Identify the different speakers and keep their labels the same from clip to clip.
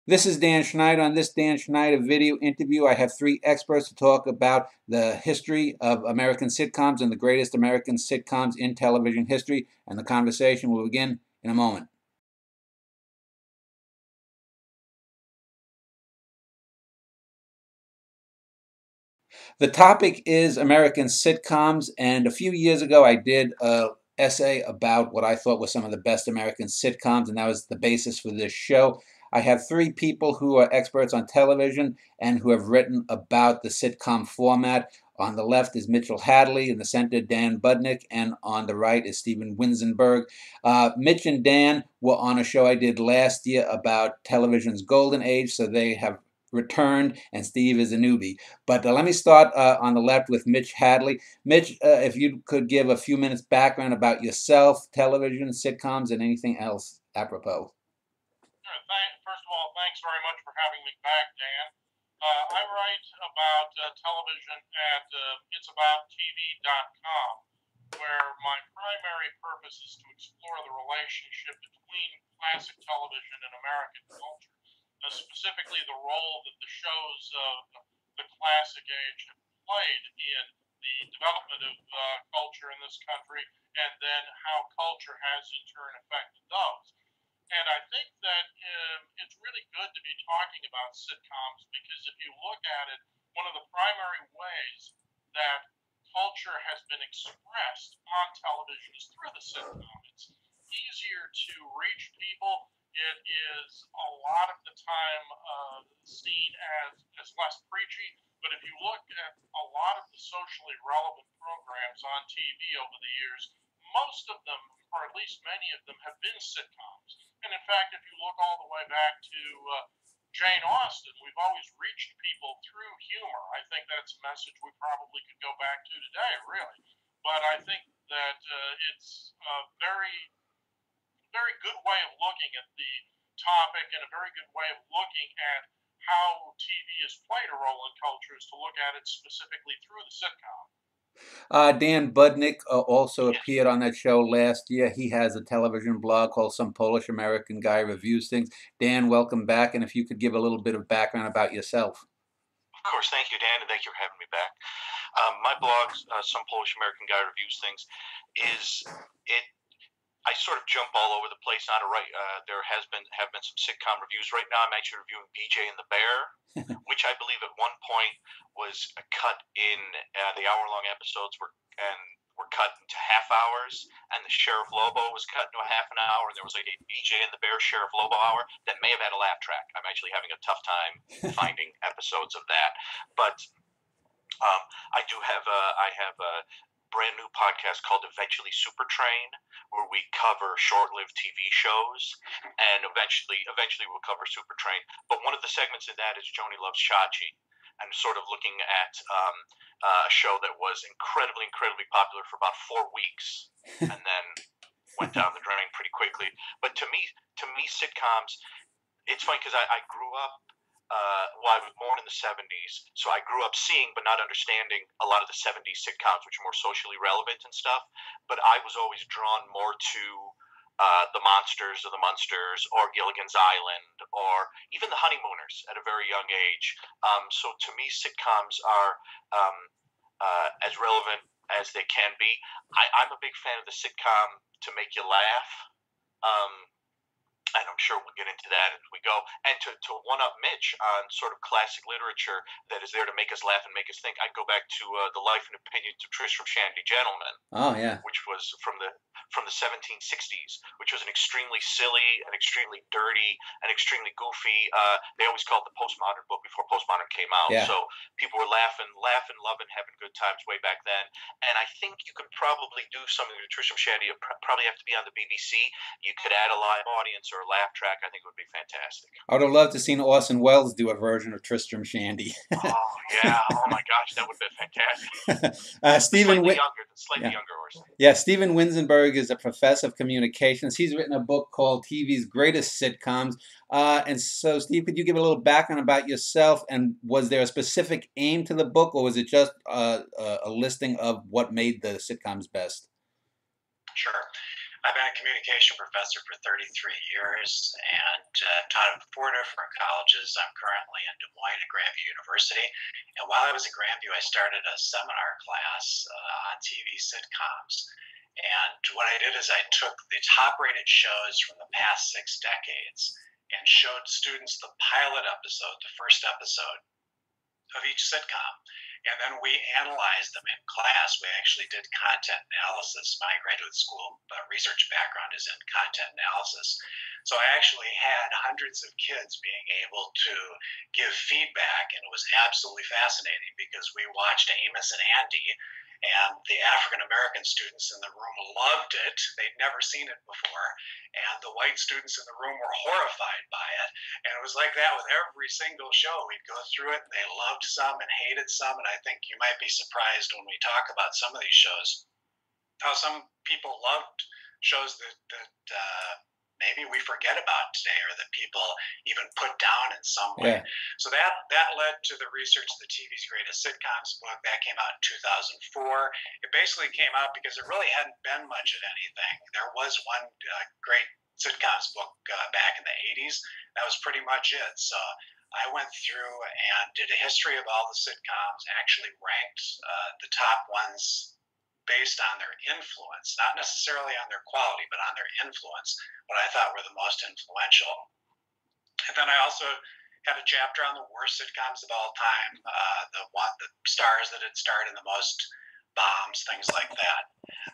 Speaker 1: This is Dan Schneider. On this Dan Schneider video interview, I have three experts to talk about the history of American sitcoms and the greatest American sitcoms in television history. And the conversation will begin in a moment. The topic is American sitcoms, and a few years ago I did an essay about what I thought were some of the best American sitcoms, and that was the basis for this show. I have three people who are experts on television and who have written about the sitcom format. On the left is Mitchell Hadley, in the center Dan Budnick, and on the right is Steven Winsenberg. Mitch and Dan were on a show I did last year about television's golden age, so they have returned, and Steve is a newbie. But let me start on the left with Mitch Hadley. Mitch, if you could give a few minutes background about yourself, television, sitcoms, and anything else apropos.
Speaker 2: Sure. First of all, thanks very much for having me back, Dan. I write about television at itsabouttv.com, where my primary purpose is to explore the relationship between classic television and American culture, specifically the role that the shows of the classic age have played in the development of culture in this country, and then how culture has in turn affected those. And I think that it's really good to be talking about sitcoms because if you look at it, one of the primary ways that culture has been expressed on television is through the sitcom. It's easier to reach people. It is a lot of the time seen as less preachy. But if you look at a lot of the socially relevant programs on TV over the years, most of them, or at least many of them, have been sitcoms. And in fact, if you look all the way back to Jane Austen, we've always reached people through humor. I think that's a message we probably could go back to today, really. But I think that it's a very good way of looking at the topic and a very good way of looking at how TV has played a role in culture is to look at it specifically through the sitcom.
Speaker 1: Dan Budnick also appeared on that show last year. He has a television blog called Some Polish American Guy Reviews Things. Dan, welcome back. And if you could give a little bit of background about yourself.
Speaker 3: Of course, thank you, Dan, and thank you for having me back. My blog, Some Polish American Guy Reviews Things, is it. I sort of jump all over the place on it. Right, there have been some sitcom reviews. Right now, I'm actually reviewing BJ and the Bear, which I believe at one point was a cut in the hour-long episodes were cut into half hours, and the Sheriff Lobo was cut into a half an hour, and there was like a BJ and the Bear Sheriff Lobo hour that may have had a laugh track. I'm actually having a tough time finding episodes of that, but I have a brand new podcast called Eventually Super Train, where we cover short-lived TV shows, and eventually we'll cover Super Train. But one of the segments in that is Joni Loves Chachi, and sort of looking at a show that was incredibly popular for about 4 weeks, and then went down the drain pretty quickly. But to me, sitcoms. It's funny because I grew up. I was born in the 70s, so I grew up seeing but not understanding a lot of the 70s sitcoms, which are more socially relevant and stuff. But I was always drawn more to the Monsters or the Munsters or Gilligan's Island or even the Honeymooners at a very young age. So to me, sitcoms are as relevant as they can be. I'm a big fan of the sitcom to make you laugh. And I'm sure we'll get into that as we go. And to one-up Mitch on sort of classic literature that is there to make us laugh and make us think, I'd go back to the Life and Opinions of Tristram Shandy, Gentleman.
Speaker 1: Oh, yeah.
Speaker 3: Which was from the 1760s, which was an extremely silly, and extremely dirty, and extremely goofy. They always called it the postmodern book before postmodern came out.
Speaker 1: Yeah.
Speaker 3: So people were laughing, loving, having good times way back then. And I think you could probably do something with Tristram Shandy. It probably have to be on the BBC. You could add a live audience or a laugh track. I think it would be fantastic.
Speaker 1: I would have loved to seen Orson Welles do a version of Tristram Shandy.
Speaker 3: Oh yeah! Oh my gosh, that would have been fantastic. Slightly younger Orson.
Speaker 1: Yeah, Steven Winsenberg is a professor of communications. He's written a book called TV's Greatest Sitcoms. And so, Steve, could you give a little background about yourself? And was there a specific aim to the book, or was it just a listing of what made the sitcoms best?
Speaker 3: Sure.
Speaker 4: I've been a communication professor for 33 years and taught at 4 different colleges. I'm currently in Des Moines at Grandview University. And while I was at Grandview, I started a seminar class on TV sitcoms. And what I did is I took the top rated shows from the past 6 decades and showed students the pilot episode, the first episode of each sitcom. And then we analyzed them in class. We actually did content analysis. My graduate school research background is in content analysis. So I actually had hundreds of kids being able to give feedback, and it was absolutely fascinating because we watched Amos and Andy, and the African-American students in the room loved it. They'd never seen it before. And the white students in the room were horrified by it. And it was like that with every single show. We'd go through it, and they loved some and hated some. And I think you might be surprised when we talk about some of these shows, how some people loved shows that maybe we forget about today, or that people even put down in some way.
Speaker 1: Yeah.
Speaker 4: So that led to the research of the TV's Greatest Sitcoms book. That came out in 2004. It basically came out because there really hadn't been much of anything. There was one great sitcoms book back in the 80s. That was pretty much it. So I went through and did a history of all the sitcoms, actually ranked the top ones based on their influence, not necessarily on their quality, but on their influence, what I thought were the most influential. And then I also had a chapter on the worst sitcoms of all time, the stars that had starred in the most bombs, things like that.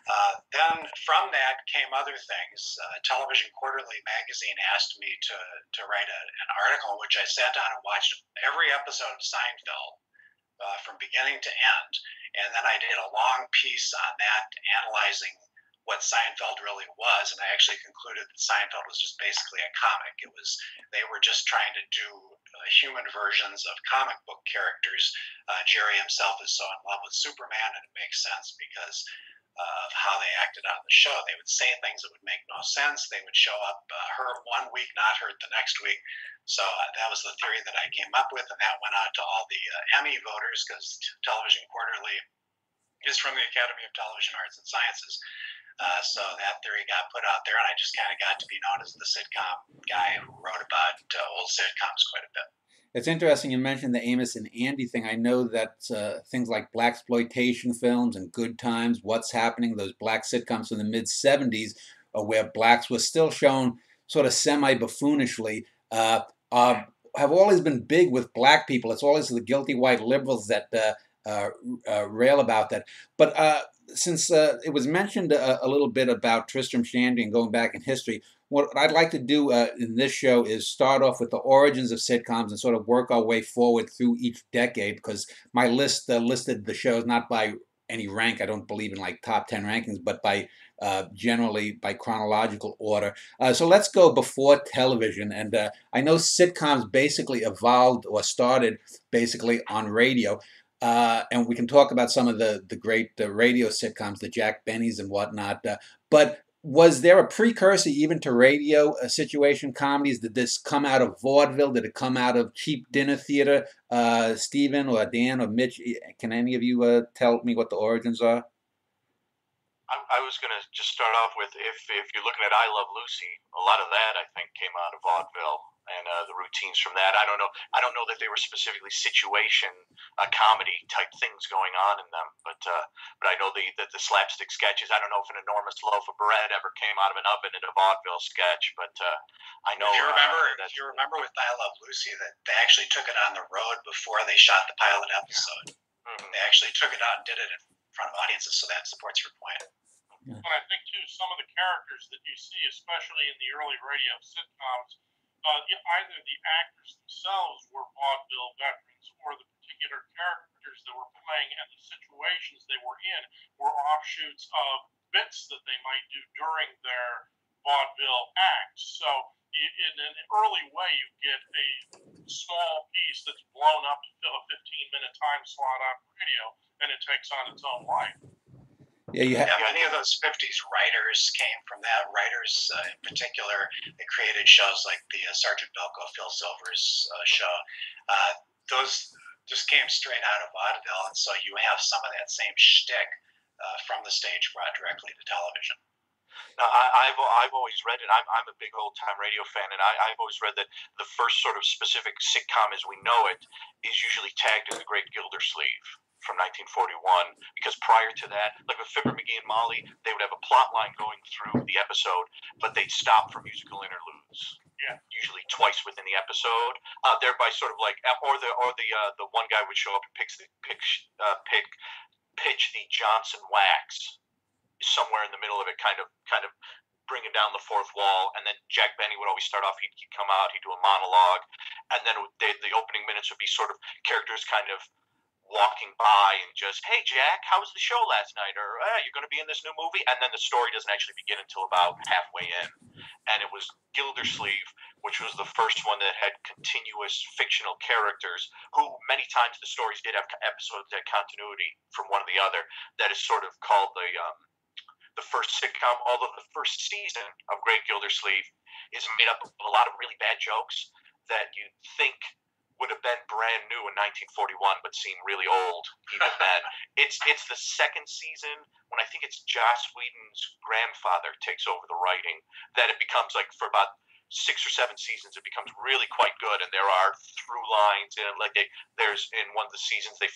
Speaker 4: Then from that came other things. Television Quarterly magazine asked me to write an article in which I sat down and watched every episode of Seinfeld from beginning to end. And then I did a long piece on that, analyzing what Seinfeld really was. And I actually concluded that Seinfeld was just basically a comic. They were just trying to do human versions of comic book characters. Jerry himself is so in love with Superman, and it makes sense because of how they acted on the show. They would say things that would make no sense. They would show up hurt one week, not hurt the next week. So that was the theory that I came up with, and that went out to all the Emmy voters, because Television Quarterly is from the Academy of Television Arts and Sciences. So that theory got put out there, and I just kind of got to be known as the sitcom guy who wrote about old sitcoms quite a bit.
Speaker 1: It's interesting you mentioned the Amos and Andy thing. I know that things like blaxploitation films and Good Times, What's Happening, those black sitcoms from the mid-'70s, where blacks were still shown sort of semi-buffoonishly, have always been big with black people. It's always the guilty white liberals that rail about that. But since it was mentioned a little bit about Tristram Shandy and going back in history, what I'd like to do in this show is start off with the origins of sitcoms and sort of work our way forward through each decade, because my list listed the shows not by any rank. I don't believe in like top 10 rankings, but by generally by chronological order. So let's go before television. And I know sitcoms basically evolved or started basically on radio. And we can talk about some of the great radio sitcoms, the Jack Bennys and whatnot. But was there a precursor even to radio situation comedies? Did this come out of vaudeville? Did it come out of cheap dinner theater? Stephen or Dan or Mitch, can any of you tell me what the origins are?
Speaker 3: I was going to just start off with, if you're looking at I Love Lucy, a lot of that I think came out of vaudeville and the routines from that. I don't know that they were specifically situation comedy type things going on in them, but I know the slapstick sketches. I don't know if an enormous loaf of bread ever came out of an oven in a vaudeville sketch, but I know.
Speaker 4: If you remember with I Love Lucy, that they actually took it on the road before they shot the pilot episode. Mm-hmm. They actually took it out and did it in front of audiences, so that supports your point.
Speaker 2: Yeah. And I think too, some of the characters that you see, especially in the early radio sitcoms, either the actors themselves were vaudeville veterans, or the particular characters that were playing and the situations they were in were offshoots of bits that they might do during their vaudeville acts. So in an early way, you get a small piece that's blown up to fill a 15-minute time slot on radio, and it takes on its own life.
Speaker 4: Yeah, many of those 50s writers came from that. Writers, in particular, they created shows like the Sergeant Bilko, Phil Silvers show. Those just came straight out of vaudeville, and so you have some of that same shtick from the stage brought directly to television.
Speaker 3: No, I've always read it. I'm a big old time radio fan, and I've always read that the first sort of specific sitcom as we know it is usually tagged as The Great Gildersleeve from 1941, because prior to that, like with Fibber, McGee, and Molly, they would have a plot line going through the episode, but they'd stop for musical interludes.
Speaker 2: Yeah.
Speaker 3: Usually twice within the episode, thereby sort of like, or the one guy would show up and pitch the Johnson wax somewhere in the middle of it, kind of bringing down the fourth wall. And then Jack Benny would always start off. He'd come out. He'd do a monologue, and then the opening minutes would be sort of characters kind of walking by and just, hey Jack, how was the show last night? Or you're going to be in this new movie, and then the story doesn't actually begin until about halfway in. And it was Gildersleeve, which was the first one that had continuous fictional characters, who many times the stories did have episodes that had continuity from one to the other. That is sort of called the first sitcom, although the first season of Great Gildersleeve is made up of a lot of really bad jokes that you'd think would have been brand new in 1941, but seem really old even then. It's the second season, when I think it's Joss Whedon's grandfather takes over the writing, that it becomes like, for about 6 or 7 seasons, it becomes really quite good, and there are through lines. And like there's in one of the seasons, he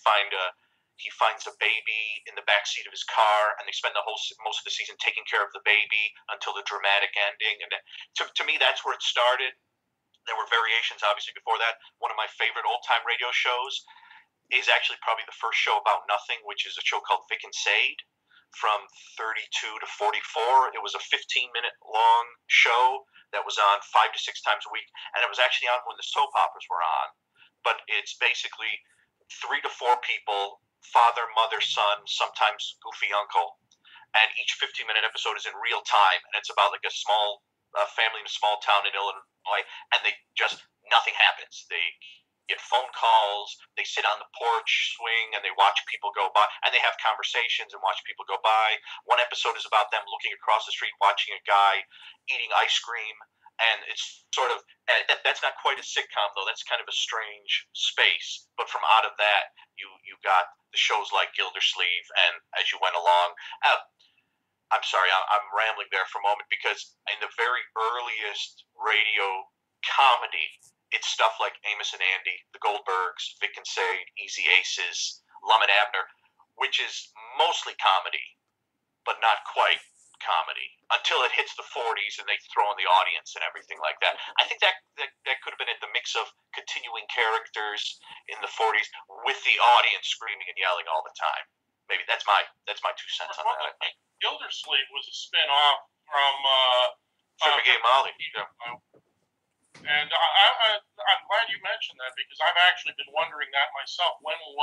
Speaker 3: finds a baby in the back seat of his car, and they spend most of the season taking care of the baby until the dramatic ending. And to me, that's where it started. There were variations, obviously, before that. One of my favorite old-time radio shows is actually probably the first show about nothing, which is a show called Vic and Sade from 32 to 44. It was a 15-minute long show that was on 5 to 6 times a week, and it was actually on when the soap operas were on. But it's basically 3 to 4 people, father, mother, son, sometimes goofy uncle, and each 15-minute episode is in real time, and it's about like a small family in a small town in Illinois, and nothing happens. They get phone calls, they sit on the porch swing, and they watch people go by, and they have conversations and watch people go by. One episode is about them looking across the street, watching a guy eating ice cream, and it's sort of, that's not quite a sitcom, though. That's kind of a strange space. But from out of that, you got the shows like Gildersleeve, and as you went along, I'm sorry, I'm rambling there for a moment, because in the very earliest radio comedy, it's stuff like Amos and Andy, the Goldbergs, Vic and Sade, Easy Aces, Lum and Abner, which is mostly comedy, but not quite comedy, until it hits the 40s and they throw in the audience and everything like that. I think that could have been at the mix of continuing characters in the 40s with the audience screaming and yelling all the time. Maybe that's my 2 cents on that. I think
Speaker 2: Gildersleeve was a spin-off from
Speaker 3: Fibber, McGee, and Molly.
Speaker 2: Yeah. And I'm glad you mentioned that, because I've actually been wondering that myself.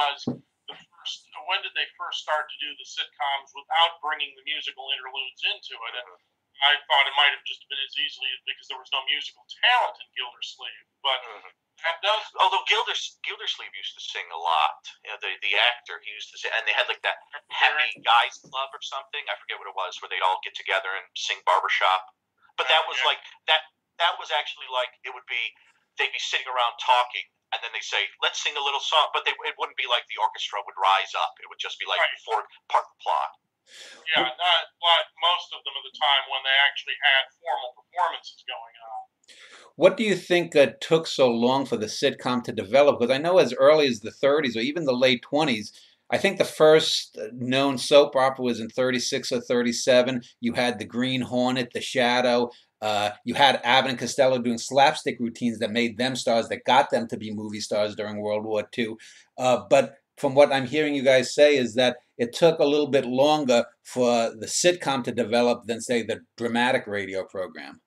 Speaker 2: When did they first start to do the sitcoms without bringing the musical interludes into it? And I thought it might have just been as easily because there was no musical talent in Gildersleeve, but.
Speaker 3: Although Gildersleeve used to sing a lot, the actor, he used to sing, and they had like that Happy Guys Club or something. I forget what it was, where they'd all get together and sing barbershop. But that was like that. That was actually like, it would be, they'd be sitting around talking, and then they say, let's sing a little song. But it wouldn't be like the orchestra would rise up. It would just be like part of the plot.
Speaker 2: Yeah, not like most of them at the time when they actually had formal performances going on.
Speaker 1: What do you think took so long for the sitcom to develop? Because I know as early as the 30s or even the late 20s, I think the first known soap opera was in 36 or 37. You had The Green Hornet, The Shadow. You had Abbott and Costello doing slapstick routines that made them stars, that got them to be movie stars during World War II. But from what I'm hearing you guys say is that it took a little bit longer for the sitcom to develop than, say, the dramatic radio program.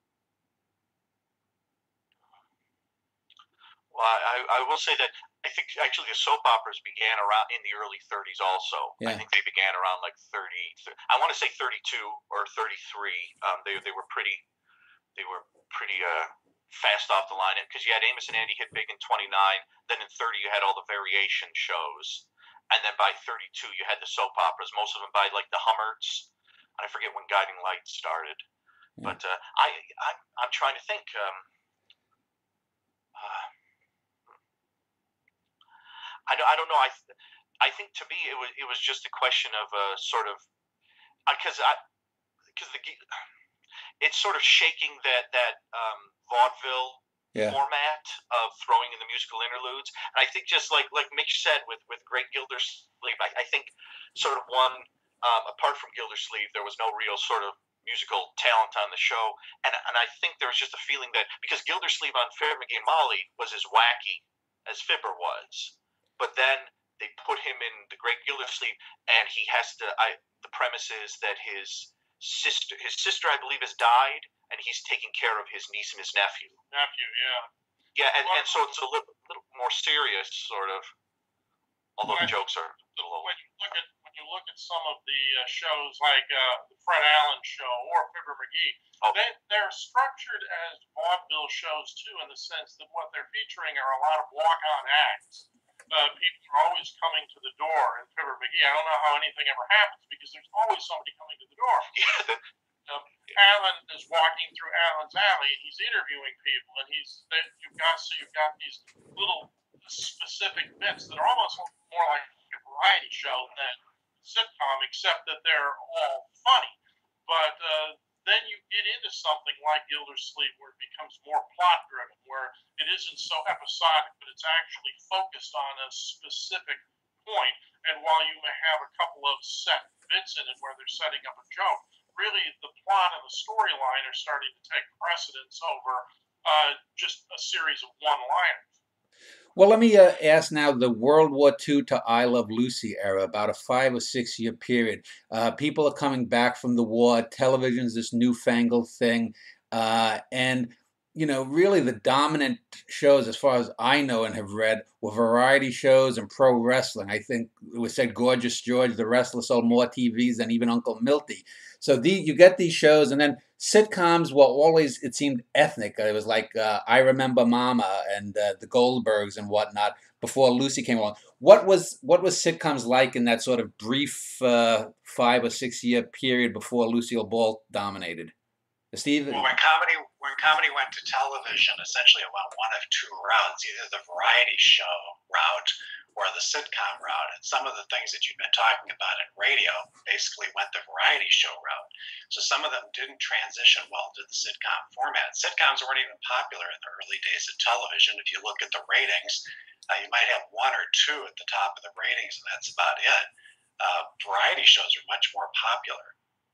Speaker 3: Well, I will say that I think actually the soap operas began around in the early 30s also. Yeah. I think they began around like 30, I want to say 32 or 33. They were pretty fast off the line, because you had Amos and Andy hit big in 29. Then in 30 you had all the variation shows, and then by 32 you had the soap operas, most of them by like the Hummerts. I forget when Guiding Lights started. Yeah. But I'm trying to think. I don't know. I think to me it was just a question of sort of, because it's sort of shaking that vaudeville
Speaker 1: Yeah.
Speaker 3: format of throwing in the musical interludes. And I think just like Mitch said with Great Gildersleeve, I think sort of one apart from Gildersleeve, there was no real sort of musical talent on the show. And I think there was just a feeling that because Gildersleeve on Fibber McGee and Molly was as wacky as Fibber was, but then they put him in the Great Gildersleeve, and he has to. The premise is that his sister, I believe, has died, and he's taking care of his niece and his nephew.
Speaker 2: Yeah.
Speaker 3: Yeah, and so it's a little more serious, sort of. Although the jokes are a little low.
Speaker 2: When you look at some of the shows like the Fred Allen Show or Fibber McGee, they're structured as vaudeville shows too, in the sense that what they're featuring are a lot of walk-on acts. People are always coming to the door in Fibber McGee. I don't know how anything ever happens because there's always somebody coming to the door. Allen is walking through Allen's Alley and he's interviewing people, and you've got these little specific bits that are almost more like a variety show than a sitcom, except that they're all funny. But then you get into something like Gildersleeve, where it becomes more plot driven, where it isn't so episodic, but it's actually focused on a specific point. And while you may have a couple of set bits in it where they're setting up a joke, really the plot and the storyline are starting to take precedence over just a series of one-liners.
Speaker 1: Well, let me ask now, the World War II to I Love Lucy era, about a 5 or 6 year period. People are coming back from the war. Television's this newfangled thing. And, you know, really the dominant shows, as far as I know and have read, were variety shows and pro wrestling. I think it was said Gorgeous George, the wrestler, sold more TVs than even Uncle Milty. So you get these shows, and then sitcoms were always, it seemed, ethnic. It was like I Remember Mama and the Goldbergs and whatnot before Lucy came along. What was sitcoms like in that sort of brief 5 or 6 year period before Lucille Ball dominated? Steve?
Speaker 4: Well, when comedy went to television, essentially it went one of two routes, either the variety show route or the sitcom route. And some of the things that you've been talking about in radio basically went the variety show route. So some of them didn't transition well to the sitcom format. Sitcoms weren't even popular in the early days of television. If you look at the ratings, you might have one or two at the top of the ratings, and that's about it. Variety shows are much more popular.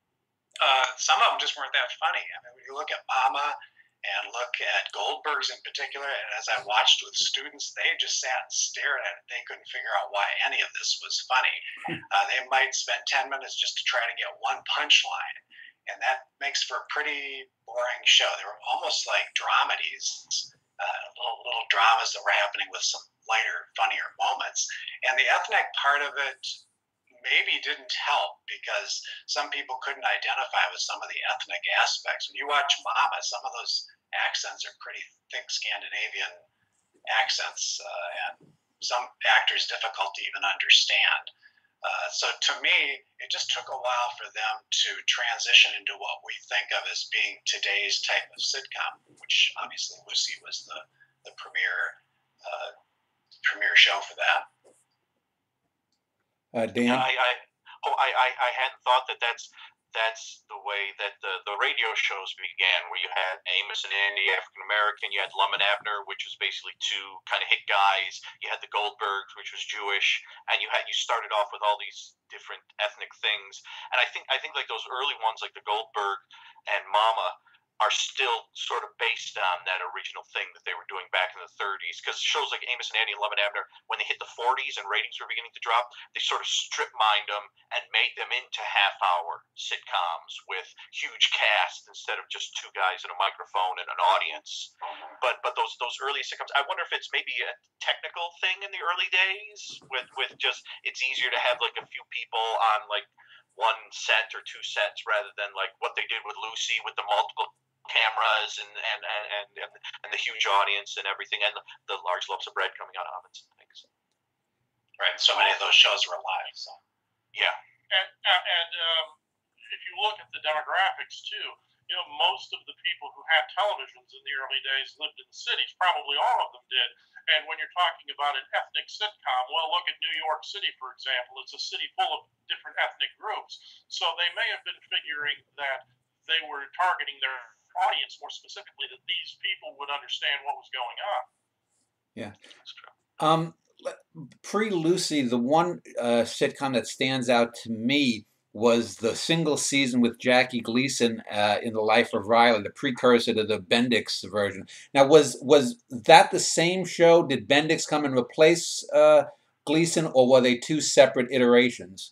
Speaker 4: Some of them just weren't that funny. I mean, when you look at Mama and look at Goldbergs in particular, and as I watched with students, they just sat and stared at it. They couldn't figure out why any of this was funny. They might spend 10 minutes just to try to get one punchline, and that makes for a pretty boring show. They were almost like dramedies, little dramas that were happening with some lighter, funnier moments. And the ethnic part of it maybe didn't help because some people couldn't identify with some of the ethnic aspects. When you watch Mama, some of those accents are pretty thick Scandinavian accents, and some actors difficult to even understand. So to me, it just took a while for them to transition into what we think of as being today's type of sitcom, which obviously Lucy was the premier show for that.
Speaker 1: Dan?
Speaker 3: I hadn't thought that's the way that the radio shows began, where you had Amos and Andy, African American, you had Lum and Abner, which was basically two kind of hit guys, you had the Goldbergs, which was Jewish, and you started off with all these different ethnic things. And I think like those early ones, like the Goldberg and Mama, are still sort of based on that original thing that they were doing back in the 30s. Because shows like Amos and Andy and Lum and Abner, when they hit the 40s and ratings were beginning to drop, they sort of strip-mined them and made them into half-hour sitcoms with huge casts instead of just two guys and a microphone and an audience. But those early sitcoms, I wonder if it's maybe a technical thing in the early days with just, it's easier to have like a few people on like one set or two sets rather than like what they did with Lucy with the multiple cameras and the huge audience and everything, and the large lumps of bread coming out of ovens and things.
Speaker 4: Right, so many of those shows were live. So
Speaker 3: yeah,
Speaker 2: and if you look at the demographics too, you know, most of the people who had televisions in the early days lived in cities. Probably all of them did. And when you're talking about an ethnic sitcom, well, look at New York City, for example. It's a city full of different ethnic groups. So they may have been figuring that they were targeting their audience more specifically, that these people would understand what was going on.
Speaker 1: Yeah. Pre-Lucy, the one sitcom that stands out to me was the single season with Jackie Gleason in The Life of Riley, the precursor to the Bendix version. Now, was that the same show? Did Bendix come and replace Gleason, or were they two separate iterations?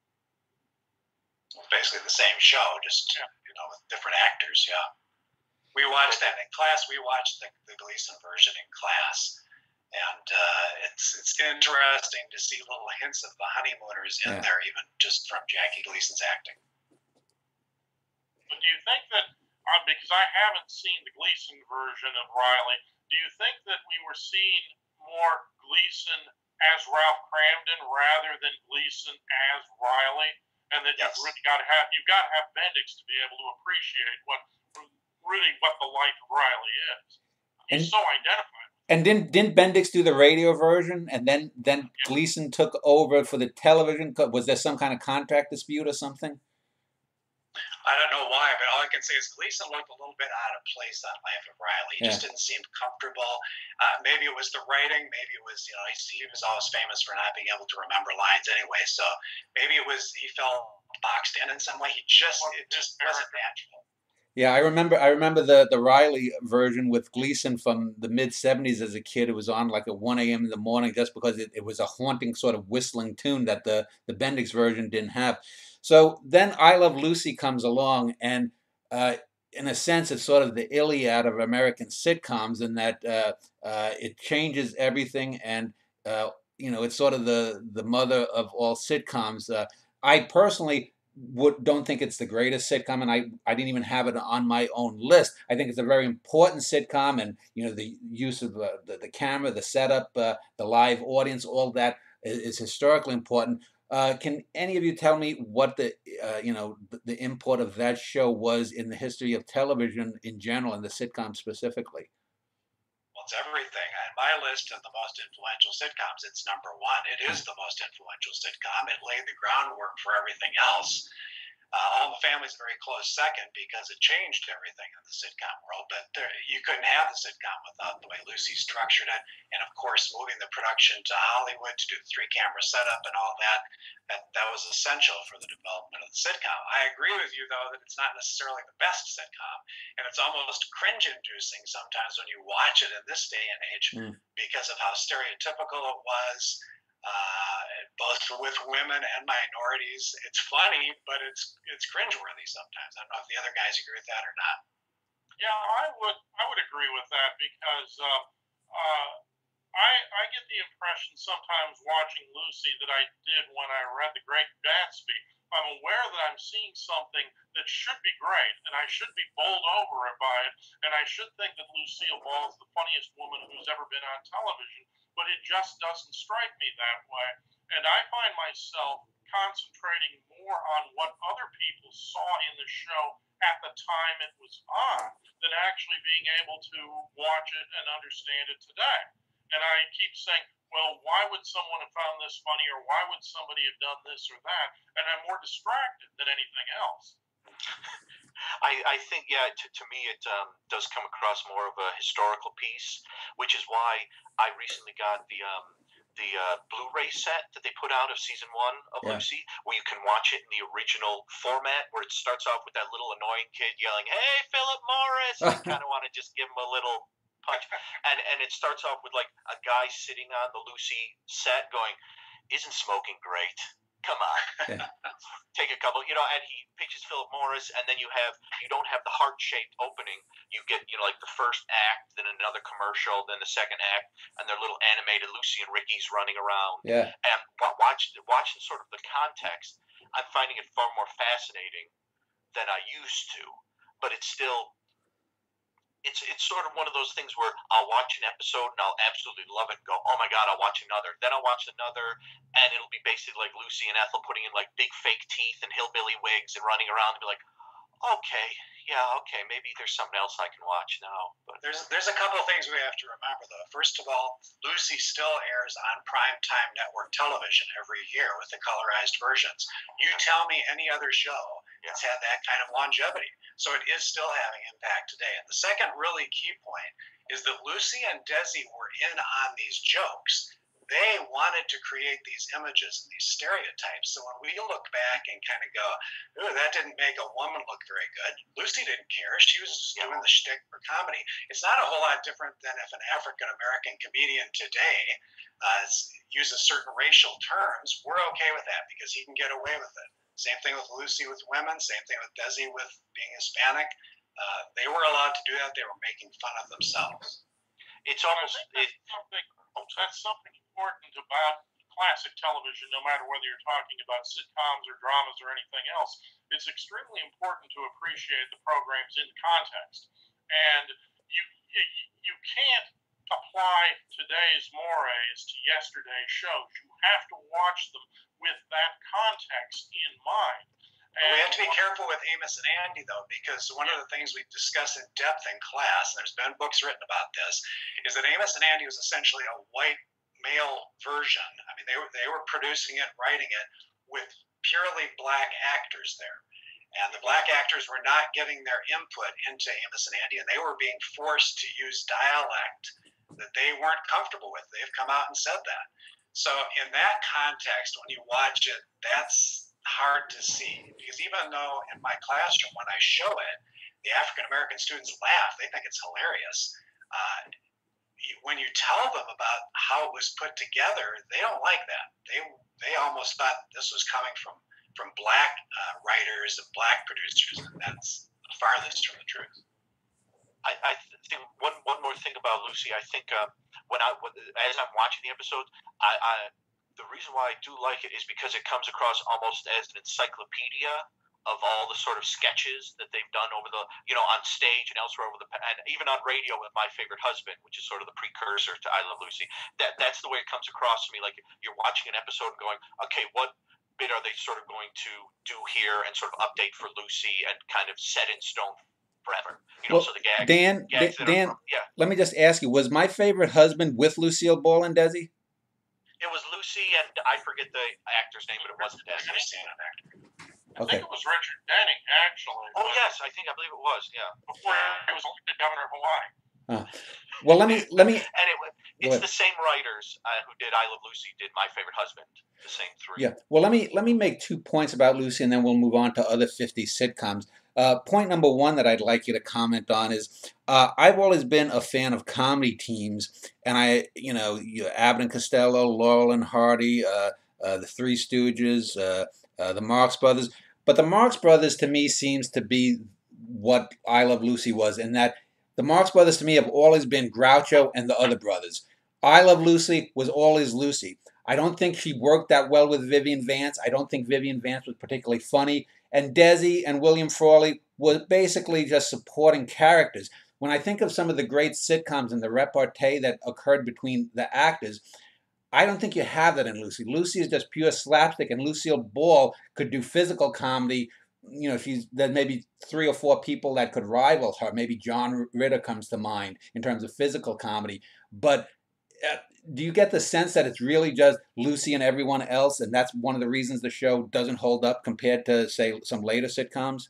Speaker 4: Basically the same show, just with different actors. Yeah, we watched that in class. We watched the Gleason version in class. And it's interesting to see little hints of the Honeymooners in there, even just from Jackie Gleason's acting.
Speaker 2: But do you think that, because I haven't seen the Gleason version of Riley, do you think that we were seeing more Gleason as Ralph Cramden rather than Gleason as Riley? And that you've really got to have Bendix to be able to appreciate what the life of Riley is. He's so identified.
Speaker 1: And didn't Bendix do the radio version, and then Gleason took over for the television? Was there some kind of contract dispute or something?
Speaker 4: I don't know why, but all I can say is Gleason looked a little bit out of place on Life of Riley. He just didn't seem comfortable. Maybe it was the writing. Maybe it was, he was always famous for not being able to remember lines anyway. So maybe it was he felt boxed in some way. It just wasn't natural.
Speaker 1: Yeah, I remember the Riley version with Gleason from the mid-'70s as a kid. It was on like at 1 a.m. in the morning just because it was a haunting sort of whistling tune that the Bendix version didn't have. So then I Love Lucy comes along, and in a sense it's sort of the Iliad of American sitcoms in that it changes everything, and it's sort of the mother of all sitcoms. I personally don't think it's the greatest sitcom, and I didn't even have it on my own list. I think it's a very important sitcom, and the use of the camera, the setup, the live audience, all that is historically important. Can any of you tell me what the import of that show was in the history of television in general and the sitcom specifically?
Speaker 4: Well, it's everything. On my list of the most influential sitcoms, it's number one. It is the most influential sitcom. It laid the groundwork for everything else. All the Family's a very close second because it changed everything in the sitcom world. But you couldn't have the sitcom without the way Lucy structured it, and of course, moving the production to Hollywood to do the 3-camera setup and all that. That was essential for the development of the sitcom. I agree with you, though, that it's not necessarily the best sitcom, and it's almost cringe-inducing sometimes when you watch it in this day and age because of how stereotypical it was. Both with women and minorities. It's funny, but it's cringeworthy sometimes. I don't know if the other guys agree with that or not.
Speaker 2: Yeah, I would agree with that because I get the impression sometimes watching Lucy that I did when I read The Great Gatsby. I'm aware that I'm seeing something that should be great, and I should be bowled over by it, and I should think that Lucille Ball is the funniest woman who's ever been on television, but it just doesn't strike me that way. And I find myself concentrating more on what other people saw in the show at the time it was on than actually being able to watch it and understand it today. And I keep saying, well, why would someone have found this funny, or why would somebody have done this or that? And I'm more distracted than anything else.
Speaker 3: I think, to me it does come across more of a historical piece, which is why I recently got the Blu-ray set that they put out of season 1 of Lucy, where you can watch it in the original format, where it starts off with that little annoying kid yelling, "Hey, Philip Morris!" And you kind of want to just give him a little punch. And it starts off with like a guy sitting on the Lucy set going, "Isn't smoking great? Come on." Take a couple, and he pitches Philip Morris, and then you don't have the heart-shaped opening. You get, like the first act, then another commercial, then the second act, and they're little animated Lucy and Ricky's running around.
Speaker 1: Yeah.
Speaker 3: And watching sort of the context, I'm finding it far more fascinating than I used to. But it's still, it's sort of one of those things where I'll watch an episode and I'll absolutely love it and go, oh my God, I'll watch another. Then I'll watch another, and it'll be basically like Lucy and Ethel putting in like big fake teeth and hillbilly wigs and running around and be like, okay, yeah, okay, maybe there's something else I can watch now. But
Speaker 4: There's a couple of things we have to remember though. First of all, Lucy still airs on primetime network television every year with the colorized versions. You tell me any other show that's had that kind of longevity. So it is still having impact today. And the second really key point is that Lucy and Desi were in on these jokes. They wanted to create these images and these stereotypes. So when we look back and kind of go, ooh, that didn't make a woman look very good, Lucy didn't care. She was just doing the shtick for comedy. It's not a whole lot different than if an African-American comedian today uses certain racial terms. We're okay with that because he can get away with it. Same thing with Lucy with women, same thing with Desi with being Hispanic. They were allowed to do that. They were making fun of themselves.
Speaker 3: It's almost
Speaker 2: that's something important about classic television, no matter whether you're talking about sitcoms or dramas or anything else. It's extremely important to appreciate the programs in context, and you can't apply today's mores to yesterday's shows. You have to watch them with that context in mind.
Speaker 4: And we have to be careful with Amos and Andy, though, because one of the things we discuss in depth in class, and there's been books written about this, is that Amos and Andy was essentially a white male version. I mean, they were producing it, writing it with purely black actors there. And the black actors were not giving their input into Amos and Andy, and they were being forced to use dialect that they weren't comfortable with. They've come out and said that. So in that context, when you watch it, that's hard to see, because even though in my classroom when I show it, the African American students laugh, they think it's hilarious. When you tell them about how it was put together, they don't like that. They almost thought this was coming from black writers and black producers, and that's the farthest from the truth.
Speaker 3: I think one more thing about Lucy. I think as I'm watching the episode, the reason why I do like it is because it comes across almost as an encyclopedia of all the sort of sketches that they've done over the, on stage and elsewhere and even on radio with My Favorite Husband, which is sort of the precursor to I Love Lucy. That's the way it comes across to me. Like you're watching an episode and going, okay, what bit are they sort of going to do here and sort of update for Lucy and kind of set in stone forever? So the gags.
Speaker 1: Dan, let me just ask you, was My Favorite Husband with Lucille Ball and Desi?
Speaker 3: It was Lucy, and I forget the actor's name, but it wasn't Desi.
Speaker 2: I think it was Richard Denning, actually.
Speaker 3: Oh, yes, I believe it was, yeah.
Speaker 2: Before he was elected governor of Hawaii.
Speaker 1: Well, let me.
Speaker 3: And it's the same writers who did I Love Lucy did My Favorite Husband, the same three.
Speaker 1: Yeah. Well, let me make 2 points about Lucy, and then we'll move on to other 50s sitcoms. Point number one that I'd like you to comment on is I've always been a fan of comedy teams, and Abbott and Costello, Laurel and Hardy, the Three Stooges, the Marx Brothers. But the Marx Brothers to me seems to be what I Love Lucy was, in that the Marx Brothers to me have always been Groucho and the other brothers. I Love Lucy was always Lucy. I don't think she worked that well with Vivian Vance. I don't think Vivian Vance was particularly funny. And Desi and William Frawley were basically just supporting characters. When I think of some of the great sitcoms and the repartee that occurred between the actors, I don't think you have that in Lucy. Lucy is just pure slapstick, and Lucille Ball could do physical comedy. There's maybe 3 or 4 people that could rival her. Maybe John Ritter comes to mind in terms of physical comedy. But do you get the sense that it's really just Lucy and everyone else, and that's one of the reasons the show doesn't hold up compared to, say, some later sitcoms?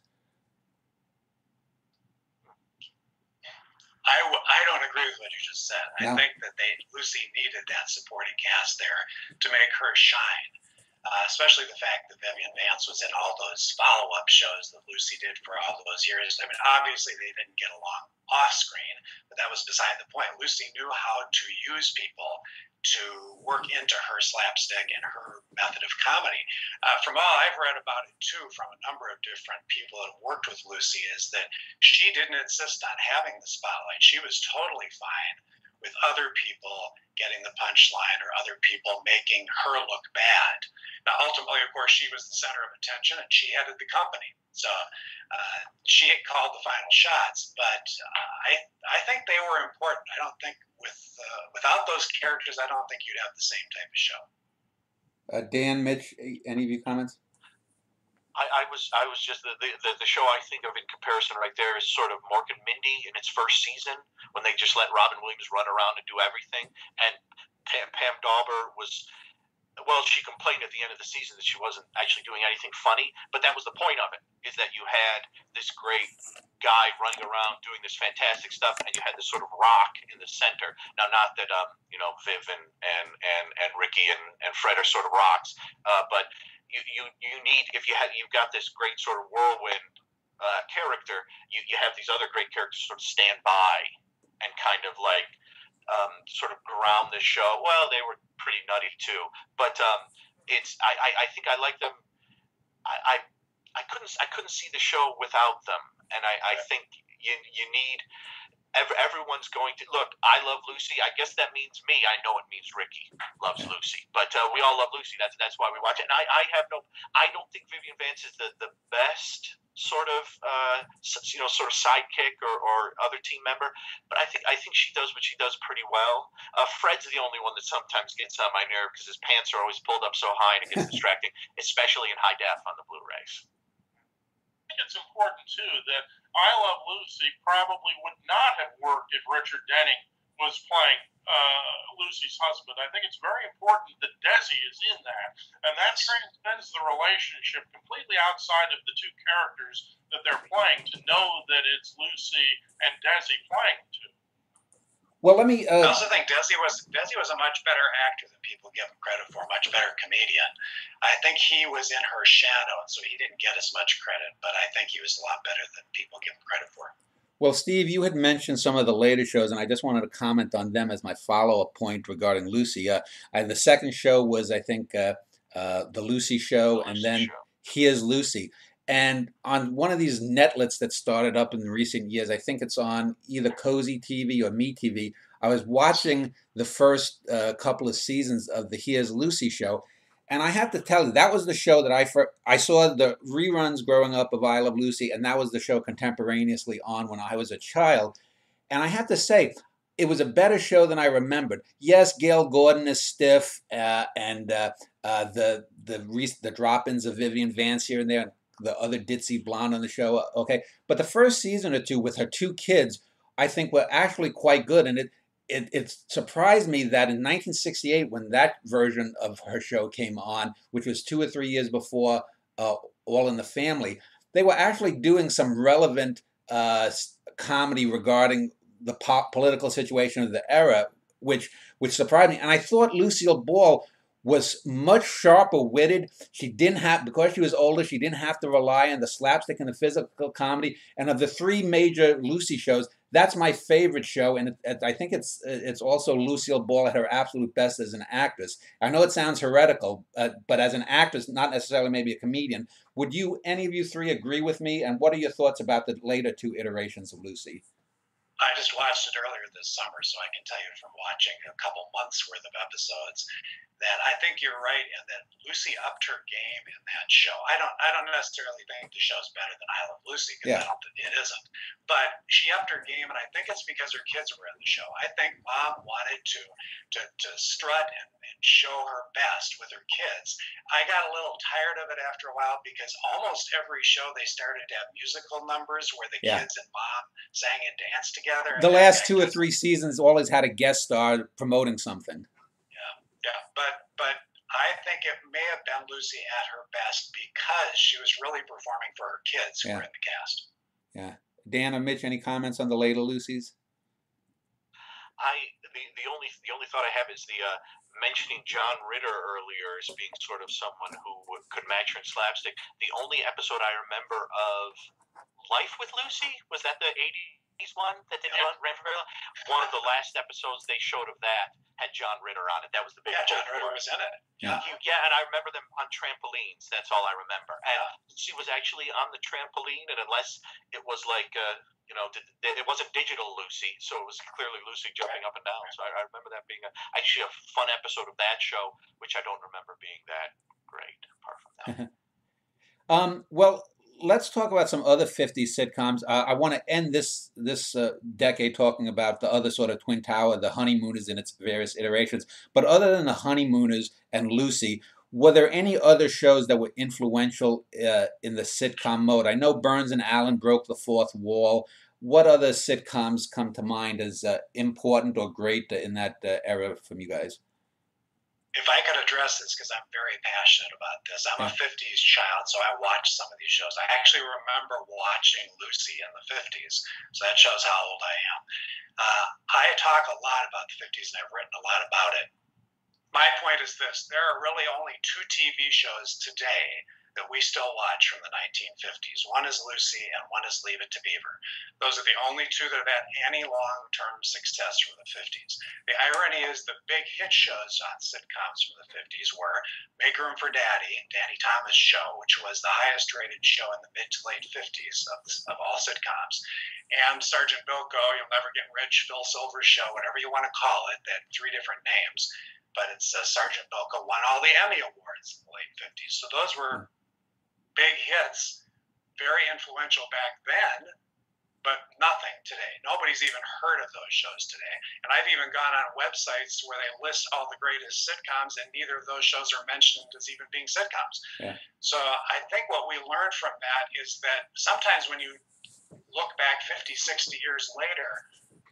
Speaker 4: I don't agree with what you just said. No. I think that Lucy needed that supporting cast there to make her shine, especially the fact that Vivian Vance was in all those follow-up shows that Lucy did for all those years. I mean, obviously they didn't get along off-screen, but that was beside the point. Lucy knew how to use people to work into her slapstick and her method of comedy. From all I've read about it, too, from a number of different people that have worked with Lucy, is that she didn't insist on having the spotlight. She was totally fine with other people getting the punchline or other people making her look bad. Now, ultimately, of course, she was the center of attention, and she headed the company. So she called the final shots, but I think they were important. I don't think without those characters, I don't think you'd have the same type of show.
Speaker 1: Dan, Mitch, any of you comments?
Speaker 3: I was just the show I think of in comparison right there is sort of Mork and Mindy in its first season when they just let Robin Williams run around and do everything, and Pam Dauber was. Well, she complained at the end of the season that she wasn't actually doing anything funny, but that was the point of it, is that you had this great guy running around doing this fantastic stuff, and you had this sort of rock in the center. Now, not that, Viv and Ricky and Fred are sort of rocks, but you need, if you've got this great sort of whirlwind character, you have these other great characters sort of stand by and kind of like, sort of ground the show. Well, they were pretty nutty too, but I think I like them. I couldn't see the show without them, and I think you need. Everyone's going to look. I love Lucy. I guess that means me. I know it means Ricky loves Lucy, but we all love Lucy. That's why we watch it. And I don't think Vivian Vance is the best sort of sort of sidekick or other team member, but I think she does what she does pretty well. Fred's the only one that sometimes gets on my nerve because his pants are always pulled up so high and it gets distracting, especially in high def on the Blu-rays.
Speaker 2: I think it's important too that I Love Lucy probably would not have worked if Richard Denning was playing Lucy's husband. I think it's very important that Desi is in that, and that transcends the relationship completely outside of the two characters that they're playing to know that it's Lucy and Desi playing the two.
Speaker 1: Well, let me.
Speaker 4: I also think Desi was a much better actor than people give him credit for. Much better comedian. I think he was in her shadow, and so he didn't get as much credit. But I think he was a lot better than people give him credit for.
Speaker 1: Well, Steve, you had mentioned some of the later shows, and I just wanted to comment on them as my follow-up point regarding Lucy. The second show was, I think, the Lucy Show, and then Here's Lucy. And on one of these netlets that started up in recent years, I think it's on either Cozy TV or MeTV, I was watching the first couple of seasons of the Here's Lucy Show, and I have to tell you, that was the show that I saw the reruns growing up of I Love Lucy, and that was the show contemporaneously on when I was a child. And I have to say, it was a better show than I remembered. Yes, Gail Gordon is stiff, and the drop-ins of Vivian Vance here and there, and the other ditzy blonde on the show, okay. But the first season or two with her two kids, I think were actually quite good, and it surprised me that in 1968, when that version of her show came on, which was 2 or 3 years before All in the Family, they were actually doing some relevant comedy regarding the political situation of the era, which surprised me. And I thought Lucille Ball was much sharper witted. She didn't have, because she was older, she didn't have to rely on the slapstick and the physical comedy. And of the three major Lucy shows, that's my favorite show, and I think it's also Lucille Ball at her absolute best as an actress. I know it sounds heretical, but as an actress, not necessarily maybe a comedian, would any of you three agree with me? And what are your thoughts about the later two iterations of Lucy?
Speaker 4: I just watched it earlier this summer, so I can tell you from watching a couple months worth of episodes that I think you're right, and that Lucy upped her game in that show. I don't necessarily think the show's better than I Love Lucy, because it isn't. But she upped her game, and I think it's because her kids were in the show. I think Mom wanted to strut and show her best with her kids. I got a little tired of it after a while, because almost every show they started to have musical numbers where the kids and Mom sang and danced together.
Speaker 1: The last 2 or 3 seasons always had a guest star promoting something.
Speaker 4: Yeah, but I think it may have been Lucy at her best because she was really performing for her kids who were in the cast.
Speaker 1: Yeah. Dan or Mitch, any comments on the later Lucys?
Speaker 3: The only thought I have is the mentioning John Ritter earlier as being sort of someone who could match her in slapstick. The only episode I remember of Life with Lucy, was that the 80s one that didn't ran for very long? One of the last episodes they showed of that had John Ritter on it. That was the big
Speaker 4: John Ritter was in it.
Speaker 3: Yeah, and I remember them on trampolines. That's all I remember. And she was actually on the trampoline, and unless it was like, it wasn't digital Lucy, so it was clearly Lucy jumping up and down. So I remember that being actually a fun episode of that show, which I don't remember being that great, apart from that.
Speaker 1: Well, let's talk about some other 50s sitcoms. I want to end this decade talking about the other sort of Twin Tower, the Honeymooners in its various iterations. But other than the Honeymooners and Lucy, Were there any other shows that were influential in the sitcom mode? I know Burns and Allen broke the fourth wall. What other sitcoms come to mind as important or great in that era from you guys?
Speaker 4: If I could address this, because I'm very passionate about this, I'm a 50s child, so I watched some of these shows. I actually remember watching Lucy in the 50s, so that shows how old I am. I talk a lot about the 50s, and I've written a lot about it. My point is this: there are really only two TV shows today that we still watch from the 1950s. One is Lucy, and one is Leave It to Beaver. Those are the only two that have had any long-term success from the 50s. The irony is the big hit shows on sitcoms from the 50s were Make Room for Daddy, Danny Thomas Show, which was the highest-rated show in the mid to late 50s of all sitcoms, and Sergeant Bilko, You'll Never Get Rich, Phil Silver's Show, whatever you want to call it. They had three different names, but it's Sergeant Bilko won all the Emmy Awards in the late 50s. So those were big hits, very influential back then, but nothing today. Nobody's even heard of those shows today. And I've even gone on websites where they list all the greatest sitcoms, and neither of those shows are mentioned as even being sitcoms. Yeah. So I think what we learned from that is that sometimes when you look back 50, 60 years later,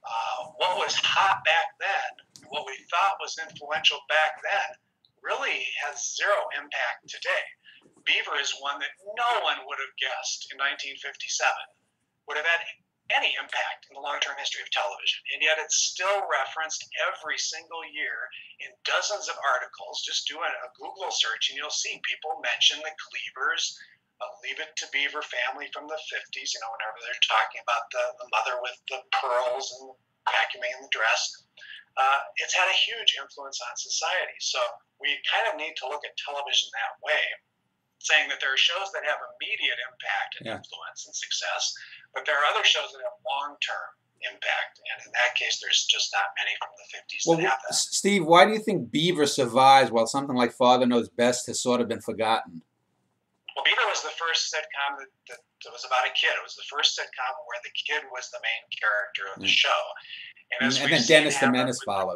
Speaker 4: what was hot back then, what we thought was influential back then, really has zero impact today. Beaver is one that no one would have guessed in 1957 would have had any impact in the long-term history of television. And yet it's still referenced every single year in dozens of articles. Just do a Google search and you'll see people mention the Cleavers, Leave It to Beaver family from the 50s, whenever they're talking about the mother with the pearls and vacuuming in the dress. It's had a huge influence on society. So we kind of need to look at television that way, saying that there are shows that have immediate impact and influence and success, but there are other shows that have long-term impact, and in that case, there's just not many from the 50s that have that.
Speaker 1: Steve, why do you think Beaver survives while something like Father Knows Best has sort of been forgotten?
Speaker 4: Well, Beaver was the first sitcom that was about a kid. It was the first sitcom where the kid was the main character of the show.
Speaker 1: And then Dennis the Menace followed,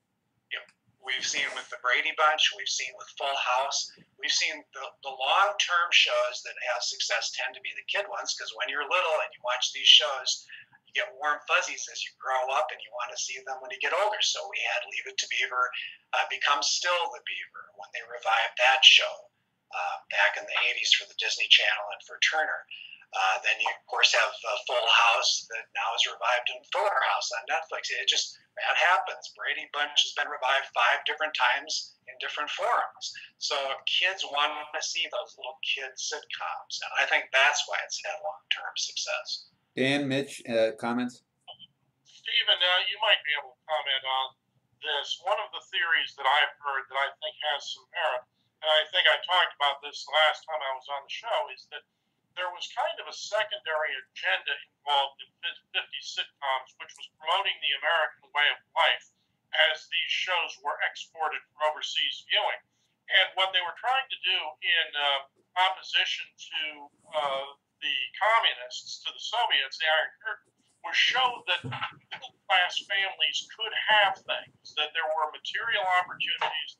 Speaker 4: We've seen with the Brady Bunch, we've seen with Full House, we've seen the long-term shows that have success tend to be the kid ones, because when you're little and you watch these shows, you get warm fuzzies as you grow up and you want to see them when you get older. So we had Leave It to Beaver become Still the Beaver when they revived that show back in the 80s for the Disney Channel and for Turner. Then you, of course, have Full House that now is revived in Fuller House on Netflix. That happens. Brady Bunch has been revived 5 different times in different forms. So kids want to see those little kid sitcoms, and I think that's why it's had long-term success.
Speaker 1: Dan, Mitch, comments?
Speaker 2: Stephen, you might be able to comment on this. One of the theories that I've heard that I think has some merit, and I think I talked about this last time I was on the show, is that there was kind of a secondary agenda involved in 50 sitcoms, which was promoting the American way of life as these shows were exported from overseas viewing. And what they were trying to do in opposition to the communists, to the Soviets, the Iron Curtain, was show that middle-class families could have things, that there were material opportunities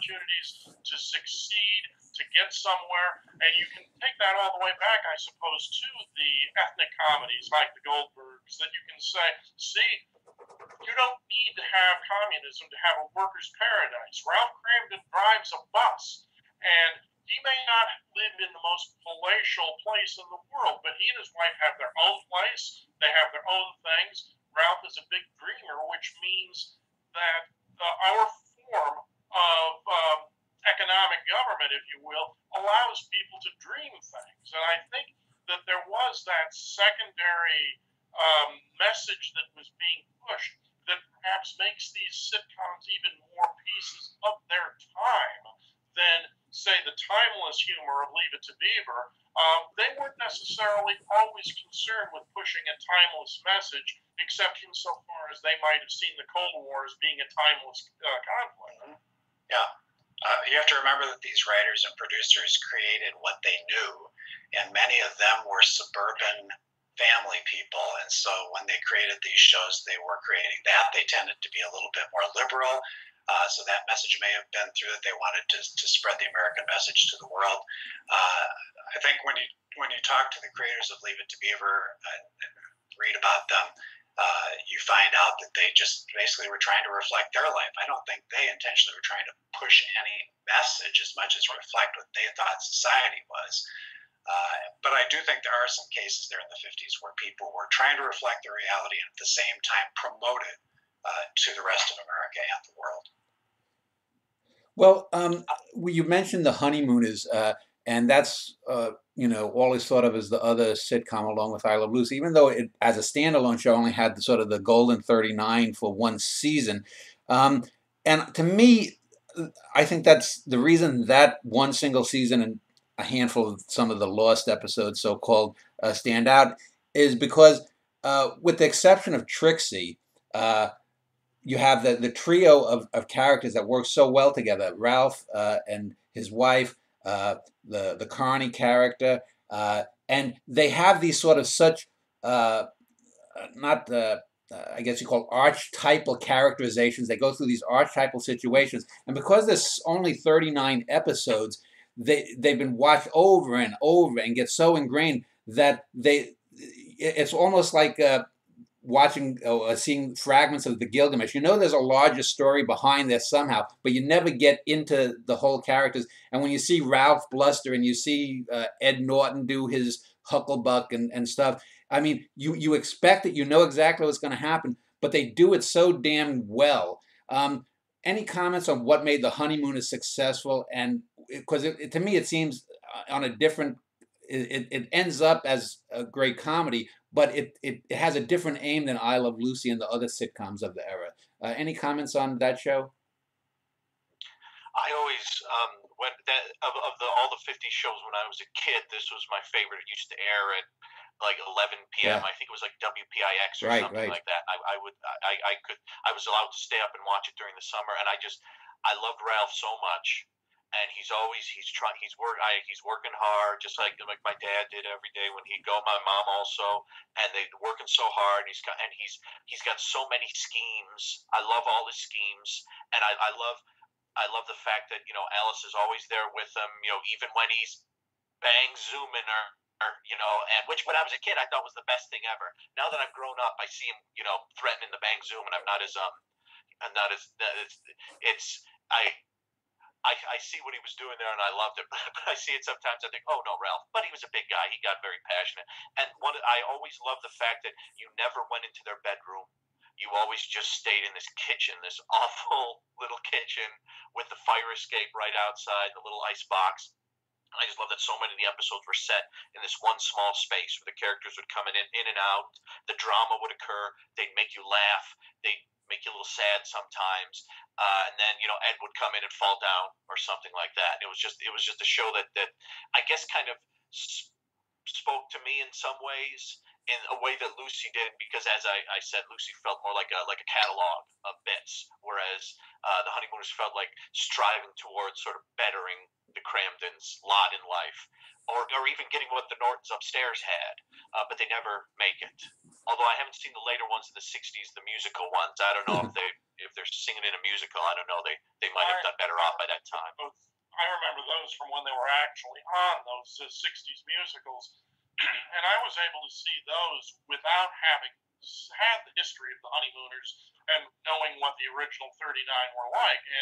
Speaker 2: to succeed, to get somewhere, and you can take that all the way back, I suppose, to the ethnic comedies like the Goldbergs, that you can say, see, you don't need to have communism to have a worker's paradise. Ralph Cramden drives a bus, and he may not live in the most palatial place in the world, but he and his wife have their own place, they have their own things. Ralph is a big dreamer, which means that our form of economic government, if you will, allows people to dream things. And I think that there was that secondary message that was being pushed that perhaps makes these sitcoms even more pieces of their time than, say, the timeless humor of Leave It to Beaver. They weren't necessarily always concerned with pushing a timeless message, except insofar as they might have seen the Cold War as being a timeless conflict.
Speaker 4: Yeah. You have to remember that these writers and producers created what they knew, and many of them were suburban family people. And so when they created these shows, they were creating that. They tended to be a little bit more liberal. So that message may have been through that they wanted to spread the American message to the world. I think when you talk to the creators of Leave It to Beaver and read about them, you find out that they just basically were trying to reflect their life. I don't think they intentionally were trying to push any message as much as reflect what they thought society was. But I do think there are some cases there in the 50s where people were trying to reflect the reality and at the same time promote it to the rest of America and the world.
Speaker 1: Well, you mentioned the Honeymooners, and that's always thought of as the other sitcom along with I Love Lucy, even though it, as a standalone show, only had sort of the golden 39 for one season. And to me, I think that's the reason that one single season and a handful of some of the lost episodes, so-called, stand out, is because, with the exception of Trixie, you have the trio of characters that work so well together. Ralph and his wife, the Carney character, and they have these sort of such, not I guess you call archetypal characterizations. They go through these archetypal situations, and because there's only 39 episodes, they've been watched over and over and get so ingrained that it's almost like watching or seeing fragments of the Gilgamesh. There's a larger story behind this somehow, but you never get into the whole characters. And when you see Ralph bluster and you see Ed Norton do his Hucklebuck and stuff, I mean, you expect it, exactly what's going to happen, but they do it so damn well. Any comments on what made The Honeymooners successful? And because to me, it seems on a different, it ends up as a great comedy, but it has a different aim than I Love Lucy and the other sitcoms of the era. Any comments on that show?
Speaker 3: I always all the 50 shows when I was a kid, this was my favorite. It used to air at like 11 p.m.
Speaker 1: Yeah.
Speaker 3: I think it was like WPIX or something
Speaker 1: Right.
Speaker 3: like that. I was allowed to stay up and watch it during the summer, and I loved Ralph so much. And he's working hard, just like my dad did every day when he'd go. My mom also, and they're working so hard. He's got so many schemes. I love all his schemes, and I love the fact that Alice is always there with him. Even when he's bang zooming her. And which when I was a kid I thought was the best thing ever. Now that I'm grown up, I see him, threatening the bang zoom, and I'm not as I see what he was doing there, and I loved it. But I see it sometimes. I think, oh no, Ralph. But he was a big guy. He got very passionate. And I always loved the fact that you never went into their bedroom. You always just stayed in this kitchen, this awful little kitchen with the fire escape right outside, the little ice box. And I just love that so many of the episodes were set in this one small space where the characters would come in and out. The drama would occur. They'd make you laugh. They'd make you a little sad sometimes. And then, Ed would come in and fall down or something like that. It was just a show that I guess kind of spoke to me in some ways, in a way that Lucy did, because as I said, Lucy felt more like a catalog of bits, whereas the Honeymooners felt like striving towards sort of bettering the Cramdens' lot in life, or even getting what the Nortons upstairs had, but they never make it. Although I haven't seen the later ones in the 60s, the musical ones. I don't know if they're singing in a musical. I don't know. They might have done better off by that time.
Speaker 2: I remember those from when they were actually on those 60s musicals. And I was able to see those without having had the history of the Honeymooners and knowing what the original 39 were like. And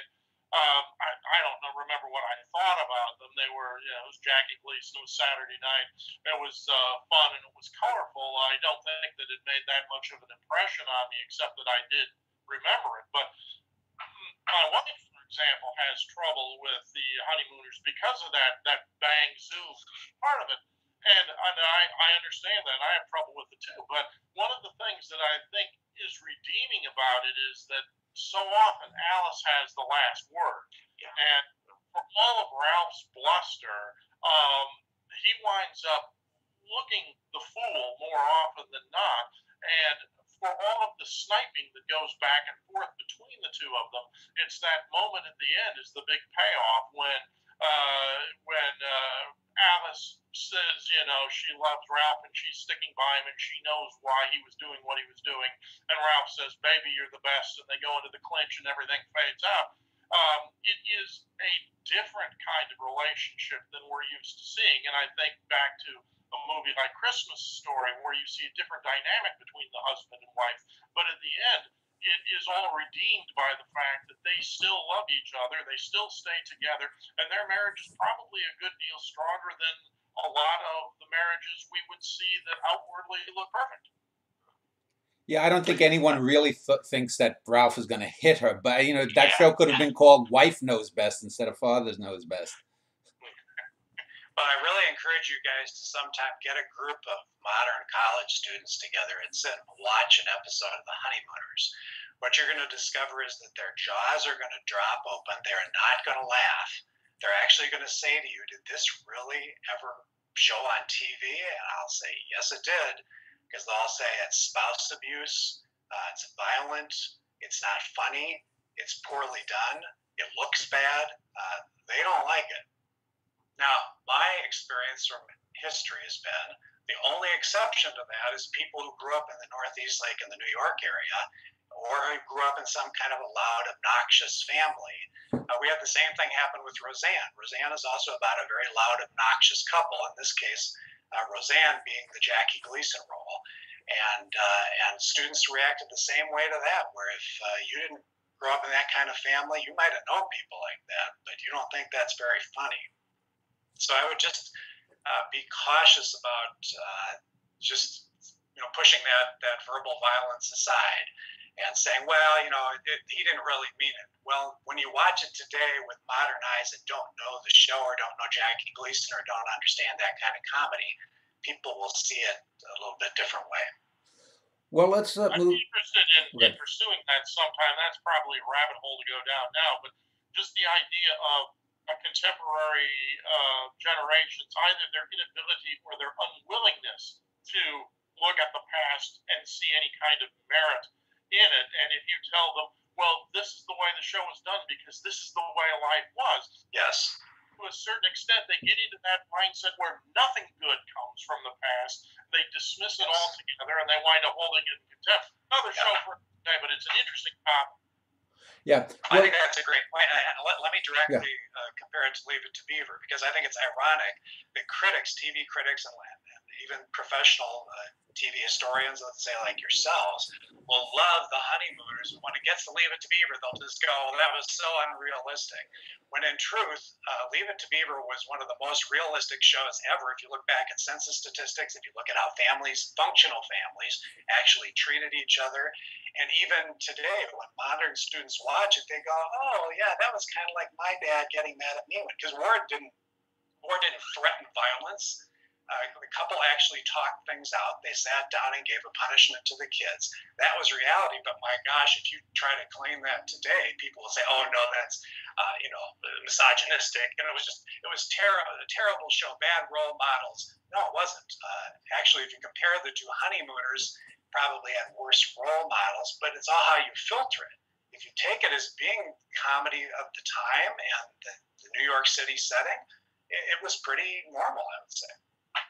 Speaker 2: I don't remember what I thought about them. They were, it was Jackie Gleason, it was Saturday Night. It was fun and it was colorful. I don't think that it made that much of an impression on me, except that I did remember it. But my wife, for example, has trouble with the Honeymooners because of that bang zoom part of it. And I understand that. I have trouble with it too. But one of the things that I think is redeeming about it is that so often Alice has the last word.
Speaker 3: Yeah.
Speaker 2: And for all of Ralph's bluster, he winds up looking the fool more often than not. And for all of the sniping that goes back and forth between the two of them, it's that moment at the end is the big payoff when when Alice says, she loves Ralph and she's sticking by him and she knows why he was doing what he was doing. And Ralph says, baby, you're the best. And they go into the clinch and everything fades out. It is a different kind of relationship than we're used to seeing. And I think back to a movie like Christmas Story, where you see a different dynamic between the husband and wife. But at the end, it is all redeemed by the fact that they still love each other, they still stay together, and their marriage is probably a good deal stronger than a lot of the marriages we would see that outwardly look perfect.
Speaker 1: Yeah, I don't think anyone really thinks that Ralph is going to hit her, but that show could have been called Wife Knows Best instead of Fathers Knows Best.
Speaker 4: Well, I really encourage you guys to sometime get a group of modern college students together and sit and watch an episode of The Honeymooners. What you're going to discover is that their jaws are going to drop open. They're not going to laugh. They're actually going to say to you, did this really ever show on TV? And I'll say, yes, it did. Because they'll say it's spouse abuse, it's violent, it's not funny, it's poorly done, it looks bad. They don't like it. Now, my experience from history has been the only exception to that is people who grew up in the Northeast, like in the New York area, or who grew up in some kind of a loud, obnoxious family. We had the same thing happen with Roseanne. Roseanne is also about a very loud, obnoxious couple, in this case, Roseanne being the Jackie Gleason role. And students reacted the same way to that, where if you didn't grow up in that kind of family, you might have known people like that, but you don't think that's very funny. So I would just be cautious about pushing that verbal violence aside and saying, well, he didn't really mean it. Well, when you watch it today with modern eyes and don't know the show or don't know Jackie Gleason or don't understand that kind of comedy, people will see it a little bit different way.
Speaker 1: Well, let's move.
Speaker 2: I'd be interested in pursuing that sometime. That's probably a rabbit hole to go down now, but just the idea of a contemporary generations, either their inability or their unwillingness to look at the past and see any kind of merit in it. And if you tell them, well, this is the way the show was done because this is the way life was.
Speaker 4: Yes.
Speaker 2: To a certain extent, they get into that mindset where nothing good comes from the past. They dismiss it all together, and they wind up holding it in contempt. Another show for today, but it's an interesting topic.
Speaker 1: Yeah,
Speaker 4: I think that's a great point. And let me directly compare it to Leave It to Beaver, because I think it's ironic that critics, TV critics, and even professional TV historians, let's say like yourselves, will love The Honeymooners. When it gets to Leave It to Beaver, they'll just go, that was so unrealistic. When in truth, Leave It to Beaver was one of the most realistic shows ever. If you look back at census statistics, if you look at how functional families, actually treated each other. And even today, when modern students watch it, they go, oh, yeah, that was kind of like my dad getting mad at me. Because Ward didn't threaten violence. The couple actually talked things out. They sat down and gave a punishment to the kids. That was reality. But my gosh, if you try to claim that today, people will say, "Oh no, that's misogynistic." And it was terrible, a terrible show, bad role models. No, it wasn't. Actually, if you compare the two Honeymooners, probably had worse role models. But it's all how you filter it. If you take it as being comedy of the time and the New York City setting, it was pretty normal, I would say.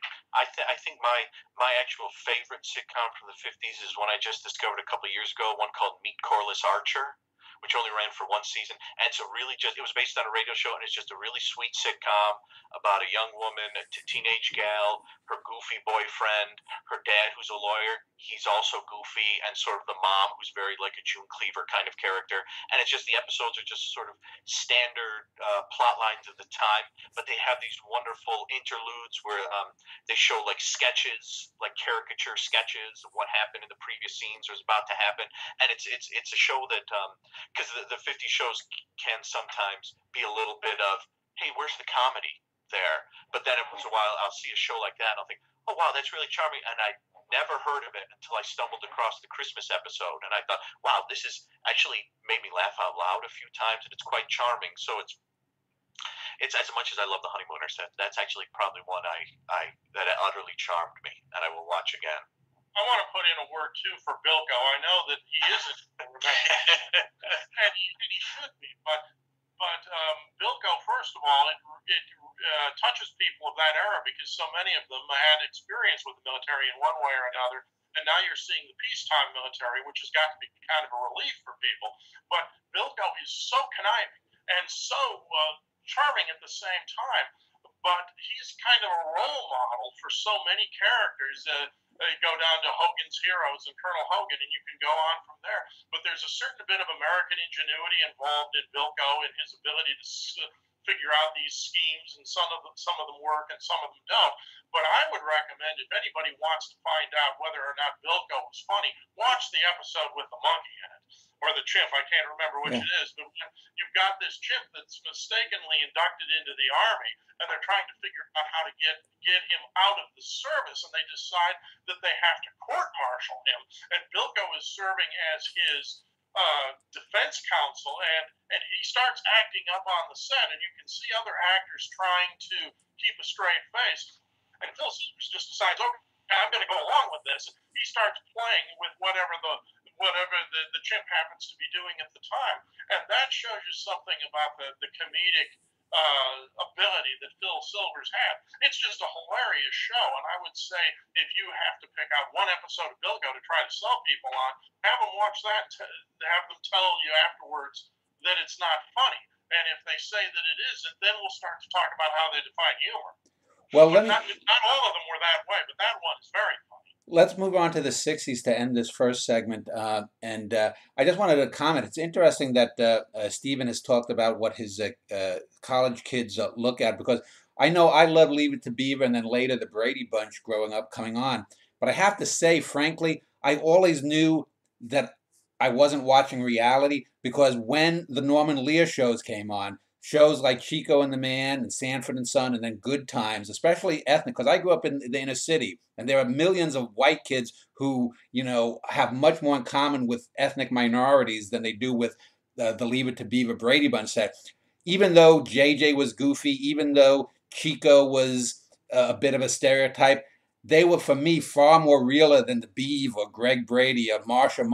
Speaker 3: I think my actual favorite sitcom from the 50s is one I just discovered a couple of years ago, one called Meet Corliss Archer, which only ran for one season. And it's it was based on a radio show, and it's just a really sweet sitcom about a young woman, a teenage gal, her goofy boyfriend, her dad who's a lawyer. He's also goofy, and sort of the mom who's very like a June Cleaver kind of character. And it's just, the episodes are just sort of standard plot lines of the time, but they have these wonderful interludes where they show like sketches, like caricature sketches of what happened in the previous scenes or is about to happen. And it's a show that because the 50 shows can sometimes be a little bit of, hey, where's the comedy there? But then once in a while I'll see a show like that and I'll think, oh wow, that's really charming, and I never heard of it until I stumbled across the Christmas episode, and I thought, wow, this is actually made me laugh out loud a few times, and it's quite charming. So it's as much as I love The Honeymooners, that's actually probably one that utterly charmed me, and I will watch again.
Speaker 2: I want to put in a word too for Bilko. I know that he isn't, and he should be, but Bilko, first of all, it touches people of that era because so many of them had experience with the military in one way or another. And now you're seeing the peacetime military, which has got to be kind of a relief for people. But Bilko is so conniving and so charming at the same time. But he's kind of a role model for so many characters. You go down to Hogan's Heroes and Colonel Hogan, and you can go on from there. But there's a certain bit of American ingenuity involved in Bilko and his ability to figure out these schemes, and some of them work and some of them don't. But I would recommend, if anybody wants to find out whether or not Bilko was funny, watch the episode with the monkey in it, or the chimp. I can't remember which it is, but you've got this chimp that's mistakenly inducted into the army, and they're trying to figure out how to get him out of the service, and they decide that they have to court-martial him. And Bilko is serving as his defense counsel, and he starts acting up on the set, and you can see other actors trying to keep a straight face. And Phil Silvers just decides, okay, I'm going to go along with this. He starts playing with whatever the chimp happens to be doing at the time, and that shows you something about the comedic ability that Phil Silvers had. It's just a hilarious show, and I would say if you have to pick out one episode of Bilko to try to sell people on, have them watch that, have them tell you afterwards that it's not funny. And if they say that it isn't, then we'll start to talk about how they define humor.
Speaker 1: Well,
Speaker 2: not all of them were that way, but that one is very funny.
Speaker 1: Let's move on to the 60s to end this first segment. And I just wanted to comment. It's interesting that Stephen has talked about what his college kids look at, because I know I love Leave It to Beaver and then later the Brady Bunch growing up, coming on. But I have to say, frankly, I always knew that I wasn't watching reality, because when the Norman Lear shows came on, shows like Chico and the Man and Sanford and Son, and then Good Times, especially ethnic, because I grew up in the inner city, and there are millions of white kids who, have much more in common with ethnic minorities than they do with the Leave It to Beaver Brady Bunch set. Even though JJ was goofy, even though Chico was a bit of a stereotype, they were, for me, far more realer than the Beav or Greg Brady or Marsha.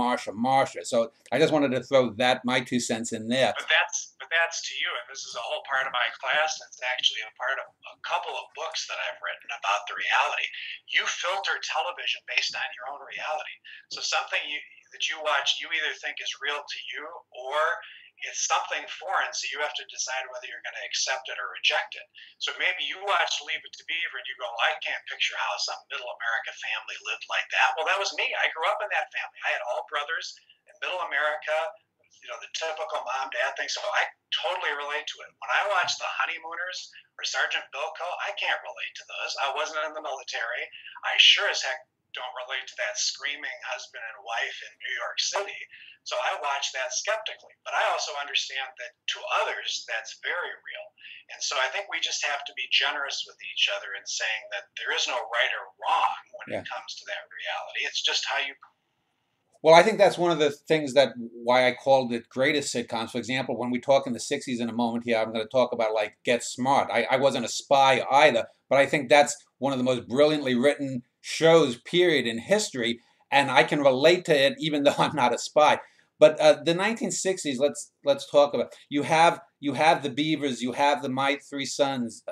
Speaker 1: So I just wanted to throw my 2 cents in there.
Speaker 4: But that's to you, and this is a whole part of my class, and it's actually a part of a couple of books that I've written about the reality. You filter television based on your own reality. So something that you watch, you either think is real to you, or it's something foreign, so you have to decide whether you're going to accept it or reject it. So maybe you watch Leave It to Beaver and you go, I can't picture how some middle America family lived like that. Well, that was me. I grew up in that family. I had all brothers in middle America, the typical mom-dad thing. So I totally relate to it. When I watch The Honeymooners or Sergeant Bilko, I can't relate to those. I wasn't in the military. I sure as heck don't relate to that screaming husband and wife in New York City. So I watch that skeptically. But I also understand that to others, that's very real. And so I think we just have to be generous with each other in saying that there is no right or wrong when it comes to that reality. It's just how you.
Speaker 1: Well, I think that's one of the things why I called it greatest sitcoms. For example, when we talk in the 60s in a moment here, I'm going to talk about like Get Smart. I wasn't a spy either, but I think that's one of the most brilliantly written shows, period, in history. And I can relate to it even though I'm not a spy. But the 1960s, let's talk about. You have the Beavers, you have the My Three Sons.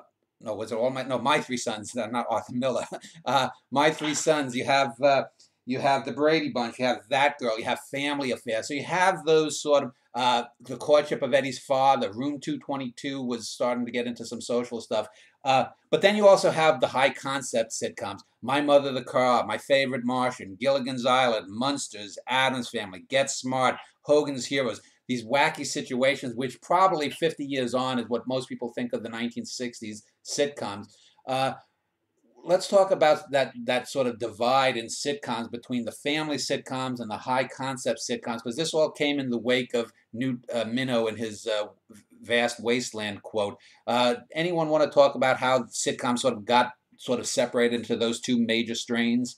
Speaker 1: My Three Sons, not Arthur Miller. My Three Sons. You have the Brady Bunch, you have That Girl, you have Family Affair. So you have those sort of, The Courtship of Eddie's Father, Room 222 was starting to get into some social stuff. But then you also have the high concept sitcoms, My Mother the Car, My Favorite Martian, Gilligan's Island, Munsters, Addams Family, Get Smart, Hogan's Heroes. These wacky situations, which probably 50 years on is what most people think of the 1960s sitcoms. Let's talk about that sort of divide in sitcoms between the family sitcoms and the high concept sitcoms, because this all came in the wake of Minow and his Vast Wasteland quote. Anyone want to talk about how sitcoms got separated into those two major strains?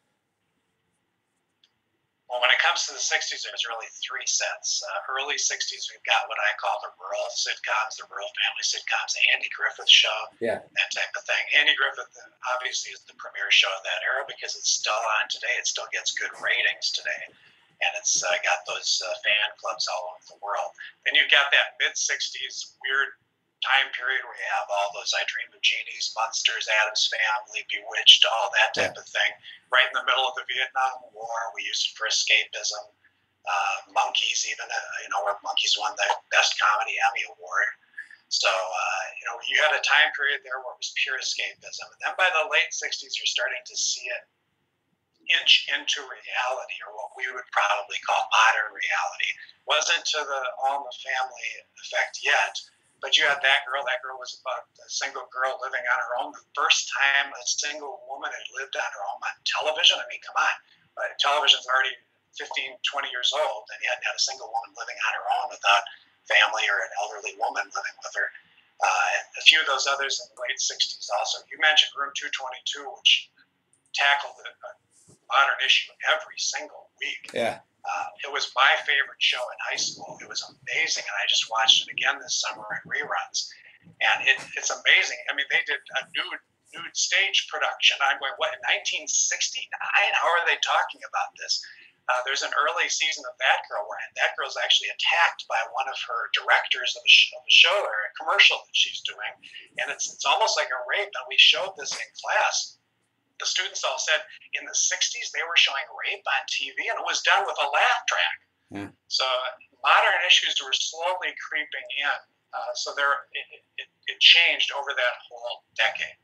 Speaker 4: Well, when it comes to the 60s, there's really 3 sets. Early 60s, we've got what I call the rural sitcoms, the rural family sitcoms, the Andy Griffith Show, that type of thing. Andy Griffith obviously is the premier show of that era because it's still on today. It still gets good ratings today. And it's got those fan clubs all over the world. Then you've got that mid-60s weird time period where you have all those I Dream of Jeannie's, Munsters, Addams Family, Bewitched, all that type of thing. Right in the middle of the Vietnam War, we used it for escapism. Monkeys, even, where Monkeys won the Best Comedy Emmy Award. So, you had a time period there where it was pure escapism. And then by the late 60s, you're starting to see it inch into reality, or what we would probably call modern reality. Wasn't to the All in the Family effect yet, but you had That Girl. That Girl was about a single girl living on her own. The first time a single woman had lived on her own on television. I mean, come on. But television's already 15, 20 years old, and you hadn't had a single woman living on her own without family or an elderly woman living with her. A few of those others in the late 60s also. You mentioned Room 222, which tackled a modern issue every single week.
Speaker 1: Yeah.
Speaker 4: It was my favorite show in high school. It was amazing, and I just watched it again this summer in reruns. And it's amazing. I mean, they did a nude stage production. I'm going, what, in 1969? How are they talking about this? There's an early season of That Girl where That Girl's actually attacked by one of her directors of a show or a commercial that she's doing, and it's almost like a rape. And we showed this in class. The students all said in the 60s they were showing rape on TV, and it was done with a laugh track. Yeah. So modern issues were slowly creeping in. So it changed over that whole decade.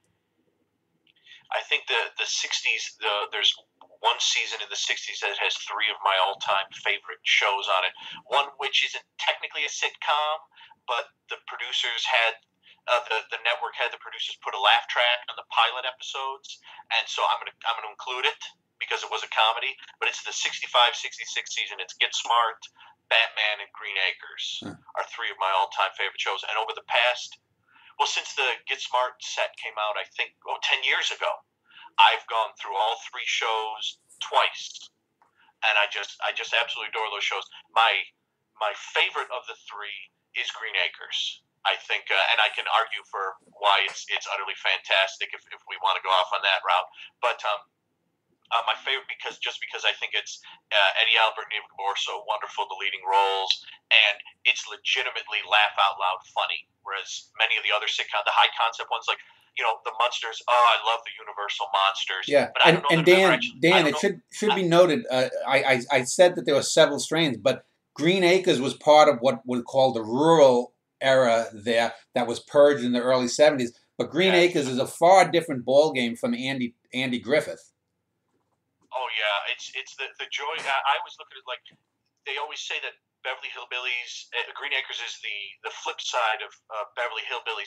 Speaker 3: I think the 60s, there's one season in the 60s that has three of my all-time favorite shows on it. One which isn't technically a sitcom, but the producers had, the network had the producers put a laugh track on the pilot episodes, and so I'm gonna include it because it was a comedy. But it's the 65-66 season. It's Get Smart, Batman, and Green Acres are three of my all-time favorite shows. And over the past, since the Get Smart set came out, I think 10 years ago, I've gone through all three shows twice, and I just absolutely adore those shows. My favorite of the three is Green Acres. I think, and I can argue for why it's utterly fantastic if we want to go off on that route. But my favorite because I think it's Eddie Albert and Eva Gabor so wonderful, the leading roles, and it's legitimately laugh out loud funny. Whereas many of the other sitcom, the high concept ones like, the Munsters. Oh, I love the Universal Monsters.
Speaker 1: Yeah,
Speaker 3: but I don't know.
Speaker 1: And Dan, it should be noted. I said that there were several strains, but Green Acres was part of what we call the rural era there that was purged in the early 70s. But Green Acres is a far different ballgame from Andy Griffith.
Speaker 3: Oh yeah, it's the joy. I always look at it like they always say that Beverly Hillbillies, Green Acres is the flip side of Beverly Hillbillies.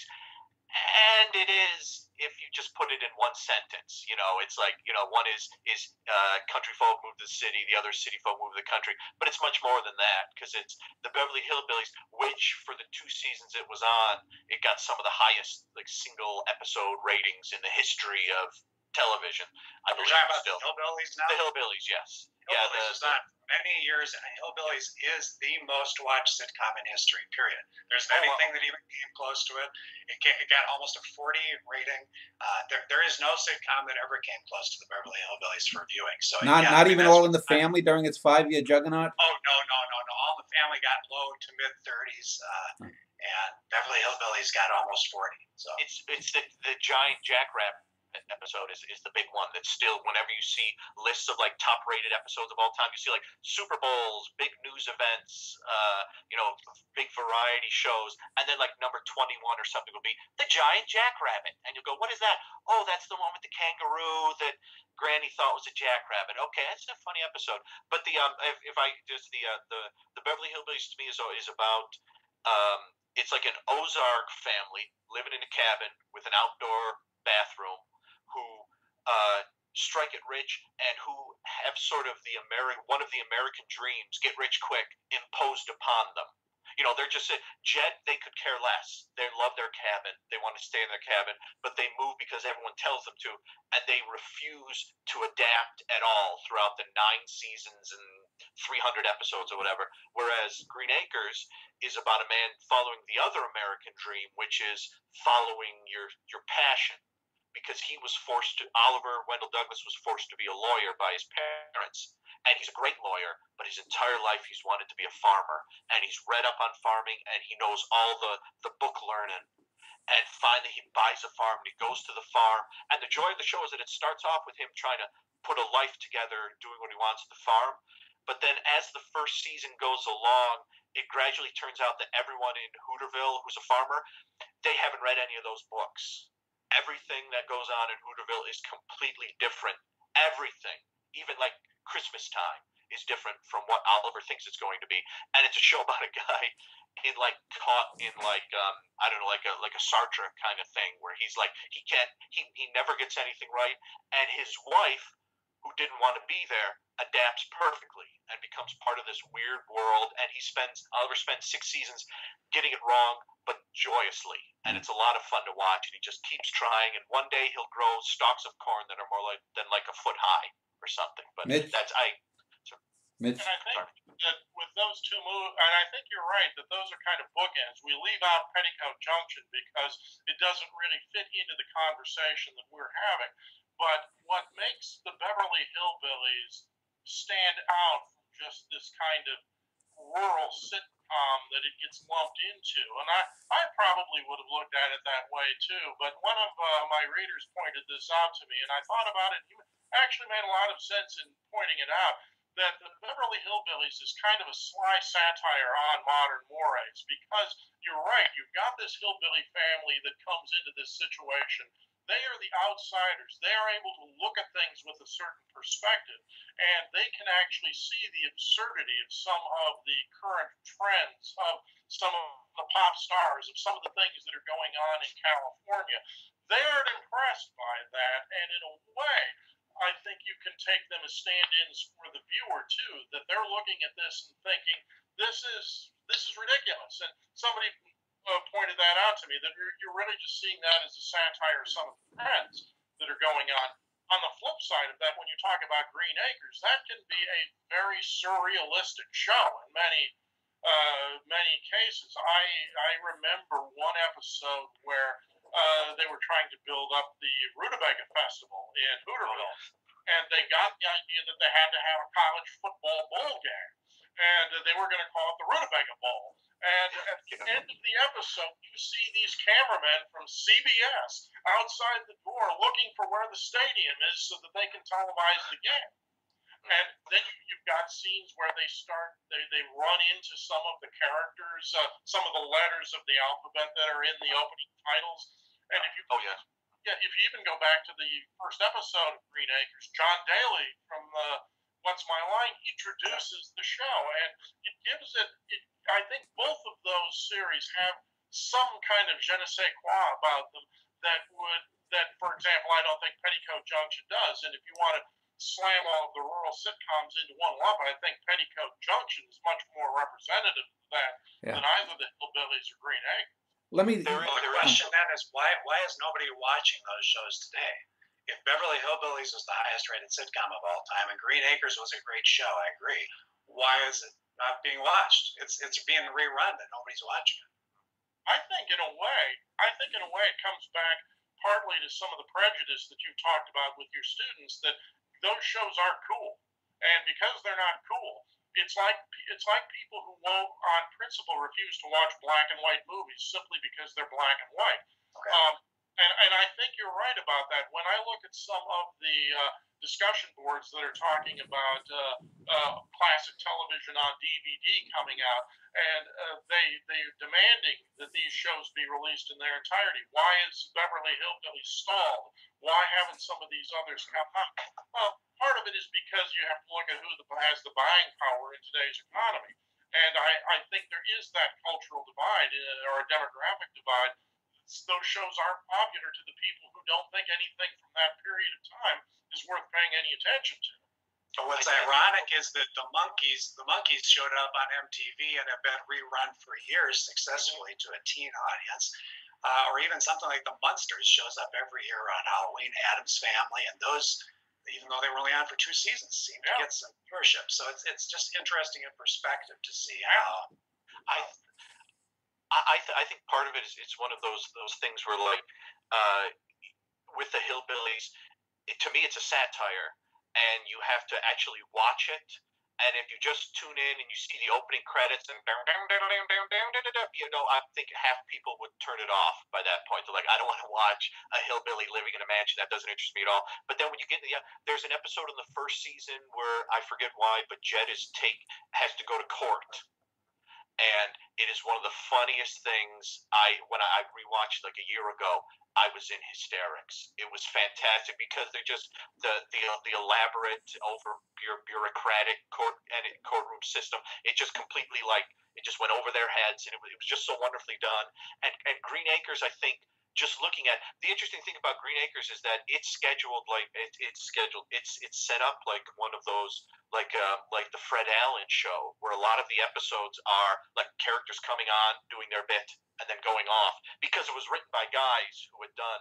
Speaker 3: And it is, if you just put it in one sentence, it's like, one is country folk move to the city, the other city folk move to the country. But it's much more than that, because it's the Beverly Hillbillies, which for the 2 seasons it was on, it got some of the highest single episode ratings in the history of television.
Speaker 4: You're talking about the Hillbillies now?
Speaker 3: The Hillbillies, yes.
Speaker 4: Hillbillies was on many years, and Hillbillies is the most watched sitcom in history, period. There's anything that even came close to it. It got almost a 40 rating. There is no sitcom that ever came close to the Beverly Hillbillies for viewing. So
Speaker 1: not even All in the Family during its 5-year juggernaut?
Speaker 3: Oh, no. All in the Family got low to mid-30s, and Beverly Hillbillies got almost 40. So it's the giant jackrabbit episode is the big one that's still, whenever you see lists of top rated episodes of all time, you see Super Bowls, big news events, big variety shows, and then number 21 or something will be the giant jackrabbit, and you'll go, what is that? Oh, that's the one with the kangaroo that Granny thought was a jackrabbit. Okay, that's a funny episode. But the the Beverly Hillbillies to me is about it's like an Ozark family living in a cabin with an outdoor bathroom who strike it rich and who have sort of one of the American dreams, get rich quick, imposed upon them. They're just Jed, they could care less. They love their cabin. They want to stay in their cabin, but they move because everyone tells them to, and they refuse to adapt at all throughout the 9 seasons and 300 episodes or whatever. Whereas Green Acres is about a man following the other American dream, which is following your passion. because Oliver Wendell Douglas was forced to be a lawyer by his parents. And he's a great lawyer, but his entire life he's wanted to be a farmer. And he's read up on farming, and he knows all the book learning. And finally he buys a farm, and he goes to the farm. And the joy of the show is that it starts off with him trying to put a life together, doing what he wants at the farm. But then as the first season goes along, it gradually turns out that everyone in Hooterville who's a farmer, they haven't read any of those books. Everything that goes on in Hooterville is completely different. Everything, even like Christmas time, is different from what Oliver thinks it's going to be. And it's a show about a guy caught in I don't know, like a Sartre kind of thing, where he's like he never gets anything right, and his wife, who didn't want to be there, adapts perfectly and becomes part of this weird world. And Oliver spends 6 seasons getting it wrong, but joyously. And it's a lot of fun to watch. And he just keeps trying. And one day he'll grow stalks of corn that are more than a foot high or something. But
Speaker 1: Mitch?
Speaker 2: And I think that with those two movies, and I think you're right, that those are kind of bookends. We leave out Petticoat Junction because it doesn't really fit into the conversation that we're having. But what makes the Beverly Hillbillies stand out from just this kind of rural sitcom that it gets lumped into, and I probably would have looked at it that way too, but one of my readers pointed this out to me, and I thought about it. He actually made a lot of sense in pointing it out, that the Beverly Hillbillies is kind of a sly satire on modern mores, because you're right, you've got this hillbilly family that comes into this situation. They are the outsiders. They are able to look at things with a certain perspective, and they can actually see the absurdity of some of the current trends, of some of the pop stars, of some of the things that are going on in California. They aren't impressed by that, and in a way, I think you can take them as stand-ins for the viewer too, that they're looking at this and thinking, this is ridiculous. And somebody pointed that out to me, that you're really just seeing that as a satire of some of the trends that are going on. On the flip side of that, when you talk about Green Acres, that can be a very surrealistic show in many cases. I remember one episode where they were trying to build up the Rutabaga Festival in Hooterville, and they got the idea that they had to have a college football bowl game, and they were going to call it the Rutabaga Bowl. And at the end of the episode, you see these cameramen from CBS outside the door looking for where the stadium is so that they can televise the game. And then you've got scenes where they run into some of the characters, some of the letters of the alphabet that are in the opening titles. And if you even go back to the first episode of Green Acres, John Daly from What's My Line introduces the show, and it gives it. I think both of those series have some kind of je ne sais quoi about them that, for example, I don't think Petticoat Junction does. And if you want to slam all of the rural sitcoms into one lump, I think Petticoat Junction is much more representative of that than either the Hillbillies or Green Acres.
Speaker 4: The question then is, why is nobody watching those shows today? If Beverly Hillbillies was the highest rated sitcom of all time and Green Acres was a great show, I agree. Why is it not being watched? It's being rerun, but nobody's watching it.
Speaker 2: I think in a way it comes back partly to some of the prejudice that you've talked about with your students, that those shows aren't cool. And because they're not cool, it's like people who won't on principle refuse to watch black and white movies simply because they're black and white.
Speaker 4: Okay.
Speaker 2: And I think you're right about that. When I look at some of the discussion boards that are talking about classic television on DVD coming out, and they're demanding that these shows be released in their entirety. Why is Beverly Hillbillies stalled? Why haven't some of these others come out? Well, part of it is because you have to look at who has the buying power in today's economy. And I think there is that cultural divide or a demographic divide. Those shows aren't popular to the people who don't think anything from that period of time is worth paying any attention to.
Speaker 4: But what's ironic is that the Monkees showed up on MTV and have been rerun for years successfully to a teen audience. Or even something like The Munsters shows up every year on Halloween, Addams Family, and those, even though they were only on for 2 seasons, seem to get some viewership. So it's just interesting in perspective to see how.
Speaker 3: I think part of it is it's one of those things where with the Hillbillies, to me, it's a satire, and you have to actually watch it. And if you just tune in and you see the opening credits and I think half people would turn it off by that point. They're like, I don't want to watch a hillbilly living in a mansion. That doesn't interest me at all. But then when you get into there's an episode in the first season where I forget why, but Jed has to go to court, and it is one of the funniest things. When I rewatched like a year ago, I was in hysterics. It was fantastic because they're just the elaborate, over bureaucratic courtroom system. It just completely it just went over their heads, and it was just so wonderfully done. And Green Acres, I think, just looking at the interesting thing about Green Acres is that it's scheduled it's set up like one of those like the Fred Allen show, where a lot of the episodes are like characters coming on doing their bit and then going off, because it was written by guys who had done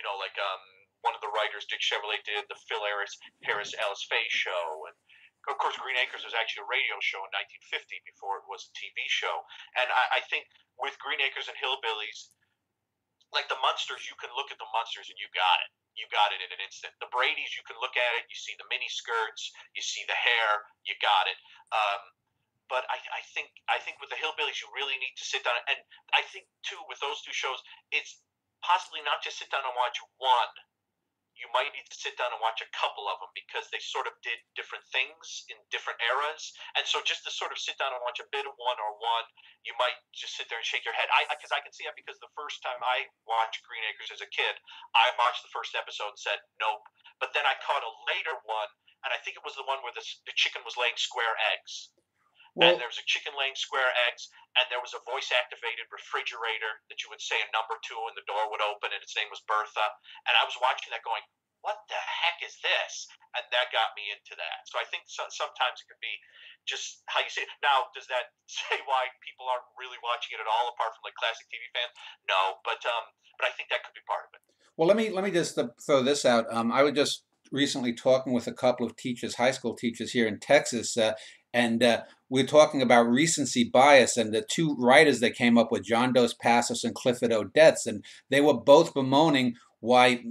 Speaker 3: one of the writers, Dick Chevrolet, did the Phil Harris Alice Faye show, and of course Green Acres was actually a radio show in 1950 before it was a TV show. And I think with Green Acres and Hillbillies, like the Munsters, you can look at the Munsters and you got it. You got it in an instant. The Bradys, you can look at it, you see the mini skirts, you see the hair, you got it. But I think with the Hillbillies, you really need to sit down. And I think too, with those two shows, it's possibly not just sit down and watch one. You might need to sit down and watch a couple of them, because they sort of did different things in different eras. And so just to sort of sit down and watch a bit of one, you might just sit there and shake your head. Because I can see that, because the first time I watched Green Acres as a kid, I watched the first episode and said, nope. But then I caught a later one, and I think it was the one where the chicken was laying square eggs. Well, and there was a chicken laying square eggs, and there was a voice-activated refrigerator that you would say a number to, and the door would open, and its name was Bertha. And I was watching that going, what the heck is this? And that got me into that. So I think sometimes it could be just how you say it. Now, does that say why people aren't really watching it at all, apart from like classic TV fans? No, but I think that could be part of it.
Speaker 1: Well, let me just throw this out. I was just recently talking with a couple of teachers, high school teachers here in Texas, and we're talking about recency bias, and the two writers that came up with, John Dos Passos and Clifford Odets, and they were both bemoaning why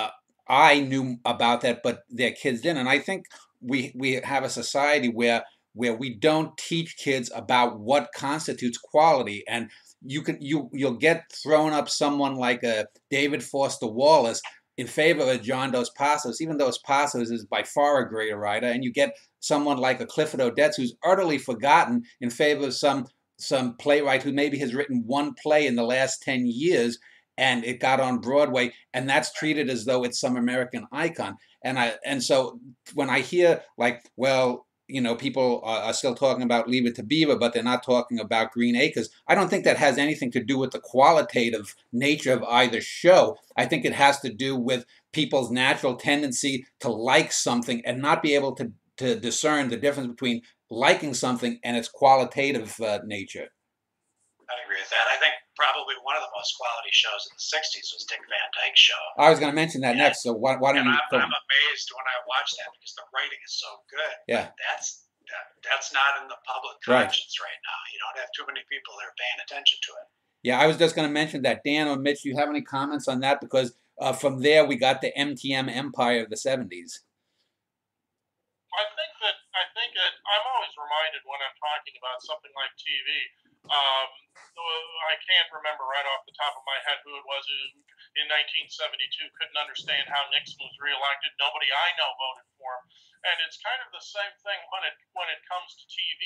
Speaker 1: I knew about that, but their kids didn't. And I think we have a society where we don't teach kids about what constitutes quality, and you'll get thrown up someone like a David Foster Wallace in favor of John Dos Passos, even though Passos is by far a greater writer, and you get someone like a Clifford Odets who's utterly forgotten in favor of some playwright who maybe has written one play in the last 10 years, and it got on Broadway, and that's treated as though it's some American icon. And so when I hear like, well, people are still talking about Leave It to Beaver, but they're not talking about Green Acres, I don't think that has anything to do with the qualitative nature of either show. I think it has to do with people's natural tendency to like something and not be able to discern the difference between liking something and its qualitative nature.
Speaker 4: I agree with that. I think probably one of the most quality shows in the 60s was Dick Van Dyke Show.
Speaker 1: I was going to mention that next, so why don't you...
Speaker 4: I'm amazed when I watch that, because the writing is so good.
Speaker 1: Yeah.
Speaker 4: That's not in the public conscience right now. You don't have too many people that are paying attention to it.
Speaker 1: Yeah, I was just going to mention that. Dan or Mitch, do you have any comments on that? Because from there we got the MTM empire of the 70s.
Speaker 2: I think that I'm always reminded when I'm talking about something like TV. I can't remember right off the top of my head who it was who in 1972 couldn't understand how Nixon was reelected. Nobody I know voted for him, and it's kind of the same thing when it comes to TV.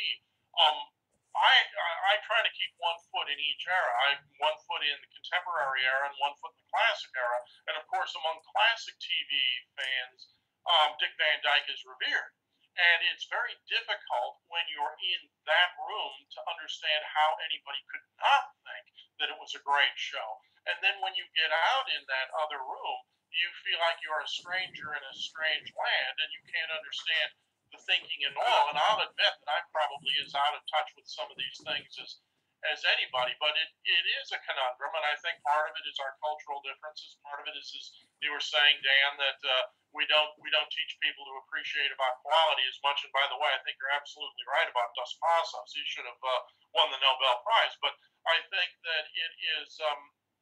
Speaker 2: I try to keep one foot in each era. I'm one foot in the contemporary era and one foot in the classic era, and of course among classic TV fans, Dick Van Dyke is revered. And it's very difficult when you're in that room to understand how anybody could not think that it was a great show. And then when you get out in that other room, you feel like you're a stranger in a strange land, and you can't understand the thinking and all. And I'll admit that I'm probably as out of touch with some of these things as anybody, but it is a conundrum, and I think part of it is our cultural differences. Part of it is, as you were saying, Dan, that we don't teach people to appreciate about quality as much. And by the way, I think you're absolutely right about Dos Passos. He should have won the Nobel Prize. But I think that it is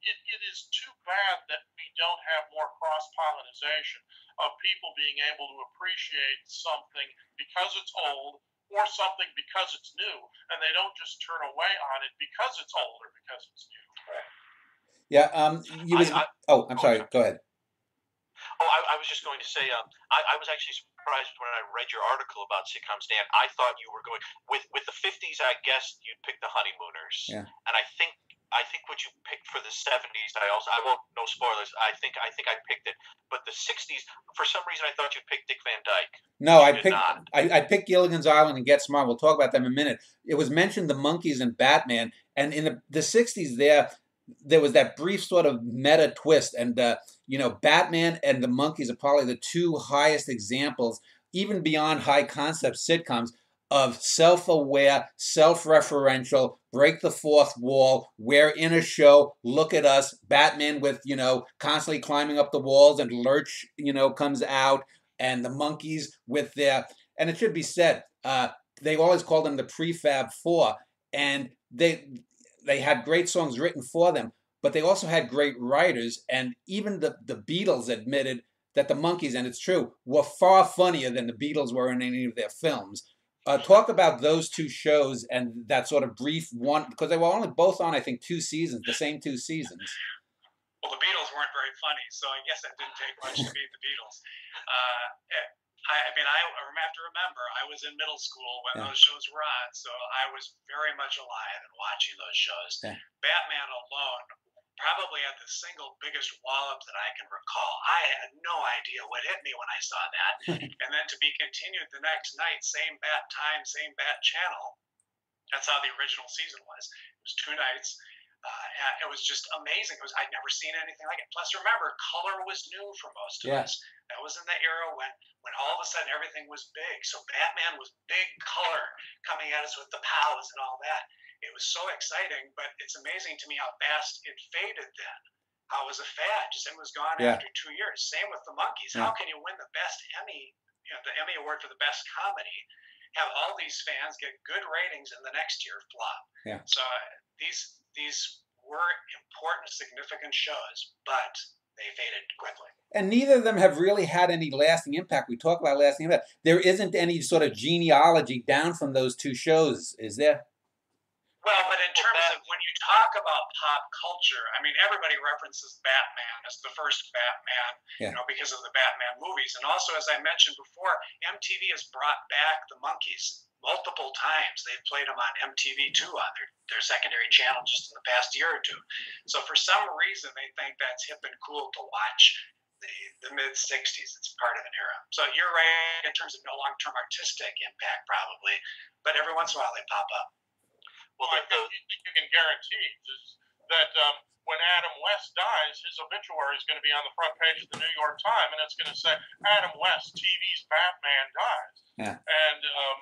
Speaker 2: it is too bad that we don't have more cross-pollination of people being able to appreciate something because it's old or something because it's new, and they don't just turn away on it because it's old or because it's new.
Speaker 4: Right.
Speaker 1: Yeah. You was. Oh, I'm
Speaker 3: Go
Speaker 1: sorry.
Speaker 3: ahead.
Speaker 1: Go ahead.
Speaker 3: Oh, I was just going to say, I was actually surprised when I read your article about sitcoms, Dan. I thought you were going with the '50s. I guessed you'd pick The Honeymooners,
Speaker 1: Yeah.
Speaker 3: and I think what you picked for the '70s. I won't, no spoilers. I think I picked it, but the '60s, for some reason, I thought you'd pick Dick Van Dyke.
Speaker 1: No,
Speaker 3: You did not.
Speaker 1: I picked Gilligan's Island and Get Smart. We'll talk about them in a minute. It was mentioned the Monkees and Batman, and in the '60s there was that brief sort of meta twist, and Batman and the Monkees are probably the two highest examples, even beyond high concept sitcoms, of self-aware, self-referential, break the fourth wall. We're in a show. Look at us. Batman with constantly climbing up the walls, and Lurch comes out, and the Monkees with their, and it should be said, they always called them the Prefab Four, and they had great songs written for them, but they also had great writers, and even the Beatles admitted that the Monkees, and it's true, were far funnier than the Beatles were in any of their films. Talk about those two shows and that sort of brief one, because they were only both on, I think, 2 seasons, the same 2 seasons.
Speaker 4: Well, the Beatles weren't very funny, so I guess it didn't take much to beat the Beatles. I have to remember, I was in middle school when those shows were on, so I was very much alive and watching those shows.
Speaker 1: Yeah.
Speaker 4: Batman alone probably had the single biggest wallop that I can recall. I had no idea what hit me when I saw that. And then to be continued the next night, same bat time, same bat channel. That's how the original season was. It was 2 nights. It was just amazing. I'd never seen anything like it. Plus, remember, color was new for most of us. That was in the era when all of a sudden everything was big. So Batman was big color coming at us with the powers and all that. It was so exciting, but it's amazing to me how fast it faded then. How it was a fad. It was gone after 2 years. Same with the Monkees. How can you win the best Emmy, the Emmy Award for the best comedy, have all these fans get good ratings and the next year flop?
Speaker 1: Yeah.
Speaker 4: So these were important, significant shows, but they faded quickly.
Speaker 1: And neither of them have really had any lasting impact. We talk about lasting impact. There isn't any sort of genealogy down from those 2 shows, is there?
Speaker 4: Well, but in terms of when you talk about pop culture, I mean, everybody references Batman as the first Batman, because of the Batman movies. And also, as I mentioned before, MTV has brought back the Monkees multiple times. They've played them on MTV2 on their secondary channel just in the past year or two. So for some reason, they think that's hip and cool to watch the mid-'60s. It's part of an era. So you're right in terms of no long-term artistic impact, probably, but every once in a while they pop up.
Speaker 2: Well, I think you can guarantee that when Adam West dies, his obituary is going to be on the front page of the New York Times, and it's going to say, Adam West, TV's Batman dies.
Speaker 1: Yeah.
Speaker 2: And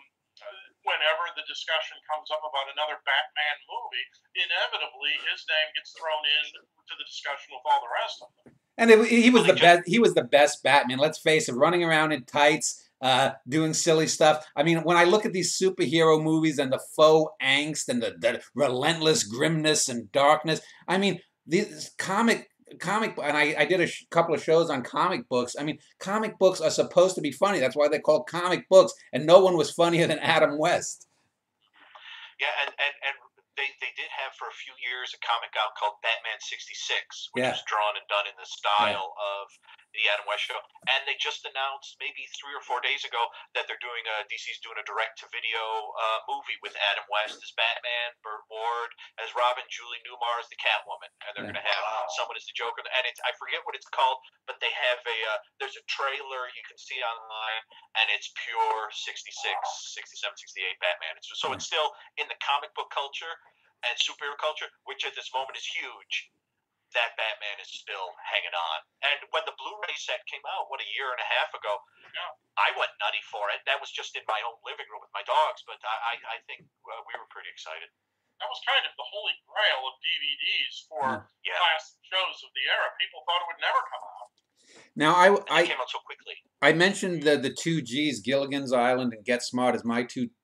Speaker 2: whenever the discussion comes up about another Batman movie, inevitably his name gets thrown in to the discussion with all the rest of them.
Speaker 1: And he was the best. He was the best Batman. Let's face it, running around in tights, doing silly stuff. I mean, when I look at these superhero movies and the faux angst and the relentless grimness and darkness, I mean, these comic, and I did a couple of shows on comic books. I mean, comic books are supposed to be funny. That's why they're called comic books. And no one was funnier than Adam West.
Speaker 3: Yeah, and they did have for a few years a comic out called Batman '66, which was drawn and done in the style of the Adam West show. And they just announced maybe 3 or 4 days ago that they're doing DC's doing a direct-to-video movie with Adam West as Batman, Burt Ward as Robin, Julie Newmar as the Catwoman, and they're going to have someone as the Joker. And I forget what it's called, but they have there's a trailer you can see online, and it's pure '66, '67, '68 Batman. It's still in the comic book culture and superhero culture, which at this moment is huge. That Batman is still hanging on. And when the Blu-ray set came out, a year and a half ago, I went nutty for it. That was just in my own living room with my dogs, but I think we were pretty excited.
Speaker 2: That was kind of the holy grail of DVDs for classic shows of the era. People thought it would never come out.
Speaker 1: Now,
Speaker 3: it came out so quickly.
Speaker 1: I mentioned the 2 Gs, Gilligan's Island and Get Smart, as my 2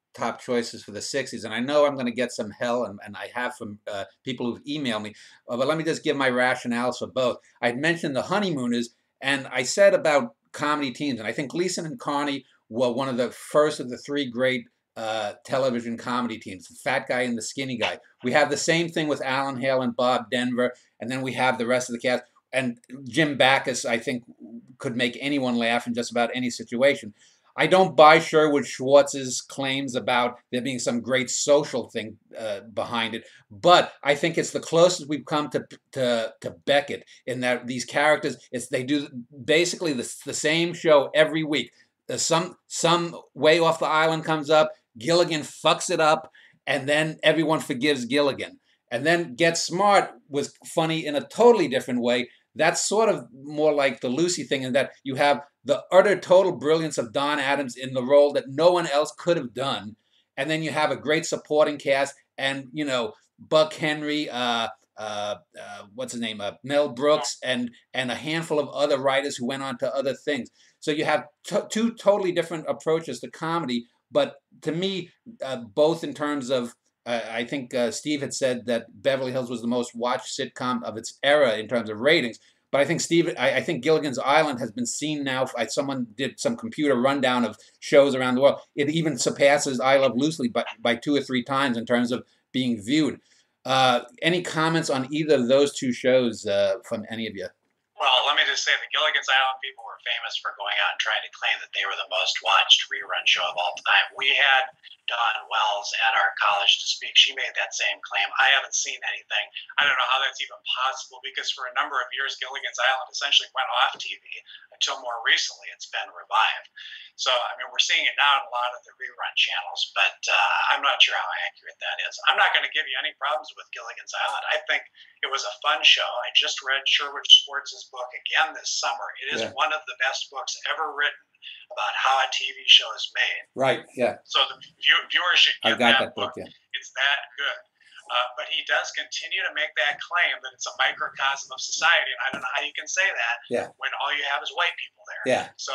Speaker 1: top choices for the 60s. And I know I'm going to get some hell, and I have from people who've emailed me. But let me just give my rationales for both. I'd mentioned The Honeymooners, and I said about comedy teams, and I think Gleason and Carney were one of the first of the three great television comedy teams, the fat guy and the skinny guy. We have the same thing with Alan Hale and Bob Denver, and then we have the rest of the cast. And Jim Backus, I think, could make anyone laugh in just about any situation. I don't buy Sherwood Schwartz's claims about there being some great social thing behind it, but I think it's the closest we've come to Beckett in that these characters, they do basically the same show every week. Some way off the island comes up, Gilligan fucks it up, and then everyone forgives Gilligan. And then Get Smart was funny in a totally different way. That's sort of more like the Lucy thing, in that you have the utter total brilliance of Don Adams in the role that no one else could have done. And then you have a great supporting cast, and, you know, Buck Henry, what's his name, Mel Brooks, and a handful of other writers who went on to other things. So you have two totally different approaches to comedy. But to me, both in terms of, I think Steve had said that Beverly Hills was the most watched sitcom of its era in terms of ratings. But I think I think Gilligan's Island has been seen now. Someone did some computer rundown of shows around the world. It even surpasses I Love Lucy by 2 or 3 times in terms of being viewed. Any comments on either of those two shows from any of you?
Speaker 4: Well, let me just say the Gilligan's Island people were famous for going out and trying to claim that they were the most watched rerun show of all time. We had Dawn Wells at our college to speak. She made that same claim. I haven't seen anything. I don't know how that's even possible, because for a number of years, Gilligan's Island essentially went off TV until more recently it's been revived. So, I mean, we're seeing it now in a lot of the rerun channels, but I'm not sure how accurate that is. I'm not going to give you any problems with Gilligan's Island. I think it was a fun show. I just read Sherwood Schwartz's book again this summer. It is one of the best books ever written about how a TV show is made.
Speaker 1: Right, yeah.
Speaker 4: So the viewers should get that book.
Speaker 1: Yeah.
Speaker 4: It's that good. But he does continue to make that claim that it's a microcosm of society, and I don't know how you can say that when all you have is white people there.
Speaker 1: Yeah.
Speaker 4: So,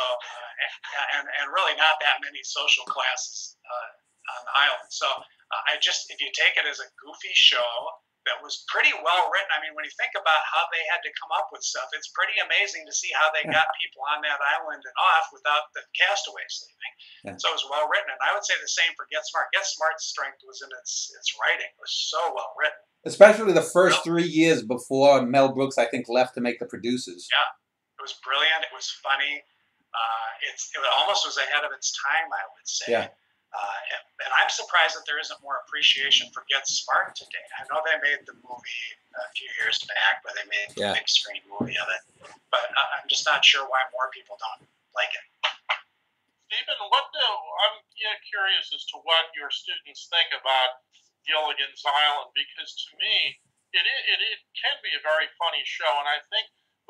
Speaker 4: and really not that many social classes on the island. So if you take it as a goofy show that was pretty well written. I mean, when you think about how they had to come up with stuff, it's pretty amazing to see how they got people on that island and off without the castaways leaving. Yeah. So it was well written. And I would say the same for Get Smart. Get Smart's strength was in its writing. It was so well written.
Speaker 1: Especially the first 3 years before Mel Brooks, I think, left to make the producers.
Speaker 4: Yeah. It was brilliant. It was funny. It almost was ahead of its time, I would say. Yeah. And I'm surprised that there isn't more appreciation for Get Smart today. I know they made the movie a few years back, where they made a big screen movie of it. But I'm just not sure why more people don't like it.
Speaker 2: Stephen, I'm curious as to what your students think about Gilligan's Island, because to me, it can be a very funny show, and I think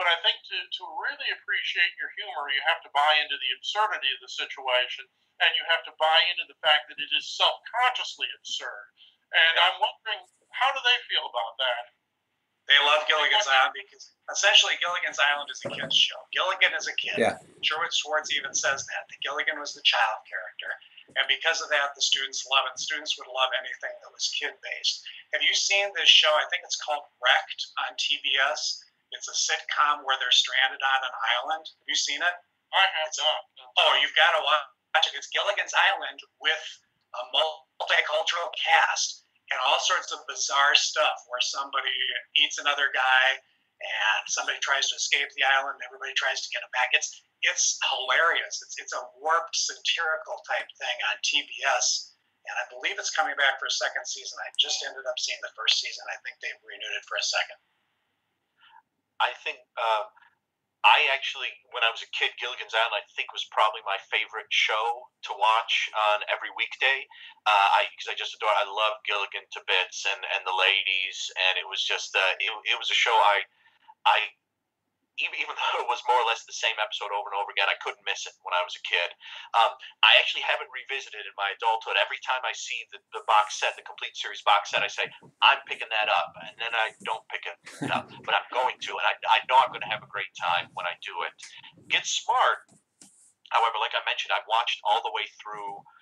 Speaker 2: to really appreciate your humor, you have to buy into the absurdity of the situation. And you have to buy into the fact that it is self-consciously absurd. And I'm wondering, how do they feel about that?
Speaker 4: They love Gilligan's Island because essentially Gilligan's Island is a kid's show. Gilligan is a kid. Yeah. Sherwood Schwartz even says that Gilligan was the child character. And because of that, the students love it. Students would love anything that was kid-based. Have you seen this show? I think it's called Wrecked on TBS. It's a sitcom where they're stranded on an island. Have you seen it?
Speaker 2: I have not.
Speaker 4: Oh, you've got to watch. It's Gilligan's Island with a multicultural cast and all sorts of bizarre stuff where somebody eats another guy and somebody tries to escape the island and everybody tries to get him back. It's hilarious. It's a warped satirical type thing on TBS, and I believe it's coming back for a second season. I just ended up seeing the first season. I think they've renewed it for a second.
Speaker 3: I think I actually, when I was a kid, Gilligan's Island, I think, was probably my favorite show to watch on every weekday. Because I just adore, I love Gilligan to bits and the ladies, and it was just, it was a show even though it was more or less the same episode over and over again, I couldn't miss it when I was a kid. I actually haven't revisited in my adulthood. Every time I see the box set, the complete series box set, I say, I'm picking that up. And then I don't pick it up, but I'm going to. And I know I'm going to have a great time when I do it. Get Smart, however, like I mentioned, I've watched all the way through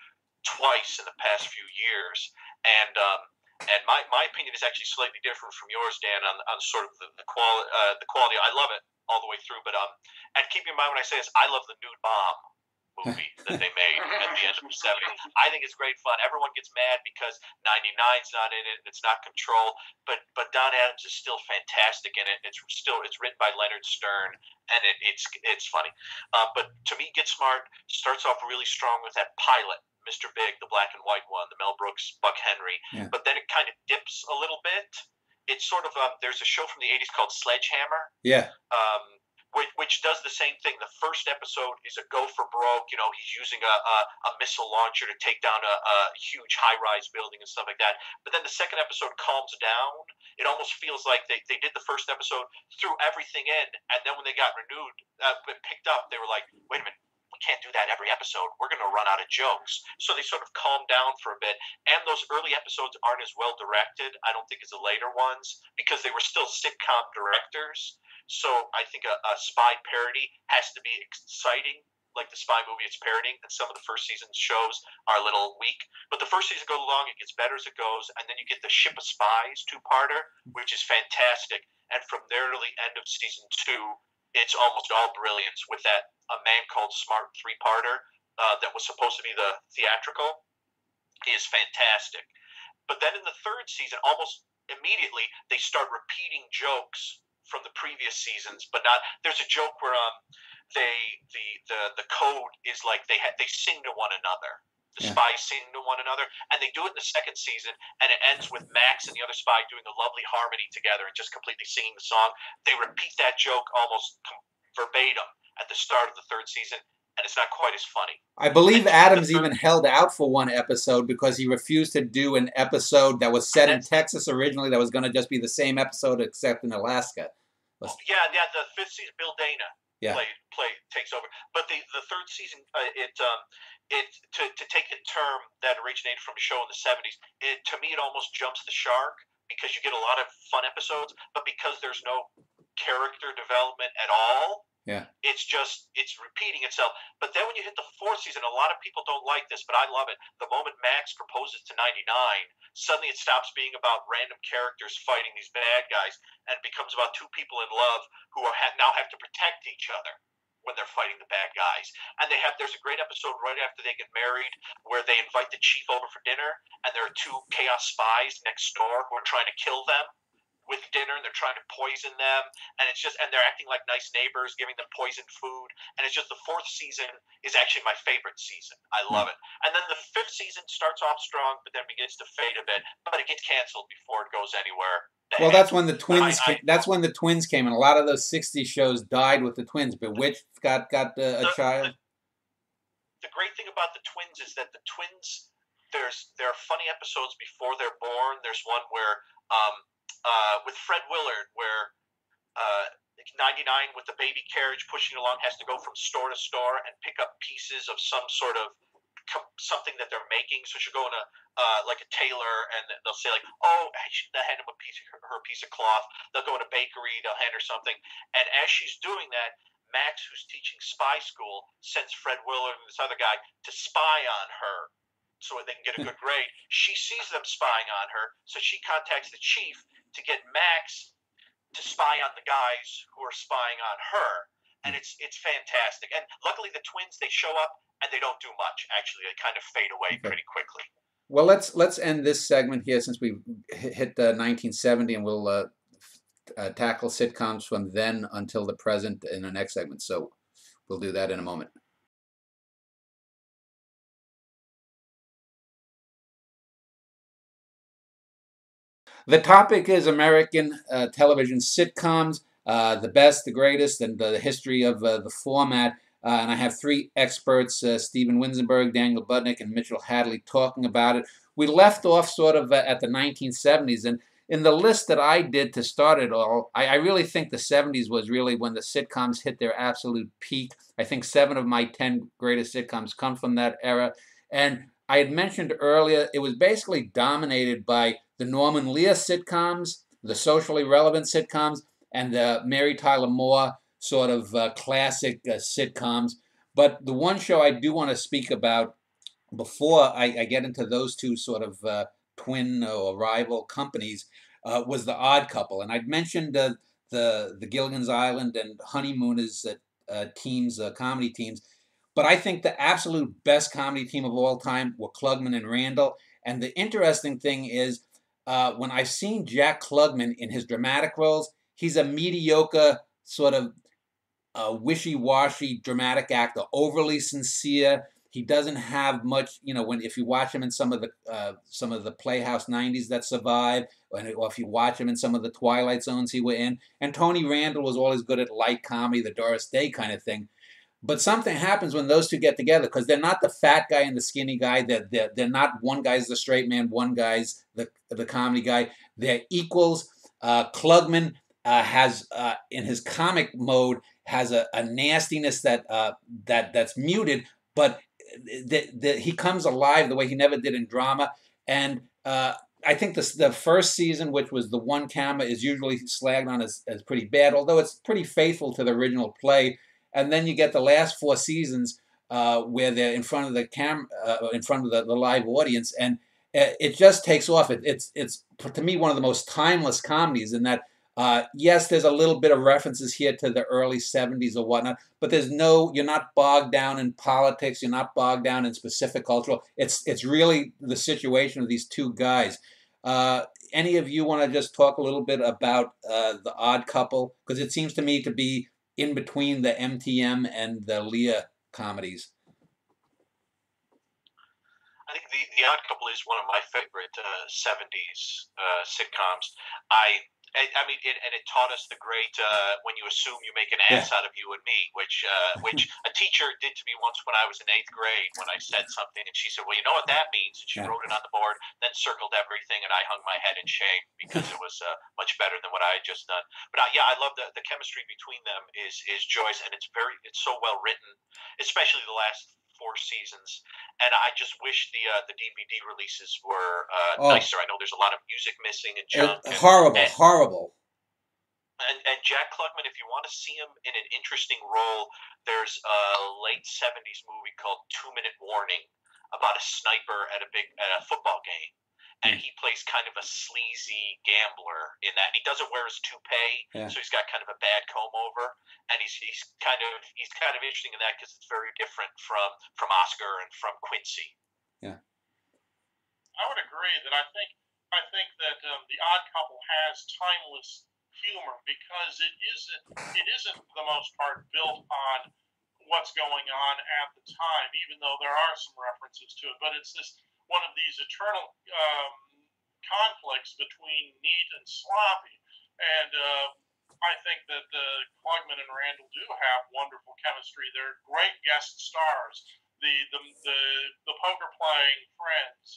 Speaker 3: twice in the past few years, and my opinion is actually slightly different from yours, Dan, on sort of the quality. I love it all the way through, but and keep in mind when I say this, I love the Nude Bomb movie that they made at the end of the 70s. I think it's great fun. Everyone gets mad because 99's not in it and it's not Control, but Don Adams is still fantastic in it. It's written by Leonard Stern, and it's funny. But to me, Get Smart starts off really strong with that pilot, Mr. Big, the black and white one, the Mel Brooks, Buck Henry. Yeah. But then it kind of dips a little bit. It's sort of there's a show from the 80s called Sledgehammer.
Speaker 1: Yeah.
Speaker 3: Which does the same thing. The first episode is a go for broke. You know, he's using a missile launcher to take down a huge high-rise building and stuff like that. But then the second episode calms down. It almost feels like they did the first episode, threw everything in, and then when they got renewed, picked up, they were like, wait a minute, we can't do that every episode. We're going to run out of jokes. So they sort of calmed down for a bit. And those early episodes aren't as well directed, I don't think, as the later ones, because they were still sitcom directors. So I think a spy parody has to be exciting, like the spy movie it's parodying, and some of the first season's shows are a little weak. But the first season goes along, it gets better as it goes, and then you get the Ship of Spies two-parter, which is fantastic. And from there to the end of season 2, it's almost all brilliance with that A Man Called Smart three-parter that was supposed to be the theatrical is fantastic. But then in the third season, almost immediately, they start repeating jokes from the previous seasons, but not. There's a joke where the code is like they sing to one another. The spies sing to one another, and they do it in the second season, and it ends with Max and the other spy doing a lovely harmony together and just completely singing the song. They repeat that joke almost verbatim at the start of the third season, and it's not quite as funny.
Speaker 1: I believe Adams even held out for one episode because he refused to do an episode that was set in Texas originally that was going to just be the same episode except in Alaska.
Speaker 3: Yeah, the fifth season, Bill Dana takes over. But the third season, to take a term that originated from a show in the 70s, to me it almost jumps the shark because you get a lot of fun episodes, but because there's no character development at all, it's repeating itself. But then when you hit the fourth season, a lot of people don't like this, but I love it. The moment Max proposes to 99, suddenly it stops being about random characters fighting these bad guys and it becomes about two people in love who now have to protect each other when they're fighting the bad guys. And there's a great episode right after they get married where they invite the chief over for dinner, and there are two chaos spies next door who are trying to kill them with dinner, and they're trying to poison them, and they're acting like nice neighbors, giving them poisoned food, and it's just the fourth season is actually my favorite season. I love it. And then the fifth season starts off strong, but then begins to fade a bit, but it gets canceled before it goes anywhere.
Speaker 1: Well, that's when the twins. That's when the twins came, and a lot of those '60s shows died with the twins. Bewitched got a child.
Speaker 3: The great thing about the twins is that the twins, there are funny episodes before they're born. There's one where with Fred Willard, where 99 with the baby carriage pushing along has to go from store to store and pick up pieces of some sort of something that they're making. So she'll go in like a tailor, and they'll say like, oh, they'll hand him her piece of cloth. They'll go in a bakery, they'll hand her something, and as she's doing that, Max, who's teaching spy school, sends Fred Willard and this other guy to spy on her so they can get a good grade. She sees them spying on her, so she contacts the chief to get Max to spy on the guys who are spying on her. And it's fantastic. And luckily the twins, they show up and they don't do much. Actually, they kind of fade away pretty quickly.
Speaker 1: Well, let's end this segment here since we hit 1970, and we'll tackle sitcoms from then until the present in the next segment. So we'll do that in a moment. The topic is American television sitcoms, the best, the greatest, and the history of the format. And I have three experts, Steven Winsenberg, Daniel Budnick, and Mitchell Hadley, talking about it. We left off sort of at the 1970s, and in the list that I did to start it all, I really think the 70s was really when the sitcoms hit their absolute peak. I think 7 of my 10 greatest sitcoms come from that era. And I had mentioned earlier, it was basically dominated by the Norman Lear sitcoms, the socially relevant sitcoms, and the Mary Tyler Moore sort of classic sitcoms. But the one show I do want to speak about before I get into those two sort of twin or rival companies, was The Odd Couple, and I'd mentioned the Gilligan's Island and Honeymooners teams, comedy teams, but I think the absolute best comedy team of all time were Klugman and Randall. And the interesting thing is, when I've seen Jack Klugman in his dramatic roles, he's a mediocre sort of wishy-washy dramatic actor, overly sincere. He doesn't have much, if you watch him in some of the Playhouse '90s that survive, or if you watch him in some of the Twilight Zones he were in. And Tony Randall was always good at light comedy, the Doris Day kind of thing. But something happens when those two get together, because they're not the fat guy and the skinny guy. They're not, one guy's the straight man, one guy's the comedy guy. They're equals. Klugman has in his comic mode has a nastiness that's muted, but he comes alive the way he never did in drama. And I think the first season, which was the one camera, is usually slagged on as pretty bad, although it's pretty faithful to the original play. And then you get the last 4 seasons where they're in front of the camera, in front of the live audience, and it just takes off. It's to me one of the most timeless comedies in that. Yes, there's a little bit of references here to the early '70s or whatnot, but you're not bogged down in politics. You're not bogged down in specific cultural. It's really the situation of these two guys. Any of you want to just talk a little bit about The Odd Couple? Because it seems to me to be in between the MTM and the Leah comedies.
Speaker 3: I think the Odd Couple is one of my favorite '70s sitcoms. I mean, and it taught us the great when you assume you make an ass out of you and me, which a teacher did to me once when I was in 8th grade when I said something, and she said, "Well, you know what that means?" And she wrote it on the board, then circled everything, and I hung my head in shame because it was much better than what I had just done. But yeah, I love the chemistry between them is joyous, and it's so well written, especially the last 4 seasons, and I just wish the DVD releases were nicer. I know there's a lot of music missing and junk.
Speaker 1: Horrible.
Speaker 3: And Jack Klugman, if you want to see him in an interesting role, there's a late '70s movie called 2-Minute Warning about a sniper at a football game. And he plays kind of a sleazy gambler in that. And he doesn't wear his toupee, so he's got kind of a bad comb over. And he's kind of interesting in that because it's very different from Oscar and from Quincy.
Speaker 1: Yeah,
Speaker 2: I would agree that I think that The Odd Couple has timeless humor because it isn't for the most part built on what's going on at the time, even though there are some references to it. But it's one of these eternal conflicts between neat and sloppy. And I think that Klugman and Randall do have wonderful chemistry. They're great guest stars. The poker playing friends.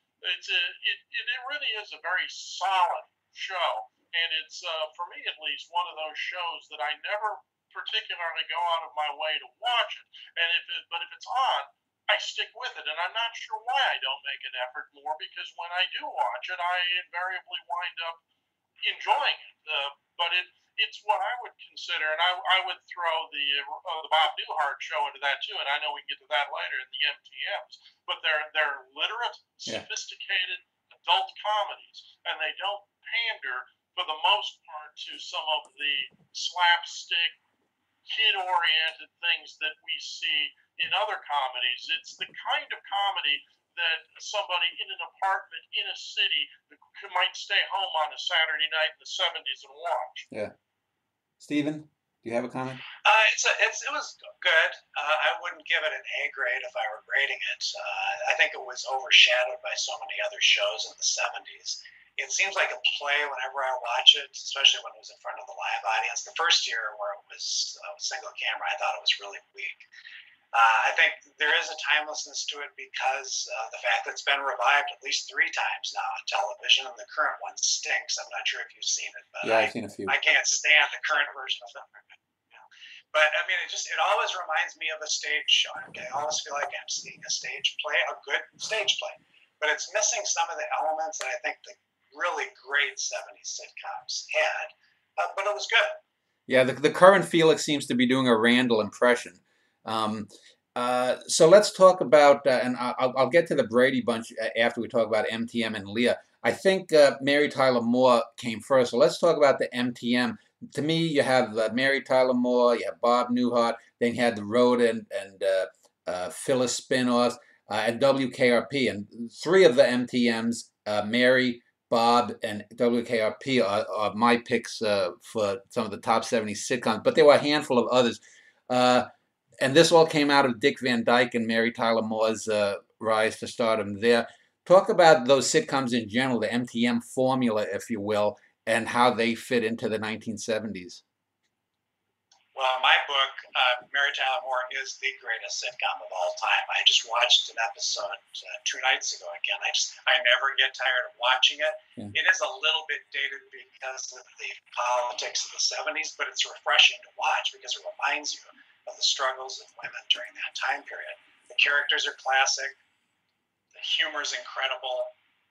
Speaker 2: It really is a very solid show, and it's for me at least one of those shows that I never particularly go out of my way to watch it. And but if it's on, I stick with it, and I'm not sure why I don't make an effort more, because when I do watch it, I invariably wind up enjoying it. But it's what I would consider, and I would throw the Bob Newhart show into that too, and I know we can get to that later in the MTMs, but they're literate, sophisticated adult comedies, and they don't pander for the most part to some of the slapstick, kid-oriented things that we see in other comedies. It's the kind of comedy that somebody in an apartment in a city might stay home on a Saturday night in the '70s and watch.
Speaker 1: Yeah. Stephen, do you have a comment?
Speaker 4: It was good. I wouldn't give it an A grade if I were grading it. I think it was overshadowed by so many other shows in the '70s. It seems like a play whenever I watch it, especially when it was in front of the live audience. The first year where it was single camera, I thought it was really weak. I think there is a timelessness to it because the fact that it's been revived at least 3 times now on television, and the current one stinks. I'm not sure if you've seen it, but
Speaker 1: I've seen a few.
Speaker 4: I can't stand the current version of it. But I mean, it always reminds me of a stage show. I always feel like I'm seeing a stage play, a good stage play, but it's missing some of the elements that I think the really great '70s sitcoms had. But it was good.
Speaker 1: Yeah, the current Felix seems to be doing a Randall impression. So let's talk about, and I'll get to the Brady Bunch after we talk about MTM and Leah. I think Mary Tyler Moore came first. So let's talk about the MTM. To me, you have Mary Tyler Moore, you have Bob Newhart, then you had the Rhoda and Phyllis spinoffs, and WKRP. And three of the MTMs, Mary, Bob, and WKRP, are my picks for some of the top 70 sitcoms. But there were a handful of others. And this all came out of Dick Van Dyke and Mary Tyler Moore's rise to stardom there. Talk about those sitcoms in general, the MTM formula, if you will, and how they fit into the 1970s.
Speaker 4: Well, in my book, Mary Tyler Moore is the greatest sitcom of all time. I just watched an episode 2 nights ago again. I never get tired of watching it. Yeah. It is a little bit dated because of the politics of the 70s, but it's refreshing to watch because it reminds you of the struggles of women during that time period. The characters are classic. The humor is incredible.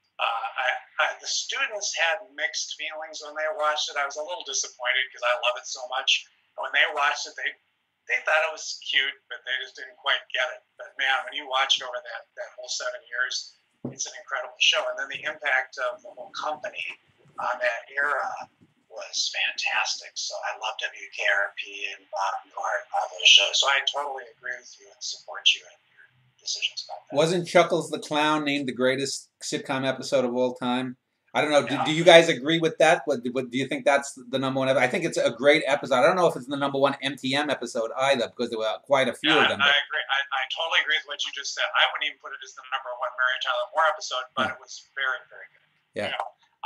Speaker 4: The students had mixed feelings when they watched it. I was a little disappointed because I love it so much. And when they watched it, they thought it was cute, but they just didn't quite get it. But man, when you watch it over that whole 7 years, it's an incredible show. And then the impact of the whole company on that era was fantastic. So I love WKRP and Bob Newhart, all those shows. So I totally agree with you and support you in your decisions about that.
Speaker 1: Wasn't Chuckles the Clown named the greatest sitcom episode of all time? I don't know. Do you guys agree with that? Do you think that's the number one? I think it's a great episode. I don't know if it's the number one MTM episode either, because there were quite a few of them.
Speaker 4: I agree. I totally agree with what you just said. I wouldn't even put it as the number one Mary Tyler Moore episode, but it was very, very good.
Speaker 1: Yeah.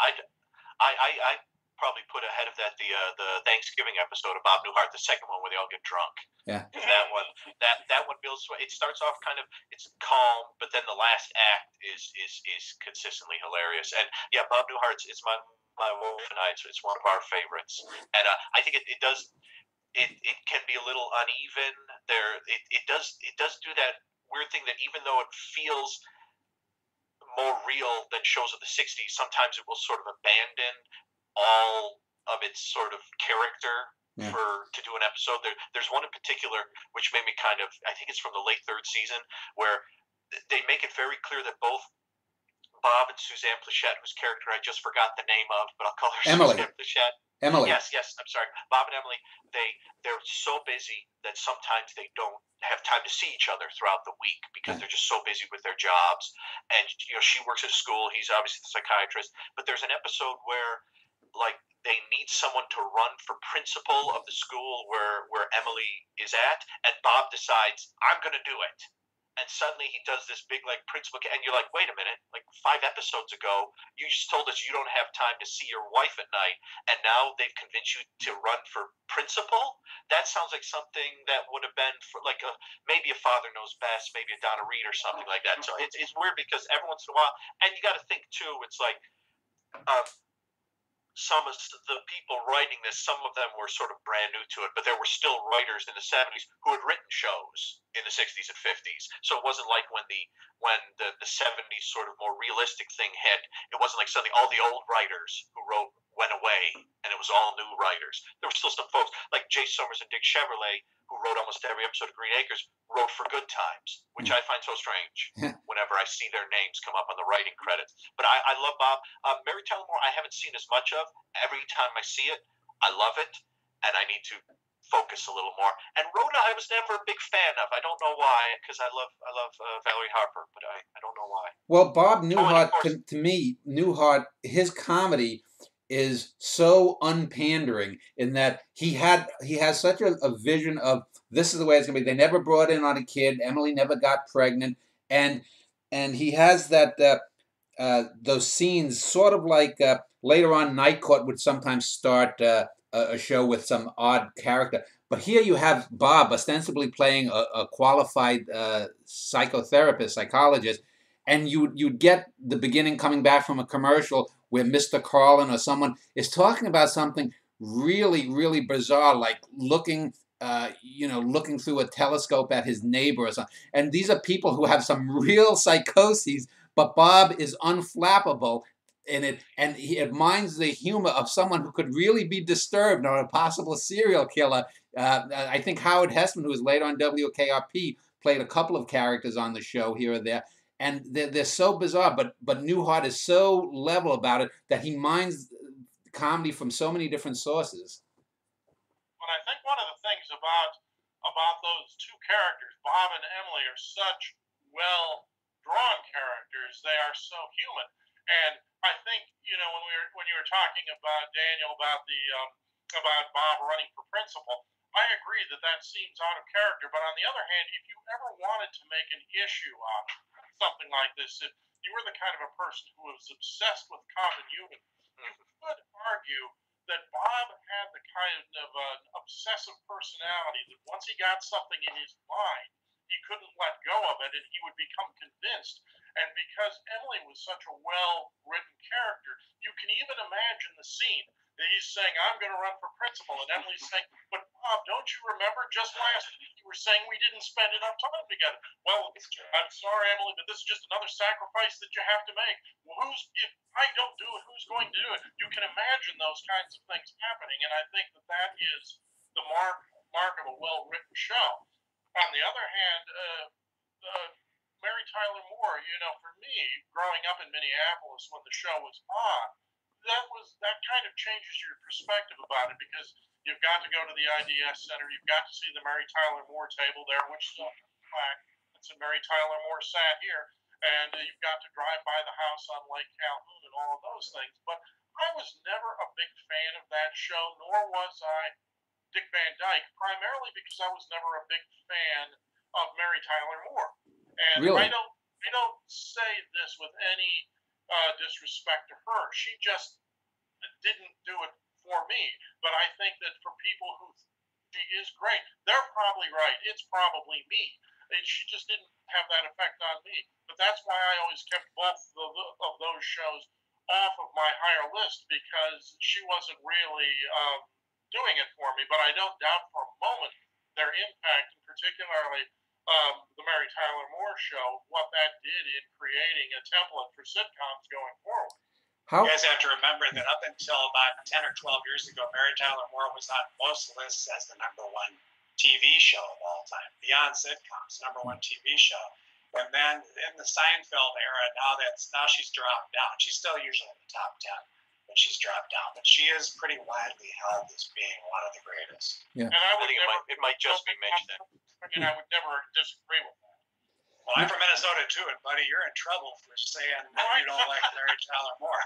Speaker 3: I probably put ahead of that the Thanksgiving episode of Bob Newhart, the second one where they all get drunk.
Speaker 1: Yeah.
Speaker 3: That one builds. It starts off it's calm, but then the last act is consistently hilarious. And yeah, Bob Newhart's it's my wolf and I. It's one of our favorites, and I think it does. It can be a little uneven. It does do that weird thing that even though it feels more real than shows of the 60s, sometimes it will sort of abandon all of its sort of character to do an episode. There's one in particular which made me I think it's from the late third season, where they make it very clear that both Bob and Suzanne Pleshette, whose character I just forgot the name of, but I'll call her
Speaker 1: Emily.
Speaker 3: Suzanne Pleshette.
Speaker 1: Emily.
Speaker 3: Yes, I'm sorry. Bob and Emily, they're so busy that sometimes they don't have time to see each other throughout the week because they're just so busy with their jobs. And she works at a school, he's obviously the psychiatrist, but there's an episode where they need someone to run for principal of the school where Emily is at, and Bob decides, I'm going to do it. And suddenly he does this big principal, and you're like, wait a minute, 5 episodes ago, you just told us you don't have time to see your wife at night, and now they've convinced you to run for principal? That sounds like something that would have been for maybe a Father Knows Best, maybe a Donna Reed or something like that. So it's weird because every once in a while, and you got to think too, it's like, some of the people writing this, some of them were sort of brand new to it, but there were still writers in the 70s who had written shows in the 60s and 50s. So it wasn't like when the 70s sort of more realistic thing hit, it wasn't like suddenly all the old writers who wrote went away and it was all new writers. There were still some folks like Jay Summers and Dick Chevrolet, who wrote almost every episode of Green Acres, wrote for Good Times, which I find so strange whenever I see their names come up on the writing credits. But I love Bob. Mary Tyler Moore, I haven't seen as much of. Every time I see it, I love it, and I need to focus a little more. And Rhoda, I was never a big fan of. I don't know why, because I love Valerie Harper, but I don't know why.
Speaker 1: Well, Bob Newhart, to me, Newhart, his comedy is so unpandering in that he has such a vision of this is the way it's going to be. They never brought in on a kid. Emily never got pregnant, and he has that those scenes sort of like later on Night Court would sometimes start a show with some odd character. But here you have Bob ostensibly playing a qualified psychotherapist, psychologist, and you'd get the beginning coming back from a commercial where Mr. Carlin or someone is talking about something really, really bizarre, like looking through a telescope at his neighbor or something. And these are people who have some real psychoses, but Bob is unflappable in it, and it minds the humor of someone who could really be disturbed or a possible serial killer. I think Howard Hessman, who was later on WKRP, played a couple of characters on the show here or there, and they're so bizarre. But Newhart is so level about it that he mines comedy from so many different sources.
Speaker 2: But I think one of the things about those two characters, Bob and Emily, are such well drawn characters. They are so human, and I think when you were talking about Daniel about the about Bob running for principal, I agree that seems out of character. But on the other hand, if you ever wanted to make an issue of something like this, if you were the kind of a person who was obsessed with continuity, you could argue that Bob had the kind of an obsessive personality that once he got something in his mind, he couldn't let go of it, and he would become convinced. And because Emily was such a well-written character, you can even imagine the scene that he's saying, "I'm going to run for principal," and Emily's saying, "But Bob, don't you remember just last week you were saying we didn't spend enough time together?" "Well, I'm sorry, Emily, but this is just another sacrifice that you have to make." "Well, if I don't do it, who's going to do it?" You can imagine those kinds of things happening, and I think that is the mark of a well-written show. On the other hand, Mary Tyler Moore, for me, growing up in Minneapolis when the show was on, that kind of changes your perspective about it, because you've got to go to the IDS Center, you've got to see the Mary Tyler Moore table there, which is on the plaque that said Mary Tyler Moore sat here, and you've got to drive by the house on Lake Calhoun and all of those things. But I was never a big fan of that show, nor was I Dick Van Dyke, primarily because I was never a big fan of Mary Tyler Moore. And
Speaker 1: Really?
Speaker 2: I don't say this with any disrespect to her. She just didn't do it for me. But I think that for people who she is great, they're probably right. It's probably me. She just didn't have that effect on me. But that's why I always kept both of those shows off of my higher list, because she wasn't really doing it for me. But I don't doubt for a moment their impact, and particularly the Mary Tyler Moore show, what that did in creating a template for sitcoms going forward.
Speaker 4: You guys have to remember that up until about 10 or 12 years ago, Mary Tyler Moore was on most lists as the #1 TV show of all time, beyond sitcoms, #1 TV show. And then in the Seinfeld era, now she's dropped down. She's still usually in the top 10. But she's dropped down. But she is pretty widely held as being one of the greatest.
Speaker 1: Yeah.
Speaker 2: And I
Speaker 3: think it might just be mentioned.
Speaker 2: And I would never disagree with that.
Speaker 4: Well, I'm from Minnesota too, and buddy, you're in trouble for saying that you don't like Mary Tyler Moore.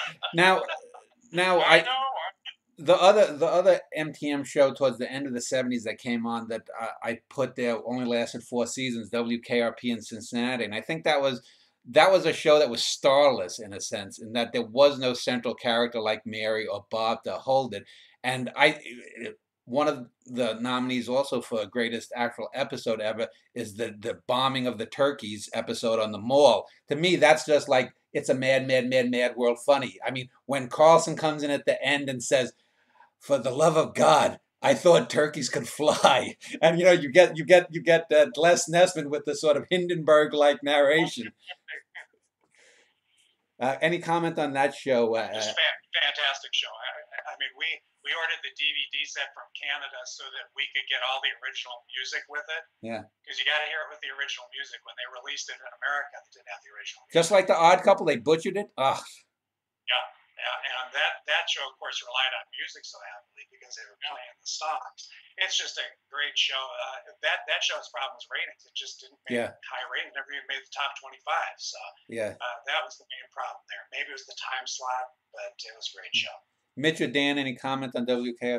Speaker 1: Now the other MTM show towards the end of the 70s that came on that I put there only lasted 4 seasons, WKRP in Cincinnati, and I think that was a show that was starless in a sense, in that there was no central character like Mary or Bob to hold it. And one of the nominees also for greatest actual episode ever is the bombing of the turkeys episode on the mall. To me, that's just like, it's a mad, mad, mad, mad world funny. I mean, when Carlson comes in at the end and says, "For the love of God, I thought turkeys could fly," and you get Les Nessman with the sort of Hindenburg-like narration. Any comment on that show?
Speaker 4: It's a fantastic show. I mean, we ordered the DVD set from Canada so that we could get all the original music with it.
Speaker 1: Yeah.
Speaker 4: Because you got to hear it with the original music. When they released it in America, they didn't have the original music.
Speaker 1: Just like The Odd Couple, they butchered it. Ugh.
Speaker 4: Yeah. And that show, of course, relied on music so heavily because they were playing the songs. It's just a great show. That show's problem was ratings. It just didn't make high ratings. Never even made the top 25. So that was the main problem there. Maybe it was the time slot, but it was a great show.
Speaker 1: Mitch or Dan, any comment on WKRP?
Speaker 2: I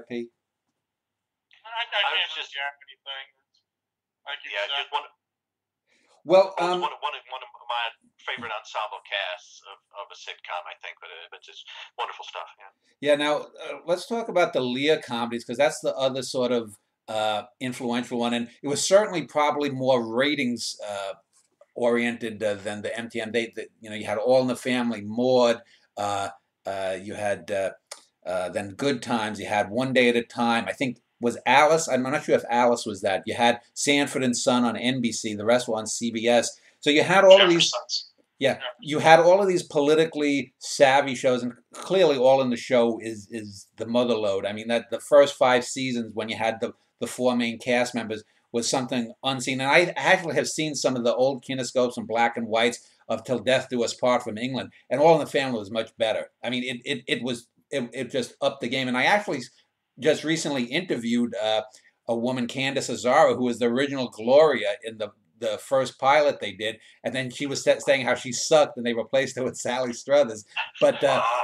Speaker 2: can't just jack anything.
Speaker 3: Just one.
Speaker 1: Well,
Speaker 3: one of my favorite ensemble casts of a sitcom, I think, but it's just wonderful stuff.
Speaker 1: Yeah. Now let's talk about the Lear comedies, because that's the other sort of influential one, and it was certainly probably more ratings oriented than the MTM. You had All in the Family, Maude. You had then Good Times. You had One Day at a Time. I think was Alice. I'm not sure if Alice was that. You had Sanford and Son on NBC. The rest were on CBS. So you had all of these. Yeah, you had all of these politically savvy shows, and clearly All in the Show is the mother lode. I mean, that the first 5 seasons when you had the 4 main cast members was something unseen. And I actually have seen some of the old kinescopes and black and whites of Till Death Do Us Part from England, and All in the Family was much better. I mean, it just upped the game. And I actually just recently interviewed a woman, Candace Azara, who was the original Gloria in the first pilot they did, and then she was saying how she sucked, and they replaced her with Sally Struthers. But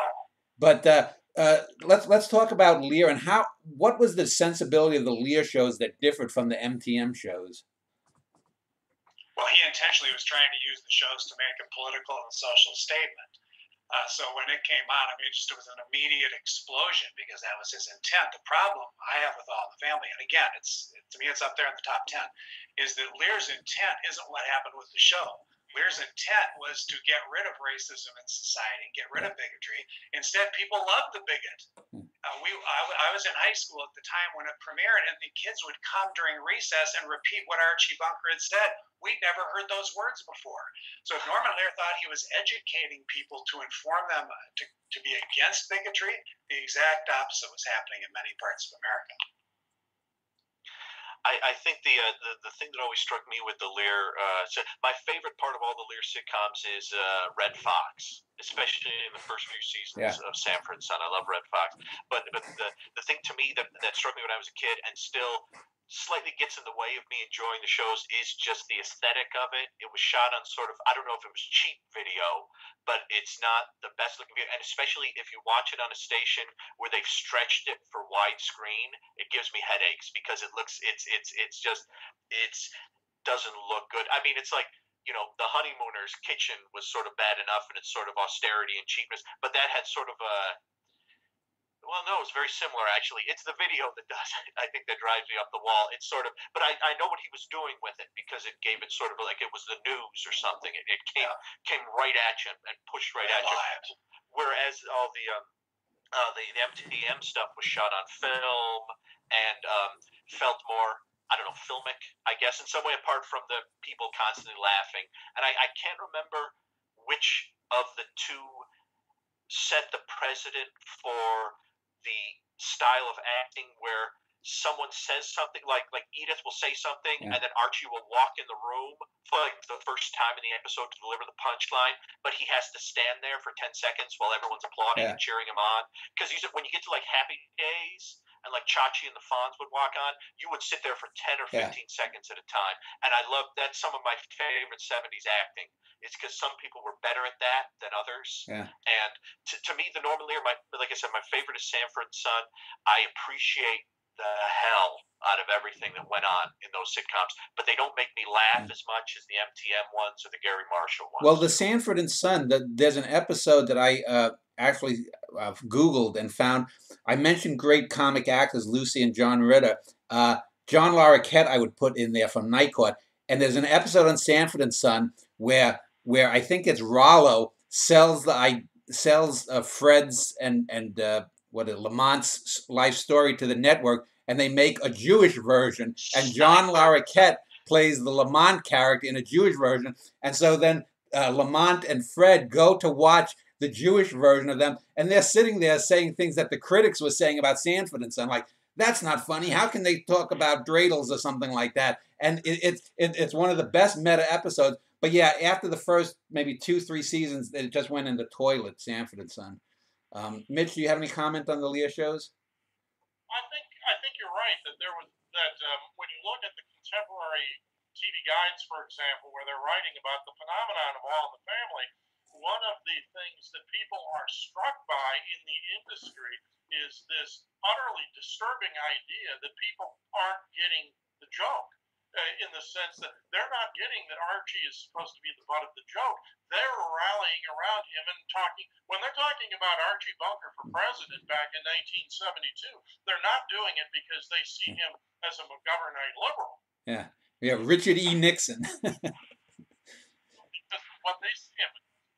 Speaker 1: let's talk about Lear and what was the sensibility of the Lear shows that differed from the MTM shows?
Speaker 4: Well, he intentionally was trying to use the shows to make a political and social statement. So when it came on, I mean, it was an immediate explosion because that was his intent. The problem I have with All in the Family, and again, to me, it's up there in the top 10, is that Lear's intent isn't what happened with the show. Lear's intent was to get rid of racism in society, get rid of bigotry. Instead, people loved the bigot. I was in high school at the time when it premiered, and the kids would come during recess and repeat what Archie Bunker had said. We'd never heard those words before. So if Norman Lear thought he was educating people to inform them to be against bigotry, the exact opposite was happening in many parts of America.
Speaker 3: I think the thing that always struck me with the Lear, so my favorite part of all the Lear sitcoms is Red Fox, especially in the first few seasons of Sanford and Son. I love Red Fox, but the thing to me that struck me when I was a kid and still slightly gets in the way of me enjoying the shows is just the aesthetic of it. It was shot on sort of, I don't know if it was cheap video, but it's not the best looking video. And especially if you watch it on a station where they've stretched it for widescreen, it gives me headaches because it looks, it's just, doesn't look good. I mean, it's like, you know, The Honeymooner's kitchen was sort of bad enough and it's sort of austerity and cheapness, but that had sort of a, well, no, it's very similar, actually. It's the video that does it. I think that drives me up the wall. It's sort of, but I know what he was doing with it because it gave it sort of like it was the news or something. It came right at you and pushed right at you. Whereas all the MTM stuff was shot on film and felt more, I don't know, filmic, I guess, in some way, apart from the people constantly laughing. And I can't remember which of the two set the precedent for the style of acting where someone says something like Edith will say something and then Archie will walk in the room for like the first time in the episode to deliver the punchline, but he has to stand there for 10 seconds while everyone's applauding and cheering him on. Because when you get to like Happy Days and like Chachi and the Fonz would walk on, you would sit there for 10 or 15 seconds at a time. And I love that. Some of my favorite 70s acting. It's because some people were better at that than others. Yeah. And to me, the Norman Lear, like I said, my favorite is Sanford and Son. I appreciate the hell out of everything that went on in those sitcoms, but they don't make me laugh as much as the MTM ones or the Gary Marshall ones.
Speaker 1: Well, the Sanford and Son, there's an episode that I actually Googled and found. I mentioned great comic actors, Lucy and John Ritter. John Larroquette I would put in there from Night Court. And there's an episode on Sanford and Son where I think it's Rollo sells Fred's and Lamont's life story to the network, and they make a Jewish version, and John Larroquette plays the Lamont character in a Jewish version, and so then Lamont and Fred go to watch the Jewish version of them, and they're sitting there saying things that the critics were saying about Sanford and Son, like, that's not funny. How can they talk about dreidels or something like that? And it's one of the best meta episodes. But yeah, after the first maybe 2-3 seasons, it just went in the toilet, Sanford and Son. Mitch, do you have any comment on the Lear shows?
Speaker 2: I think you're right that when you look at the contemporary TV guides, for example, where they're writing about the phenomenon of All in the Family, one of the things that people are struck by in the industry is this utterly disturbing idea that people aren't getting the joke. In the sense that they're not getting that Archie is supposed to be the butt of the joke. They're rallying around him and talking. When they're talking about Archie Bunker for president back in 1972, they're not doing it because they see him as a McGovernite liberal.
Speaker 1: Yeah, Richard E. Nixon.
Speaker 2: Because what they see him.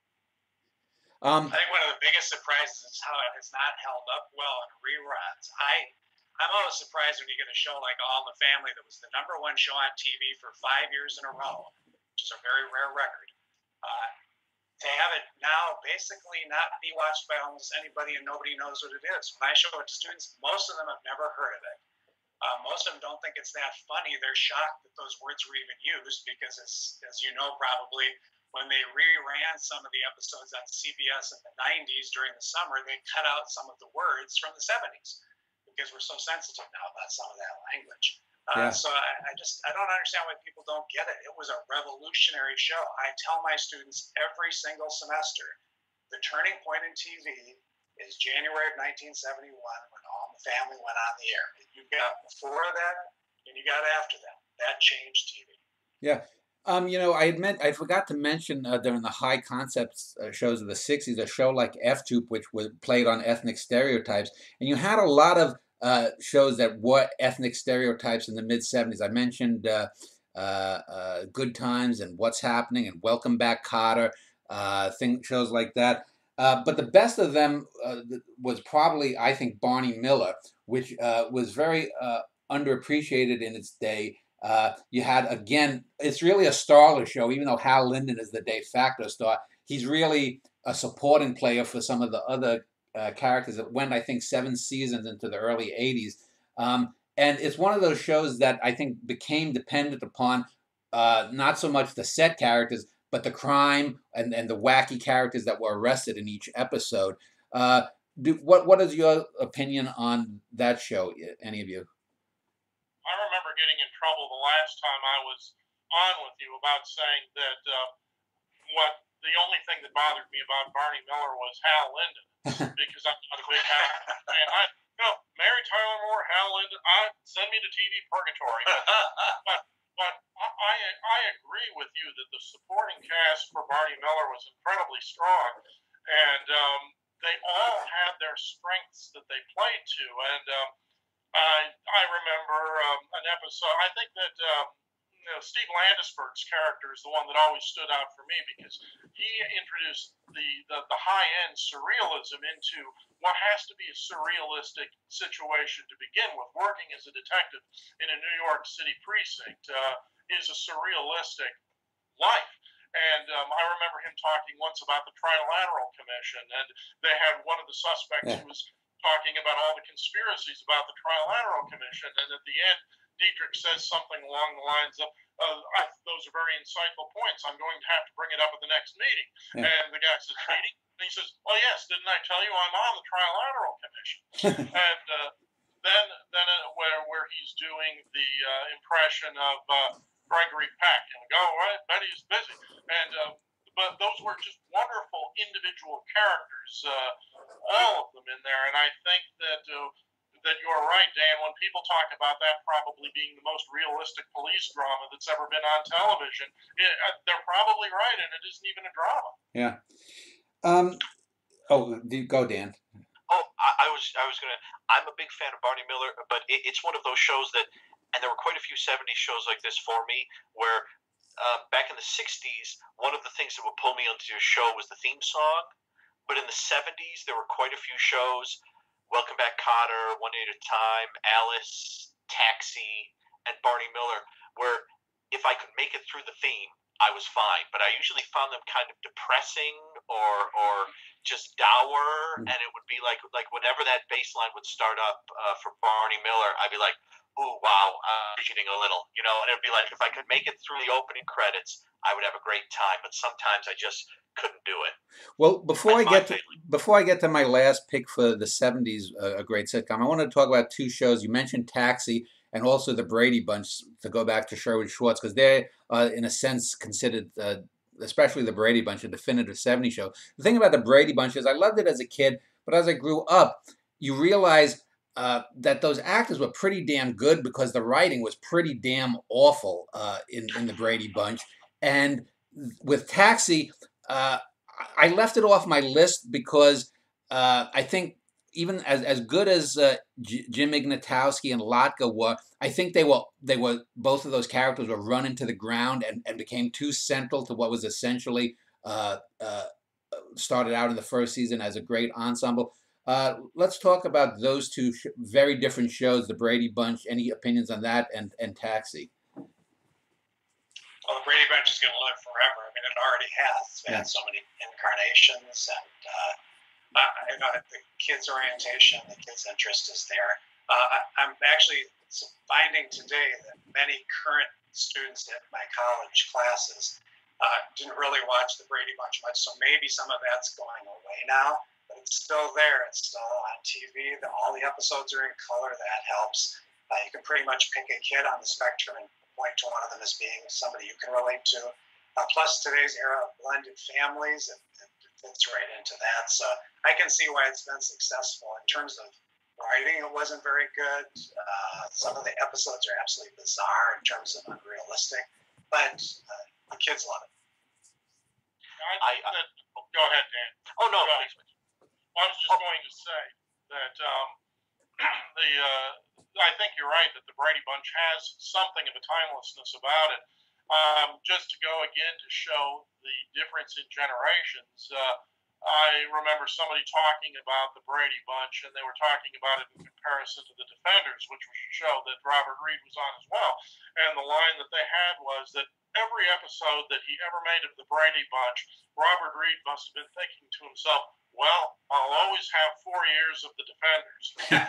Speaker 4: I think one of the biggest surprises is how it has not held up well in reruns. I'm always surprised when you get a show like All in the Family that was the #1 show on TV for 5 years in a row, which is a very rare record. To have it now basically not be watched by almost anybody and nobody knows what it is. When I show it to students, most of them have never heard of it. Most of them don't think it's that funny. They're shocked that those words were even used because, as you know, probably when they reran some of the episodes on CBS in the 90s during the summer, they cut out some of the words from the 70s because we're so sensitive now about some of that language. So I don't understand why people don't get it. It was a revolutionary show. I tell my students every single semester, the turning point in TV is January of 1971 when All in the Family went on the air. You got before that and you got after that. That changed TV.
Speaker 1: Yeah. I forgot to mention during the high concepts shows of the 60s, a show like F-Troop, which was played on ethnic stereotypes. And you had a lot of shows that were ethnic stereotypes in the mid-70s. I mentioned Good Times and What's Happening and Welcome Back, Kotter, shows like that. But the best of them was probably, I think, Barney Miller, which was very underappreciated in its day. You had, again, it's really a starless show, even though Hal Linden is the de facto star. He's really a supporting player for some of the other characters that went, I think, 7 seasons into the early 80s. And it's one of those shows that I think became dependent upon not so much the set characters, but the crime and the wacky characters that were arrested in each episode. What is your opinion on that show, any of you?
Speaker 2: I remember getting in trouble the last time I was on with you about saying that the only thing that bothered me about Barney Miller was Hal Linden because I'm not a big Hal fan. Mary Tyler Moore, Hal Linden, send me to TV purgatory. But I agree with you that the supporting cast for Barney Miller was incredibly strong, and they all had their strengths that they played to, and I remember an episode. I think that Steve Landesberg's character is the one that always stood out for me because he introduced the high end surrealism into what has to be a surrealistic situation to begin with. Working as a detective in a New York City precinct is a surrealistic life. And I remember him talking once about the Trilateral Commission, and they had one of the suspects who was talking about all the conspiracies about the Trilateral Commission, and at the end, Dietrich says something along the lines of, those are very insightful points. I'm going to have to bring it up at the next meeting. Yeah. And the guy says, meeting? And he says, oh, yes, didn't I tell you I'm on the Trilateral Commission? And then where he's doing the impression of Gregory Peck, and we go, right, Betty's busy. And but those were just wonderful individual characters, all of them in there. And I think that you're right, Dan. When people talk about that probably being the most realistic police drama that's ever been on television, they're probably right, and it isn't even a drama.
Speaker 1: Yeah. Go, Dan.
Speaker 3: Oh, I was gonna. I'm a big fan of Barney Miller, but it's one of those shows that, and there were quite a few '70s shows like this for me, where back in the '60s, one of the things that would pull me onto your show was the theme song. But in the '70s, there were quite a few shows: Welcome Back, Kotter, One Day at a Time, Alice, Taxi, and Barney Miller, where if I could make it through the theme, I was fine. But I usually found them kind of depressing or just dour, and it would be like whenever that bass line would start up for Barney Miller, I'd be like, ooh, wow, cheating a little, and it'd be like if I could make it through the opening credits, I would have a great time. But sometimes I just couldn't do it.
Speaker 1: Well, before I get to my last pick for the '70s, a great sitcom, I want to talk about 2 shows. You mentioned Taxi and also the Brady Bunch, to go back to Sherwood Schwartz, because they're in a sense considered, especially the Brady Bunch, a definitive '70s show. The thing about the Brady Bunch is I loved it as a kid, but as I grew up, you realize that those actors were pretty damn good because the writing was pretty damn awful in the Brady Bunch. And with Taxi, I left it off my list because I think even as good as Jim Ignatowski and Latka were, I think they were both of those characters were run into the ground and became too central to what was essentially started out in the first season as a great ensemble. Let's talk about those 2 very different shows, the Brady Bunch. Any opinions on that and Taxi?
Speaker 4: Well, the Brady Bunch is going to live forever. I mean, it already has. It's had so many incarnations, and the kids' orientation, the kids' interest is there. I'm actually finding today that many current students at my college classes didn't really watch the Brady Bunch much, so maybe some of that's going away now, but it's still there. It's still on TV. All the episodes are in color. That helps. You can pretty much pick a kid on the spectrum and point to one of them as being somebody you can relate to. Plus, today's era of blended families, it fits right into that. So I can see why it's been successful. In terms of writing, it wasn't very good. Some of the episodes are absolutely bizarre in terms of unrealistic, but the kids love it.
Speaker 2: Go ahead, Dan.
Speaker 3: Oh, no.
Speaker 2: I was just going to say that I think you're right that the Brady Bunch has something of a timelessness about it. Just to go again to show the difference in generations, I remember somebody talking about the Brady Bunch, and they were talking about it in comparison to the Defenders, which was a show that Robert Reed was on as well. And the line that they had was that every episode that he ever made of the Brady Bunch, Robert Reed must have been thinking to himself, well, I'll always have 4 years of the Defenders.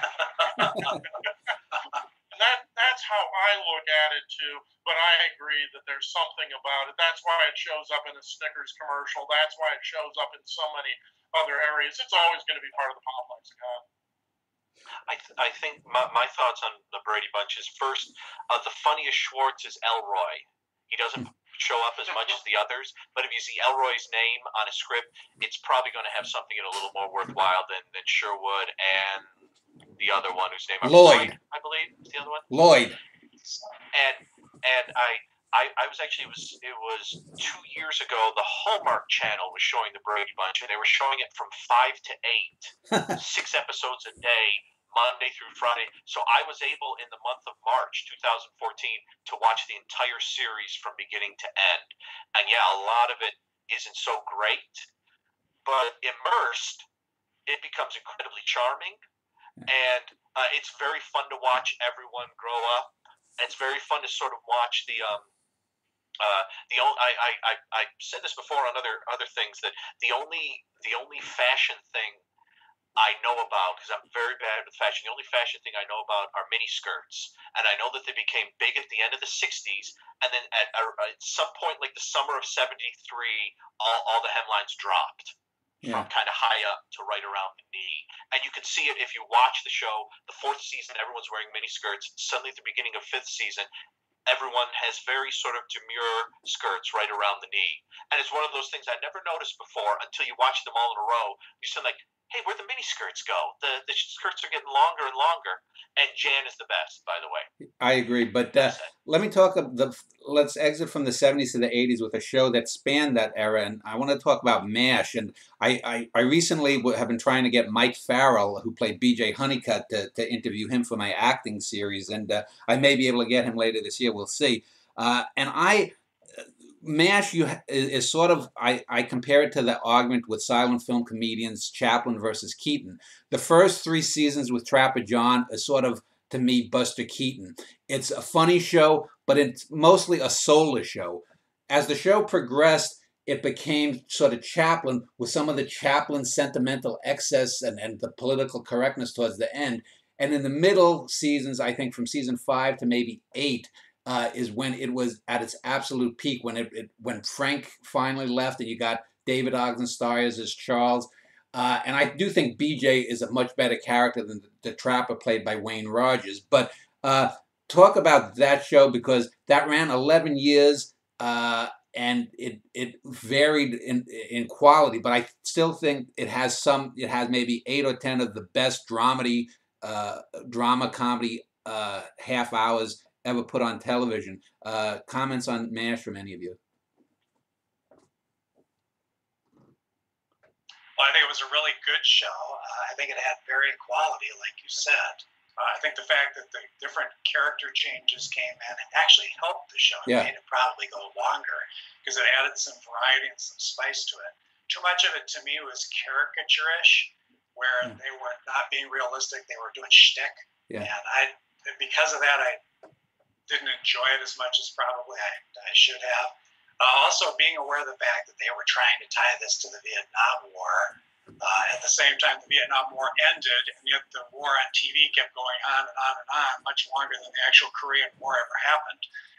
Speaker 2: And that's how I look at it too, but I agree that there's something about it. That's why it shows up in a Snickers commercial. That's why it shows up in so many other areas. It's always going to be part of the pop lexicon.
Speaker 3: I think my thoughts on the Brady Bunch is, first, the funniest Schwartz is Elroy. He doesn't show up as much as the others, but if you see Elroy's name on a script, it's probably going to have something a little more worthwhile than Sherwood and the other one whose name
Speaker 1: Lloyd,
Speaker 3: I believe, is the other one.
Speaker 1: Lloyd.
Speaker 3: And I was actually, it was 2 years ago, the Hallmark Channel was showing the Brady Bunch, and they were showing it from 5 to 8, 6 episodes a day, Monday through Friday. So I was able, in the month of March 2014, to watch the entire series from beginning to end. And yeah, a lot of it isn't so great, but immersed, it becomes incredibly charming. And it's very fun to watch everyone grow up. It's very fun to sort of watch I said this before on other things, that the only fashion thing I know about, because I'm very bad with fashion, the only fashion thing I know about are mini skirts, and I know that they became big at the end of the 60s, and then at some point, like the summer of '73, all the hemlines dropped. Yeah. From kind of high up to right around the knee. And you can see it if you watch the show. The 4th season, everyone's wearing mini skirts. Suddenly at the beginning of 5th season, everyone has very sort of demure skirts right around the knee. And it's one of those things I never noticed before until you watch them all in a row. You say, like, hey, where'd the mini skirts go? The skirts are getting longer and longer. And Jan is the best, by the way.
Speaker 1: I agree. But let me talk let's exit from the 70s to the 80s with a show that spanned that era. And I want to talk about MASH. And I recently have been trying to get Mike Farrell, who played BJ Honeycutt, to interview him for my acting series. And I may be able to get him later this year. We'll see. MASH is sort of, I compare it to the argument with silent film comedians, Chaplin versus Keaton. The first 3 seasons with Trapper John is sort of, to me, Buster Keaton. It's a funny show, but it's mostly a soulless show. As the show progressed, it became sort of Chaplin, with some of the Chaplin sentimental excess and the political correctness towards the end. And in the middle seasons, I think from season 5 to maybe 8, is when it was at its absolute peak, when Frank finally left and you got David Ogden Stiers as Charles. And I do think BJ is a much better character than the Trapper played by Wayne Rogers. But talk about that show, because that ran 11 years and it varied in quality. But I still think it has maybe 8 or 10 of the best drama comedy half hours ever put on television. Comments on MASH from any of you?
Speaker 4: Well, I think it was a really good show. I think it had varying quality, like you said. I think the fact that the different character changes came in actually helped the show. It made it probably go longer because it added some variety and some spice to it. Too much of it, to me, was caricature-ish, where they were not being realistic. They were doing shtick. Yeah. And because of that, I didn't enjoy it as much as probably I should have. Also, being aware of the fact that they were trying to tie this to the Vietnam War, At the same time, the Vietnam War ended, and yet the war on TV kept going on and on and on, much longer than the actual Korean War ever happened.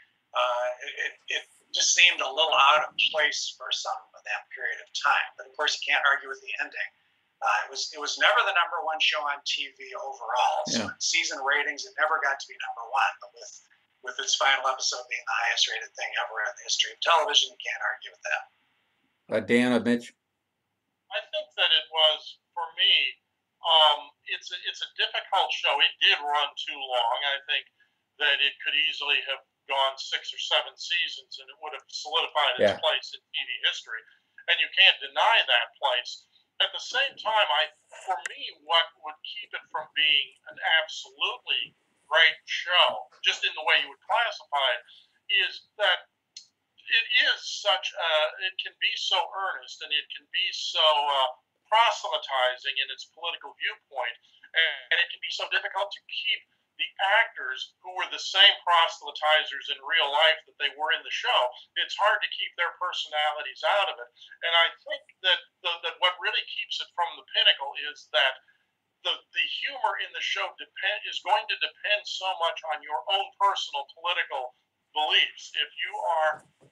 Speaker 4: It just seemed a little out of place for some of that period of time. But of course, you can't argue with the ending. It was never the number one show on TV overall. So in season ratings, it never got to be number one. But with its final episode being the highest rated thing ever in the history of television, you can't argue with that.
Speaker 1: Dan or Mitch?
Speaker 2: I think that it was, for me, it's a difficult show. It did run too long. I think that it could easily have gone 6 or 7 seasons, and it would have solidified its place in TV history. And you can't deny that place. At the same time, for me, what would keep it from being an absolutely great show, just in the way you would classify it, is that it is it can be so earnest and it can be so proselytizing in its political viewpoint, and it can be so difficult to keep the actors who were the same proselytizers in real life that they were in the show. It's hard to keep their personalities out of it. And I think that that what really keeps it from the pinnacle is that the humor in the show is going to depend so much on your own personal political beliefs. If you are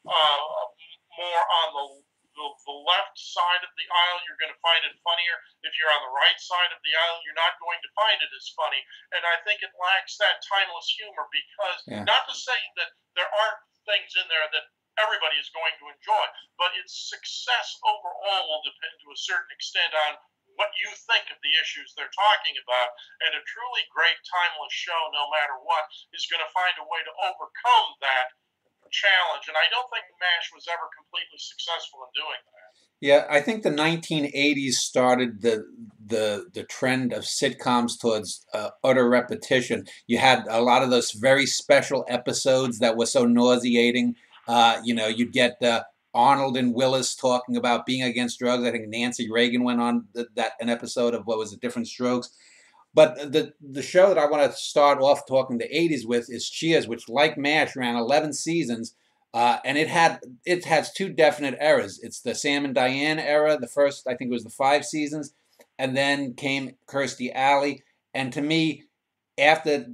Speaker 2: more on the left side of the aisle, you're going to find it funnier. If you're on the right side of the aisle, you're not going to find it as funny. And I think it lacks that timeless humor because, not to say that there aren't things in there that everybody is going to enjoy, but its success overall will depend to a certain extent on what you think of the issues they're talking about. And a truly great timeless show, no matter what, is going to find a way to overcome that challenge. And I don't think MASH was ever completely successful in doing that.
Speaker 1: Yeah, I think the 1980s started the trend of sitcoms towards utter repetition. You had a lot of those very special episodes that were so nauseating. You'd get Arnold and Willis talking about being against drugs. I think Nancy Reagan went on an episode of Different Strokes. But the show that I want to start off talking the 80s with is Cheers, which, like MASH, ran 11 seasons. And it has 2 definite eras. It's the Sam and Diane era. The first, I think it was the 5 seasons. And then came Kirstie Alley. And to me, after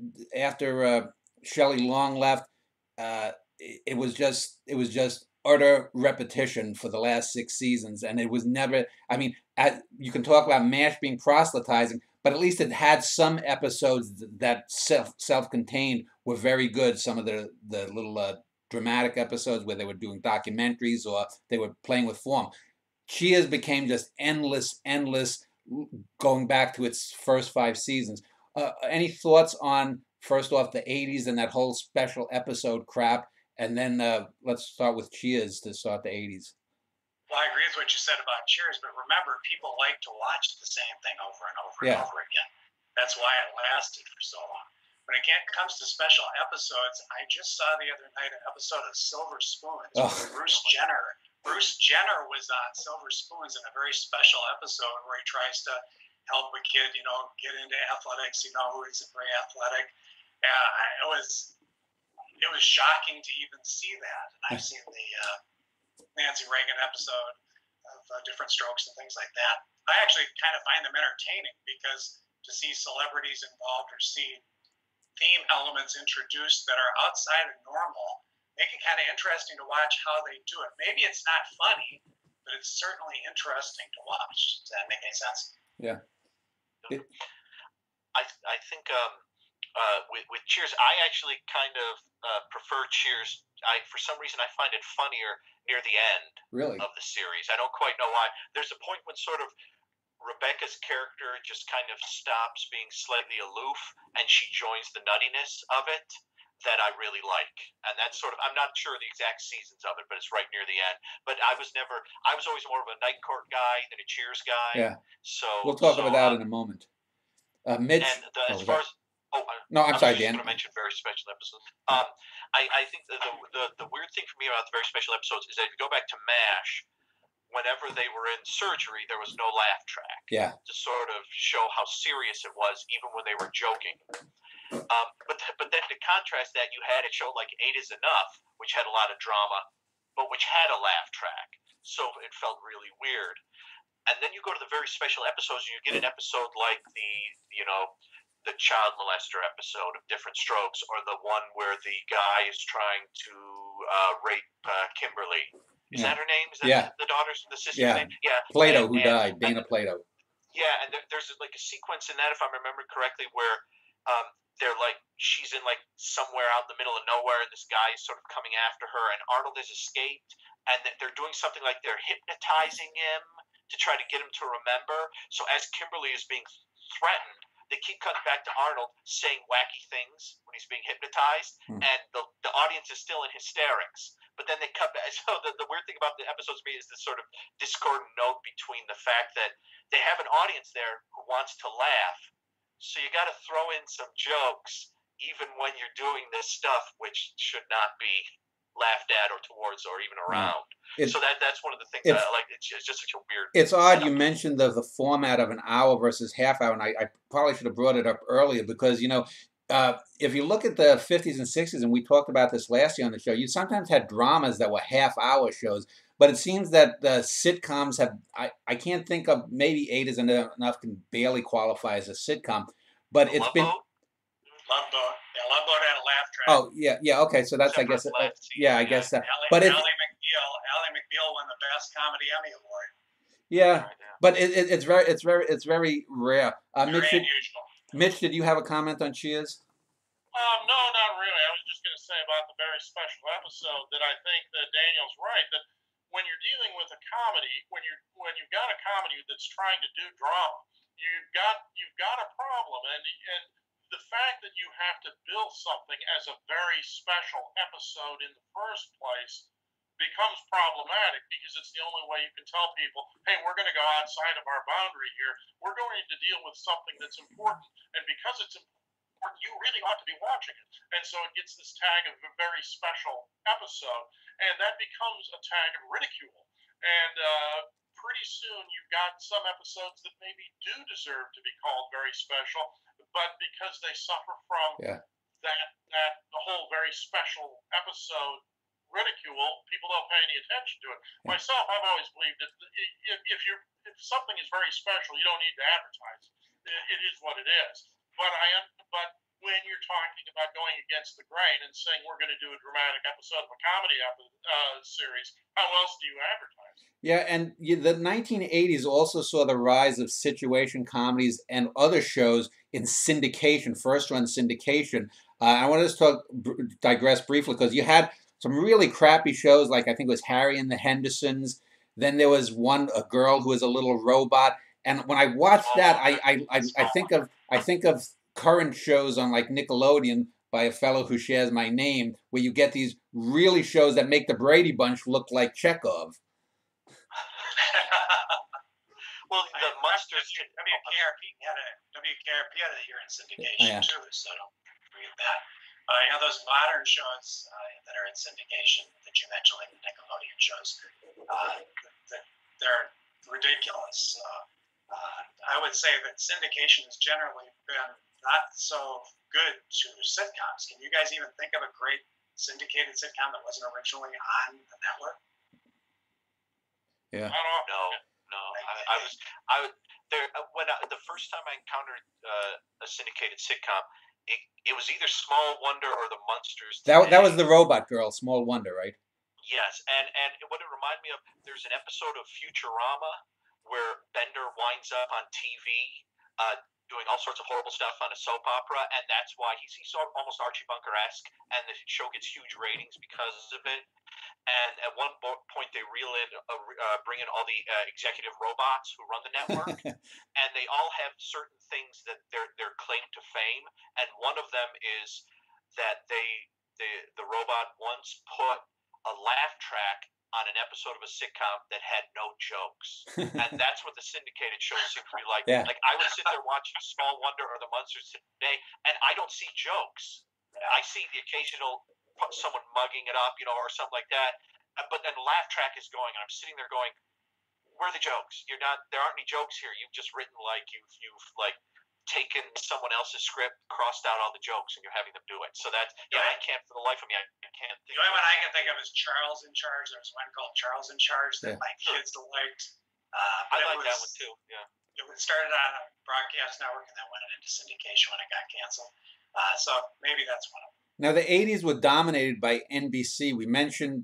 Speaker 1: Shelley Long left, it was just utter repetition for the last 6 seasons. And it was never, you can talk about MASH being proselytizing, but at least it had some episodes that self-contained were very good. Some of the little dramatic episodes where they were doing documentaries or they were playing with form. Cheers became just endless, going back to its first 5 seasons. Any thoughts on, first off, the 80s and that whole special episode crap, and then let's start with Cheers to start the 80s.
Speaker 4: Well, I agree with what you said about Cheers, but remember, people like to watch the same thing over and over and over again. That's why it lasted for so long. When it comes to special episodes, I just saw the other night an episode of Silver Spoons with Bruce Jenner. Bruce Jenner was on Silver Spoons in a very special episode where he tries to help a kid, get into athletics, who isn't very athletic. It was shocking to even see that. And I've seen the Nancy Reagan episode of Different Strokes and things like that. I actually kind of find them entertaining because to see celebrities involved or see theme elements introduced that are outside of normal make it kind of interesting to watch how they do it. Maybe it's not funny, but it's certainly interesting to watch. Does that make any sense?
Speaker 1: Yeah.
Speaker 3: I think with Cheers, I actually kind of prefer Cheers. For some reason, I find it funnier near the end of the series. I don't quite know why. There's a point when sort of Rebecca's character just kind of stops being slightly aloof and she joins the nuttiness of it that I really like. And that's sort of, I'm not sure the exact seasons of it, but it's right near the end. But I was always more of a Night Court guy than a Cheers guy.
Speaker 1: Yeah.
Speaker 3: So
Speaker 1: we'll talk about that in a moment. Mitch.
Speaker 3: And as far as
Speaker 1: no, I'm sorry, Dan.
Speaker 3: I was going to mention very special episodes. I think the weird thing for me about the very special episodes is that if you go back to MASH, whenever they were in surgery, there was no laugh track.
Speaker 1: Yeah.
Speaker 3: To sort of show how serious it was, even when they were joking. But then to contrast that, you had a show like 8 is Enough, which had a lot of drama, but which had a laugh track. So it felt really weird. and then you go to the very special episodes, and you get an episode like the child molester episode of Different Strokes, or the one where the guy is trying to rape Kimberly. Is that her name? Is that the daughter's, the sister's name? Yeah.
Speaker 1: Plato, who died, Dana Plato.
Speaker 3: Yeah, and there's like a sequence in that, if I remember correctly, where they're like, she's in like somewhere out in the middle of nowhere, and this guy is sort of coming after her, and Arnold has escaped, and they're doing something like they're hypnotizing him to try to get him to remember. So as Kimberly is being threatened, they keep cutting back to Arnold saying wacky things when he's being hypnotized, and the audience is still in hysterics. But then they cut back. So the weird thing about the episodes to me is this sort of discordant note between the fact that they have an audience there who wants to laugh, so you got to throw in some jokes even when you're doing this stuff which should not be laughed at or towards or even around. So that's one of the things that I like. It's just such a weird.
Speaker 1: It's odd you mentioned the format of an hour versus half hour, and I probably should have brought it up earlier because if you look at the 50s and 60s, and we talked about this last year on the show, you sometimes had dramas that were half-hour shows, but it seems that the sitcoms have, I can't think of, maybe 8 is enough, can barely qualify as a sitcom, but it's been...
Speaker 4: Love Boat. Yeah, Love Boat had a laugh track.
Speaker 1: Oh, yeah, okay, so that's, I guess, I guess that. But
Speaker 4: Ally McBeal won the Best Comedy Emmy Award.
Speaker 1: Yeah, but it's very rare.
Speaker 4: Very unusual.
Speaker 1: Mitch, did you have a comment on Cheers?
Speaker 2: No, not really. I was just going to say about the very special episode that I think that Daniel's right, that when you're dealing with a comedy, when you've got a comedy that's trying to do drama, you've got a problem, and the fact that you have to build something as a very special episode in the first place becomes problematic, because it's the only way you can tell people, hey, we're going to go outside of our boundary here. We're going to deal with something that's important, and because it's important, you really ought to be watching it. And so it gets this tag of a very special episode, and that becomes a tag of ridicule. And pretty soon you've got some episodes that maybe do deserve to be called very special, but because they suffer from that the whole very special episode ridicule, people don't pay any attention to it. Myself, I've always believed that if something is very special, you don't need to advertise. It is what it is. But when you're talking about going against the grain and saying we're going to do a dramatic episode of a comedy series, how else do you advertise?
Speaker 1: Yeah, and the 1980s also saw the rise of situation comedies and other shows in syndication, first-run syndication. I want to digress briefly because you had some really crappy shows, like I think it was Harry and the Hendersons. Then there was a girl who was a little robot. And when I watched that, I think of current shows on like Nickelodeon by a fellow who shares my name, where you get these really shows that make the Brady Bunch look like Chekhov.
Speaker 3: Well, the Munsters...
Speaker 4: WKRP had a year in syndication too, so don't forget that. Those modern shows that are in syndication that you mentioned, like the Nickelodeon shows, they're ridiculous. I would say that syndication has generally been not so good to sitcoms. Can you guys even think of a great syndicated sitcom that wasn't originally on the network?
Speaker 1: Yeah.
Speaker 3: No. The first time I encountered a syndicated sitcom, it was either Small Wonder or the Munsters.
Speaker 1: That was the robot girl, Small Wonder, right?
Speaker 3: Yes, and what it reminded me of, there's an episode of Futurama where Bender winds up on TV doing all sorts of horrible stuff on a soap opera, and that's why he's almost Archie Bunker-esque, and the show gets huge ratings because of it. And at one point, they bring in all the executive robots who run the network, and they all have certain things that their claim to fame. And one of them is that the robot once put a laugh track on an episode of a sitcom that had no jokes, and that's what the syndicated shows seem to be like.
Speaker 1: Yeah.
Speaker 3: Like I would sit there watching Small Wonder or the Munsters today, and I don't see jokes. I see the occasional someone mugging it up, or something like that. But then the laugh track is going, and I'm sitting there going, "Where are the jokes? There aren't any jokes here. You've just written like you've taken someone else's script, crossed out all the jokes, and you're having them do it." So that's I can't for the life of me. I can't think.
Speaker 4: The only one I can think of is Charles in Charge. There's one called Charles in Charge that my kids liked.
Speaker 3: I like that one too. Yeah.
Speaker 4: It started on a broadcast network and then went into syndication when it got canceled. So maybe that's one of them.
Speaker 1: Now the '80s were dominated by NBC. We mentioned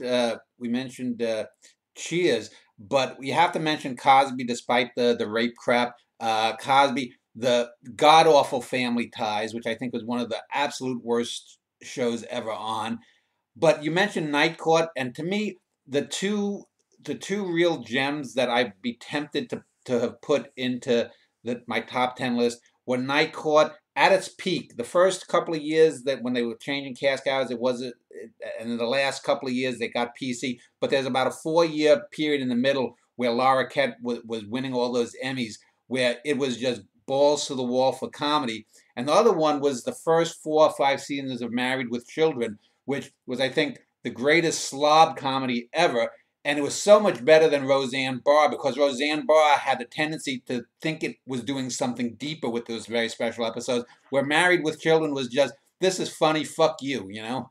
Speaker 1: Cheers, but we have to mention Cosby, despite the rape crap. Cosby, the god awful Family Ties, which I think was one of the absolute worst shows ever on. But you mentioned Night Court, and to me, the two real gems that I'd be tempted to have put into my top 10 list were Night Court at its peak. The first couple of years that when they were changing cast hours, it wasn't, and in the last couple of years they got PC. But there's about a 4-year period in the middle where Laura Kent was winning all those Emmys, where it was just balls to the wall for comedy. And the other one was the first 4 or 5 seasons of Married with Children, which was, I think, the greatest slob comedy ever. And it was so much better than Roseanne Barr, because Roseanne Barr had the tendency to think it was doing something deeper with those very special episodes, where Married with Children was just, this is funny, fuck you, you know?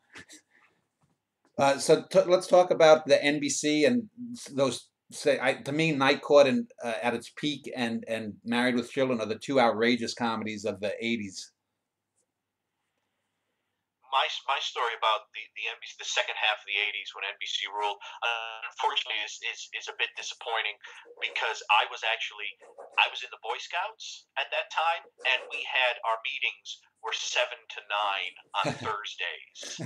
Speaker 1: Let's talk about the NBC and those, to me, Night Court and at its peak and Married with Children are the two outrageous comedies of the '80s.
Speaker 3: My story about the NBC, the second half of the '80s when NBC ruled, unfortunately, is a bit disappointing, because I was in the Boy Scouts at that time, and we had our meetings were 7 to 9 on Thursdays,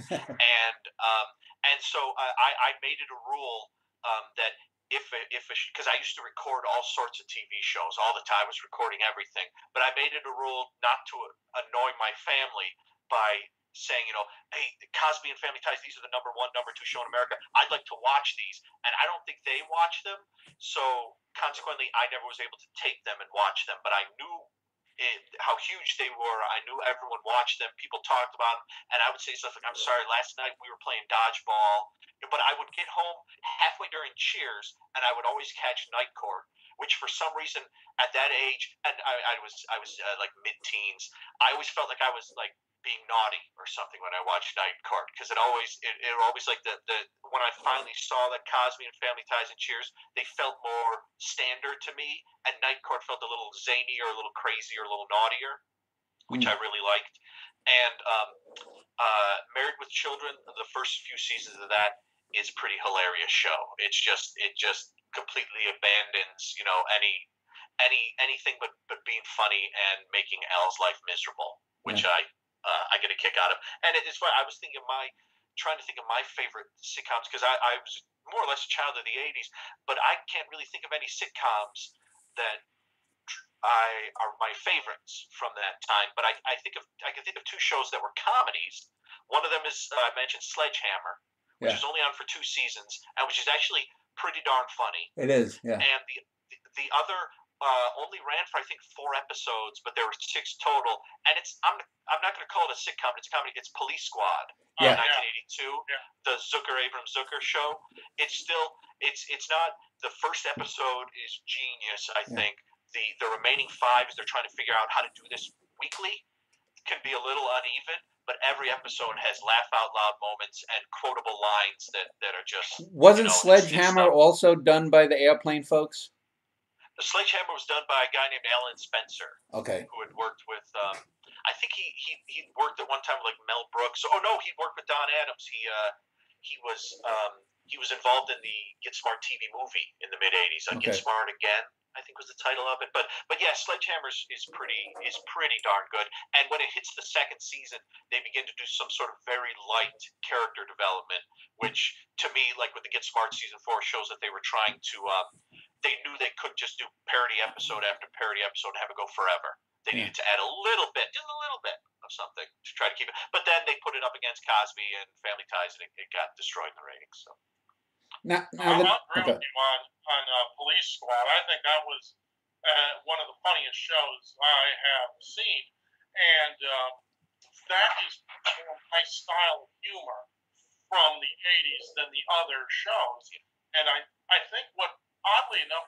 Speaker 3: and so I made it a rule that because I used to record all sorts of TV shows all the time, I was recording everything, but I made it a rule not to annoy my family by saying, hey, Cosby and Family Ties, these are the number 1, number 2 show in America. I'd like to watch these, and I don't think they watch them. So consequently, I never was able to take them and watch them. But I knew how huge they were. I knew everyone watched them. People talked about them, and I would say stuff like, "I'm sorry, last night we were playing dodgeball," but I would get home halfway during Cheers, and I would always catch Night Court, which for some reason at that age, and I was like mid-teens, I always felt like I was like being naughty or something when I watched Night Court, because it always like the when I finally saw that Cosby and Family Ties and Cheers, they felt more standard to me, and Night Court felt a little zanier, a little crazier, a little naughtier, which I really liked. And Married with Children, the first few seasons of that is a pretty hilarious show. It just completely abandons anything but being funny and making Al's life miserable, which I get a kick out of. And it's funny, I was trying to think of my favorite sitcoms, because I was more or less a child of the '80s, but I can't really think of any sitcoms that are my favorites from that time. But I can think of 2 shows that were comedies. One of them is I mentioned Sledgehammer, which is only on for 2 seasons, and which is actually pretty darn funny.
Speaker 1: It is, yeah.
Speaker 3: And the other only ran for I think 4 episodes, but there were 6 total. And I'm not going to call it a sitcom. It's comedy. It's Police Squad. 1982, the Abrams Zucker show. It's not, the first episode is genius. I think the remaining 5, as they're trying to figure out how to do this weekly, can be a little uneven. But every episode has laugh out loud moments and quotable lines that are just.
Speaker 1: Wasn't Sledgehammer also done by the Airplane folks?
Speaker 3: The Sledgehammer was done by a guy named Alan Spencer.
Speaker 1: Okay.
Speaker 3: Who had worked with, I think he worked at one time with like Mel Brooks. Oh no, he worked with Don Adams. He was involved in the Get Smart TV movie in the mid '80s. Get Smart Again, I think was the title of it. But yeah, Sledgehammer is pretty darn good. And when it hits the second season, they begin to do some sort of very light character development, which to me, like with the Get Smart season 4, shows that they were trying to. They knew they couldn't just do parody episode after parody episode and have it go forever. They needed to add a little bit, just a little bit of something to try to keep it. But then they put it up against Cosby and Family Ties, and it got destroyed in the ratings. So.
Speaker 2: I'll agree with you on Police Squad. I think that was one of the funniest shows I have seen, and that is more my style of humor from the '80s than the other shows. And I think oddly enough,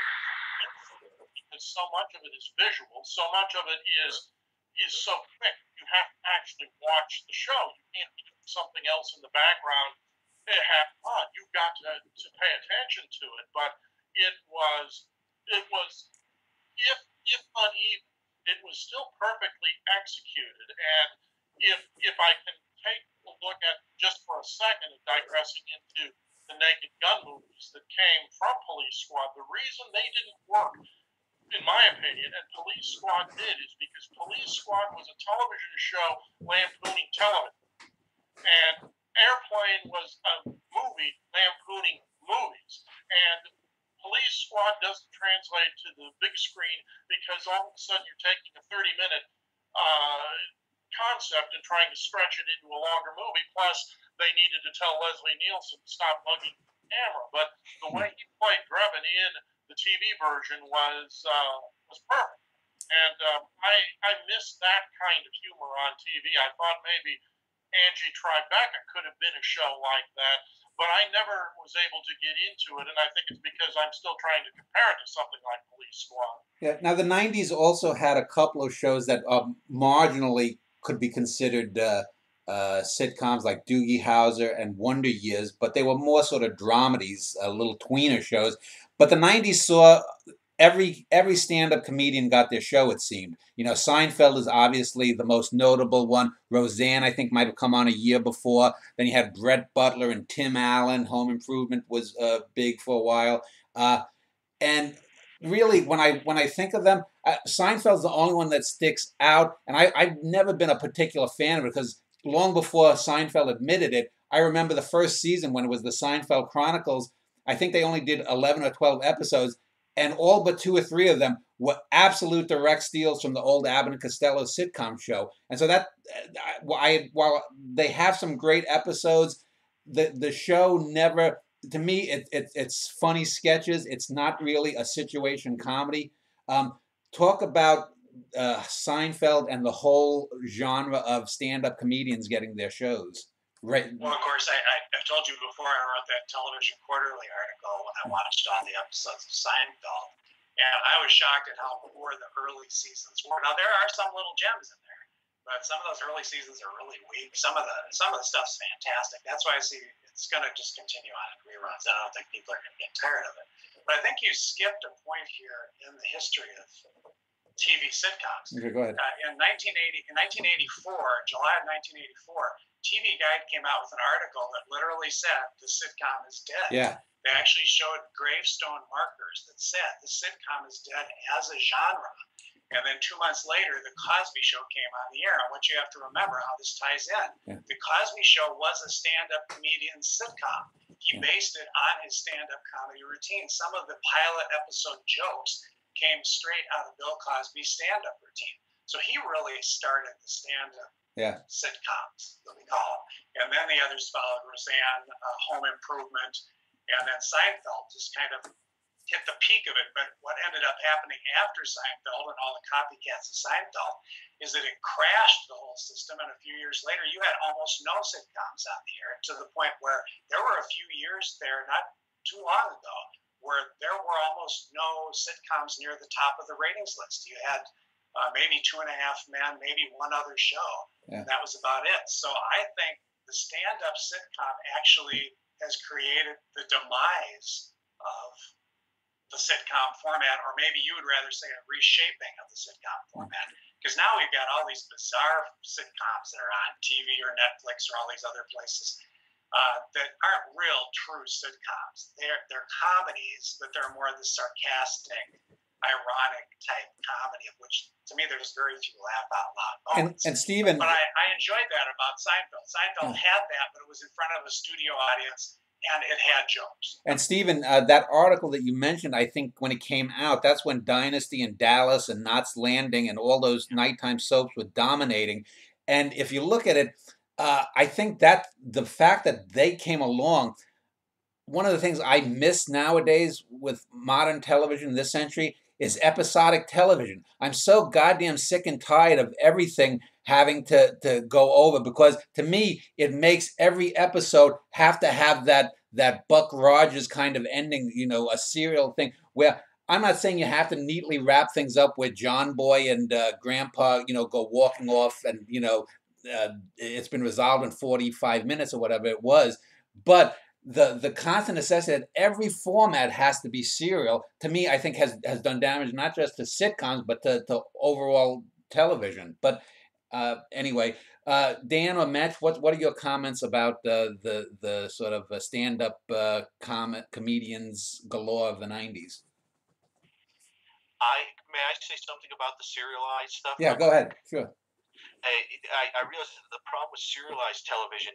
Speaker 2: because so much of it is visual, so much of it is so quick. You have to actually watch the show. You can't do something else in the background. You've got to pay attention to it. But it was it was, if uneven, it was still perfectly executed. And if I can take a look at, just for a second, and digressing into the Naked Gun movies that came from Police Squad, the reason they didn't work, in my opinion, and Police Squad did, is because Police Squad was a television show lampooning television, and Airplane was a movie lampooning movies. And Police Squad doesn't translate to the big screen because all of a sudden you're taking a 30-minute concept and trying to stretch it into a longer movie. Plus, they needed to tell Leslie Nielsen to stop mugging the camera. But the way he played Drebin in the TV version was perfect. And I missed that kind of humor on TV. I thought maybe Angie Tribeca could have been a show like that, but I never was able to get into it, and I think it's because I'm still trying to compare it to something like Police Squad.
Speaker 1: Yeah. Now the '90s also had a couple of shows that marginally could be considered sitcoms, like Doogie Howser and Wonder Years, but they were more sort of dramedies, little tweener shows. But the '90s saw every stand-up comedian got their show, it seemed. Seinfeld is obviously the most notable one. Roseanne, I think, might have come on a year before. Then you had Brett Butler and Tim Allen. Home Improvement was big for a while. And really, when I think of them, Seinfeld's the only one that sticks out. And I've never been a particular fan of it because long before Seinfeld admitted it, I remember the first season when it was the Seinfeld Chronicles. I think they only did 11 or 12 episodes, and all but 2 or 3 of them were absolute direct steals from the old Abbott and Costello sitcom show. And so that, while they have some great episodes, the show never, to me, it's funny sketches. It's not really a situation comedy. Talk about Seinfeld and the whole genre of stand-up comedians getting their shows. Right.
Speaker 4: Well, of course, I told you before I wrote that Television Quarterly article when I watched all the episodes of Seinfeld, and I was shocked at how poor the early seasons were. Now there are some little gems in there, but some of those early seasons are really weak. Some of the stuff's fantastic. That's why I see it's going to just continue on in reruns. I don't think people are going to get tired of it. But I think you skipped a point here in the history of TV sitcoms.
Speaker 1: Okay, go ahead.
Speaker 4: In 1984, July of 1984. TV Guide came out with an article that literally said the sitcom is dead.
Speaker 1: Yeah.
Speaker 4: They actually showed gravestone markers that said the sitcom is dead as a genre. And then 2 months later, The Cosby Show came on the air. And what you have to remember how this ties in. Yeah. The Cosby Show was a stand-up comedian sitcom. He based it on his stand-up comedy routine. Some of the pilot episode jokes came straight out of Bill Cosby's stand-up routine. So he really started the stand-up sitcoms, that we call them. And then the others followed: Roseanne, Home Improvement, and then Seinfeld just kind of hit the peak of it. But what ended up happening after Seinfeld and all the copycats of Seinfeld is that it crashed the whole system. And a few years later, you had almost no sitcoms on the air, to the point where there were a few years there, not too long ago, where there were almost no sitcoms near the top of the ratings list. You had maybe 2.5 Men, maybe one other show. Yeah. And that was about it. So I think the stand-up sitcom actually has created the demise of the sitcom format, or maybe you would rather say a reshaping of the sitcom format. Because now we've got all these bizarre sitcoms that are on TV or Netflix or all these other places that aren't real, true sitcoms. They're comedies, but they're more the sarcastic, ironic type comedy, of which to me there's very few laugh out loud moments.
Speaker 1: And Stephen,
Speaker 4: but I enjoyed that about Seinfeld. Seinfeld had that, but it was in front of a studio audience and it had jokes.
Speaker 1: And Stephen, that article that you mentioned, I think when it came out, that's when Dynasty and Dallas and Knots Landing and all those nighttime soaps were dominating. And if you look at it, I think that the fact that they came along, one of the things I miss nowadays with modern television this century is episodic television. I'm so goddamn sick and tired of everything having to go over, because to me it makes every episode have to have that Buck Rogers kind of ending, a serial thing, where I'm not saying you have to neatly wrap things up where John Boy and Grandpa, go walking off and, it's been resolved in 45 minutes or whatever it was. But the constant necessity that every format has to be serial, to me, I think has done damage not just to sitcoms but to overall television. But anyway, Dan or Matt, what are your comments about the sort of stand-up comedians galore of the '90s?
Speaker 3: May I say something about the serialized stuff?
Speaker 1: Yeah, go ahead. Sure.
Speaker 3: I realize that the problem with serialized television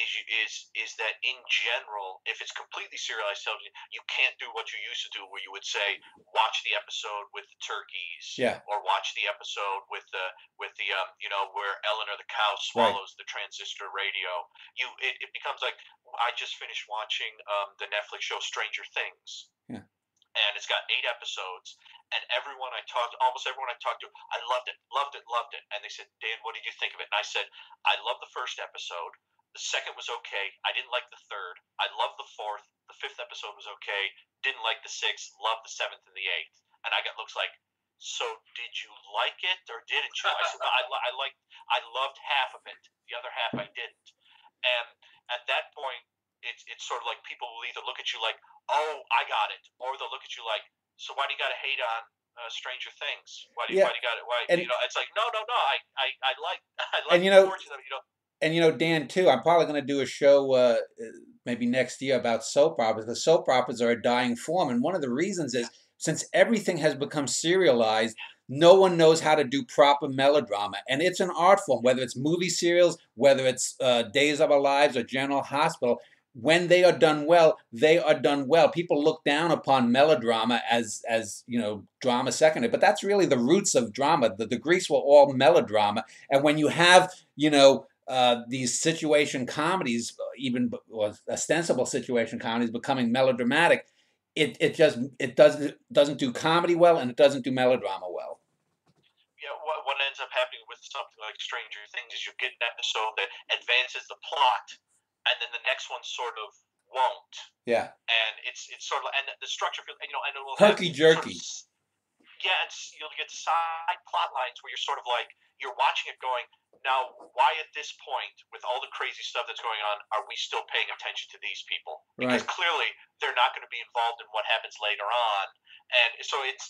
Speaker 3: is that in general, if it's completely serialized television, you can't do what you used to do, where you would say, watch the episode with the turkeys,
Speaker 1: Yeah.
Speaker 3: or watch the episode with the where Eleanor the cow
Speaker 1: Right.
Speaker 3: swallows the transistor radio. It becomes like, I just finished watching the Netflix show Stranger Things.
Speaker 1: Yeah.
Speaker 3: And it's got 8 episodes, and almost everyone I talked to, I loved it, loved it, loved it. And they said, Dan, what did you think of it? And I said, I loved the first episode. The second was okay. I didn't like the third. I loved the fourth. The fifth episode was okay. Didn't like the sixth. Loved the seventh and the eighth. And I got looks like, so did you like it or didn't you? I said, no, I loved half of it. The other half I didn't. And at that point, it's sort of like people will either look at you like, oh, I got it, or they'll look at you like, so why do you got to hate on Stranger Things? Why do you got it? Why,
Speaker 1: And,
Speaker 3: it's like, no, I like
Speaker 1: and
Speaker 3: the origin of it,
Speaker 1: And Dan too, I'm probably going to do a show maybe next year about soap operas, because soap operas are a dying form, and one of the reasons is since everything has become serialized, no one knows how to do proper melodrama, and it's an art form. Whether it's movie serials, whether it's Days of Our Lives or General Hospital, when they are done well, they are done well. People look down upon melodrama as drama secondary, but that's really the roots of drama. The Greeks were all melodrama, and when you have these situation comedies, even ostensible situation comedies, becoming melodramatic, it doesn't do comedy well, and it doesn't do melodrama well.
Speaker 3: Yeah, what ends up happening with something like Stranger Things is you get an episode that advances the plot, and then the next one sort of won't.
Speaker 1: Yeah.
Speaker 3: And it's sort of, and the structure, and it will
Speaker 1: herky jerky.
Speaker 3: And you'll get side plot lines where you're sort of like, you're watching it going, now why at this point, with all the crazy stuff that's going on, are we still paying attention to these people? Because clearly they're not going to be involved in what happens later on. And so it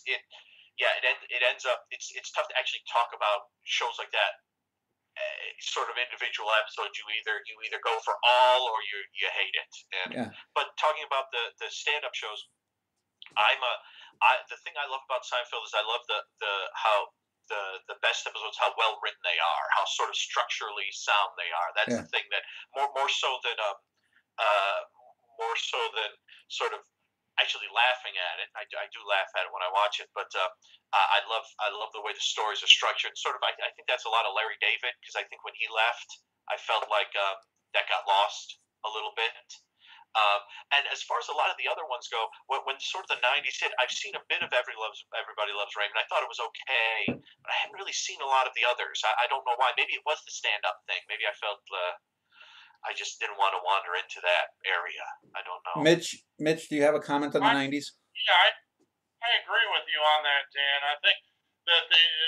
Speaker 3: ends up, it's tough to actually talk about shows like that. Sort of individual episodes, you either go for all or you hate it. But talking about the stand-up shows, the thing I love about Seinfeld is I love how the best episodes, how well written they are, how sort of structurally sound they are. That's the thing that more so than sort of actually laughing at it. I do laugh at it when I watch it, but I love the way the stories are structured. Sort of, I think that's a lot of Larry David, because I think when he left, I felt like that got lost a little bit. And as far as a lot of the other ones go, when sort of the '90s hit, I've seen a bit of Everybody Loves Raymond. I thought it was okay, but I hadn't really seen a lot of the others. I don't know why. Maybe it was the stand-up thing. Maybe I felt I just didn't want to wander into that area. I don't know.
Speaker 1: Mitch, do you have a comment on the '90s?
Speaker 2: Yeah, I agree with you on that, Dan. I think that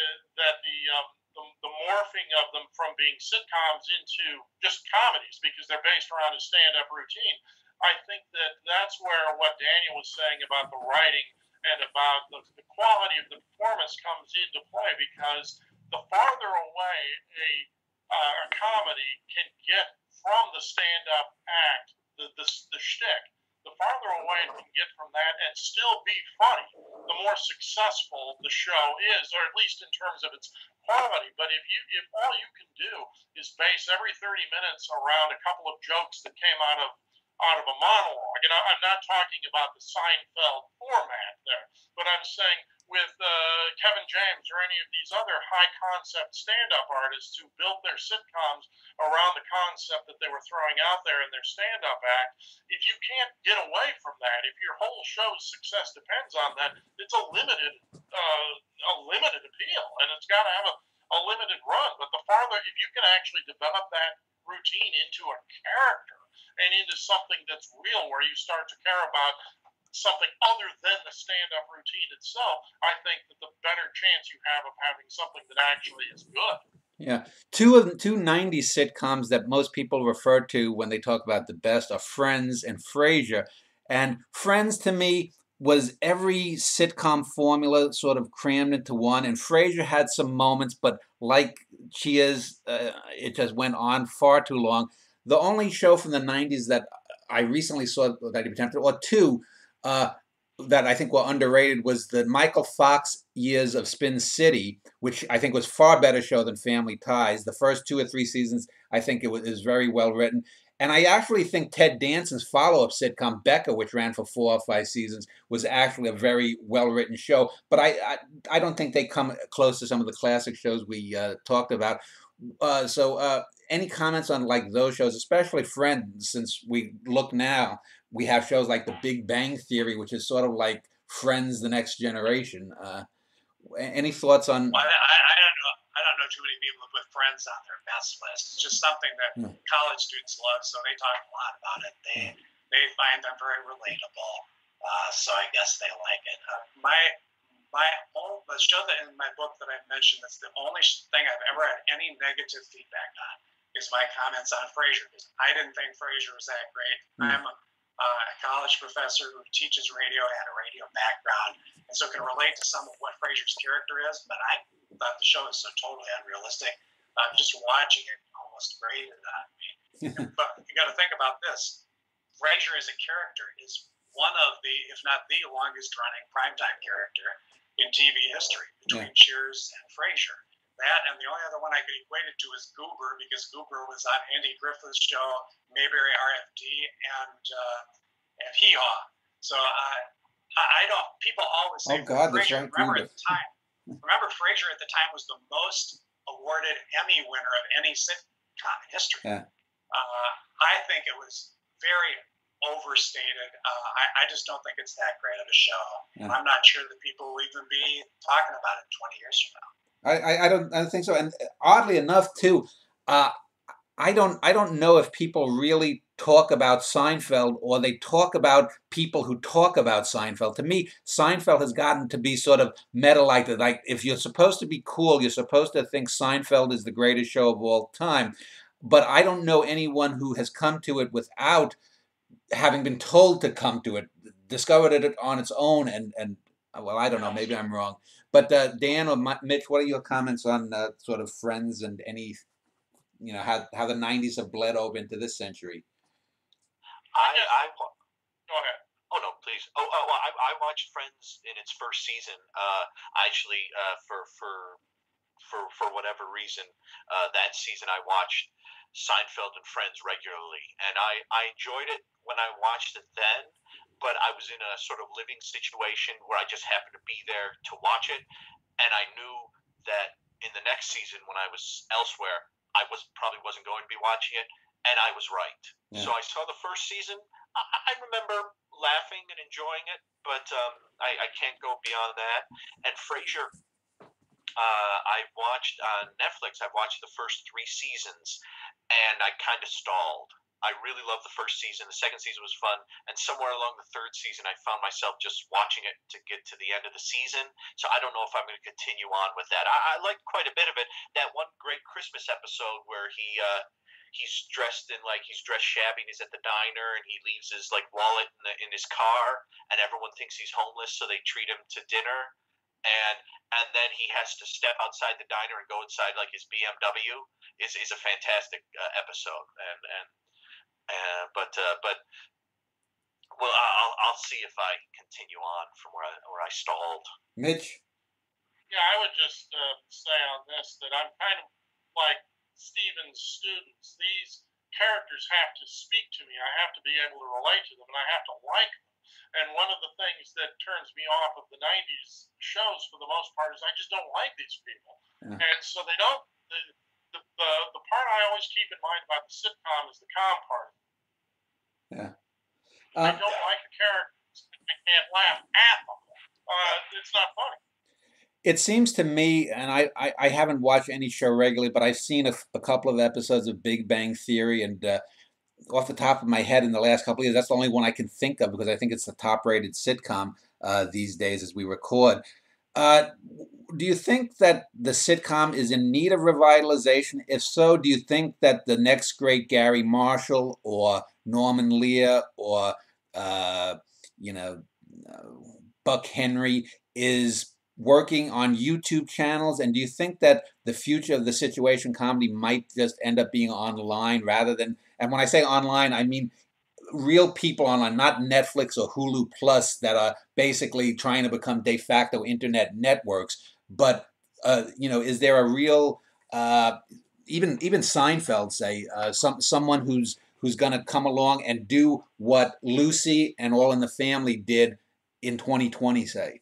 Speaker 2: the morphing of them from being sitcoms into just comedies, because they're based around a stand-up routine. I think that's where what Daniel was saying about the writing and about the quality of the performance comes into play, because the farther away a comedy can get from the stand-up act, the shtick, the farther away it can get from that and still be funny, the more successful the show is, or at least in terms of its quality. But if all you can do is base every 30 minutes around a couple of jokes that came out of a monologue, and I'm not talking about the Seinfeld format there, but I'm saying with Kevin James or any of these other high-concept stand-up artists who built their sitcoms around the concept that they were throwing out there in their stand-up act, if you can't get away from that, if your whole show's success depends on that, it's a limited appeal, and it's got to have a limited run. But the farther, if you can actually develop that routine into a character and into something that's real, where you start to care about something other than the stand-up routine itself, I think that the better chance you have of having something that actually is good.
Speaker 1: Yeah, two 90s sitcoms that most people refer to when they talk about the best are Friends and Frasier. And Friends to me was every sitcom formula sort of crammed into one. And Frasier had some moments, but like Cheers, it just went on far too long. The only show from the 90s that I recently saw that I attempted, or two, uh, that I think were underrated was the Michael Fox years of Spin City, which I think was far better show than Family Ties. The first 2 or 3 seasons, I think is very well written. And I actually think Ted Danson's follow-up sitcom Becca, which ran for 4 or 5 seasons, was actually a very well-written show. But I don't think they come close to some of the classic shows we talked about. Any comments on like those shows, especially Friends, since we look now, we have shows like The Big Bang Theory, which is sort of like Friends, the next generation. Any thoughts on?
Speaker 4: Well, I don't know. I don't know too many people who put Friends on their best list. It's just something that
Speaker 1: Hmm.
Speaker 4: college students love, so they talk a lot about it. They find them very relatable, so I guess they like it. The show that in my book that I mentioned that's the only thing I've ever had any negative feedback on is my comments on Frasier, because I didn't think Frasier was that great. I'm a college professor who teaches radio, had a radio background, and so can relate to some of what Frasier's character is, but I thought the show was so totally unrealistic. Just watching it almost grated on me. But you got to think about this. Frasier as a character is one of the, if not the longest running primetime character in TV history between Cheers and Frasier. That and the only other one I could equate it to is Goober, because Goober was on Andy Griffith's show, Mayberry RFD, and Hee Haw. So I don't. People always say,
Speaker 1: Oh God, that's
Speaker 4: Frasier.
Speaker 1: right.
Speaker 4: Remember, Frasier at the time was the most awarded Emmy winner of any sitcom in history.
Speaker 1: Yeah.
Speaker 4: I think it was very overstated. I just don't think it's that great of a show.
Speaker 1: Yeah.
Speaker 4: I'm not sure that people will even be talking about it 20 years from now.
Speaker 1: I don't think so. And oddly enough, too, I don't know if people really talk about Seinfeld or they talk about people who talk about Seinfeld. To me, Seinfeld has gotten to be sort of meta like that. Like if you're supposed to be cool, you're supposed to think Seinfeld is the greatest show of all time. But I don't know anyone who has come to it without having been told to come to it, discovered it on its own, and well, I don't know, maybe I'm wrong. But Dan or Mitch, what are your comments on sort of Friends and any, how the 90s have bled over into this century?
Speaker 2: Go ahead.
Speaker 3: Oh no, please. Well, I watched Friends in its first season. Actually, for whatever reason, that season I watched Seinfeld and Friends regularly, and I enjoyed it when I watched it then. But I was in a sort of living situation where I just happened to be there to watch it, and I knew that in the next season when I was elsewhere, I probably wasn't going to be watching it, and I was right.
Speaker 1: Yeah.
Speaker 3: So I saw the first season. I remember laughing and enjoying it, but I can't go beyond that. And Frasier, I watched on Netflix. I watched the first 3 seasons, and I kind of stalled. I really loved the first season. The second season was fun, and somewhere along the third season, I found myself just watching it to get to the end of the season. So I don't know if I'm going to continue on with that. I liked quite a bit of it. That one great Christmas episode where he's dressed shabby and he's at the diner and he leaves his like wallet in his car and everyone thinks he's homeless, so they treat him to dinner. And then he has to step outside the diner and go inside like his BMW is a fantastic episode. But well, I'll see if I continue on from where I stalled.
Speaker 1: Mitch?
Speaker 2: Yeah, I would just say on this that I'm kind of like Stephen's students. These characters have to speak to me. I have to be able to relate to them, and I have to like them. And one of the things that turns me off of the 90s shows for the most part is I just don't like these people.
Speaker 1: Yeah.
Speaker 2: And so they don't, the part I always keep in mind about the sitcom is the calm part.
Speaker 1: Yeah.
Speaker 2: I don't like a character. I can't laugh at them. It's not funny.
Speaker 1: It seems to me, and I haven't watched any show regularly, but I've seen a couple of episodes of Big Bang Theory, and off the top of my head in the last couple of years, that's the only one I can think of because I think it's the top-rated sitcom these days as we record. Uh, do you think that the sitcom is in need of revitalization? If so, do you think that the next great Gary Marshall or Norman Lear or uh, you know uh, Buck Henry is working on YouTube channels? And do you think that the future of the situation comedy might just end up being online rather than? And when I say online, I mean real people online, not Netflix or Hulu Plus that are basically trying to become de facto internet networks. But is there a real uh, even Seinfeld say someone who's going to come along and do what Lucy and All in the Family did in 2020? Say,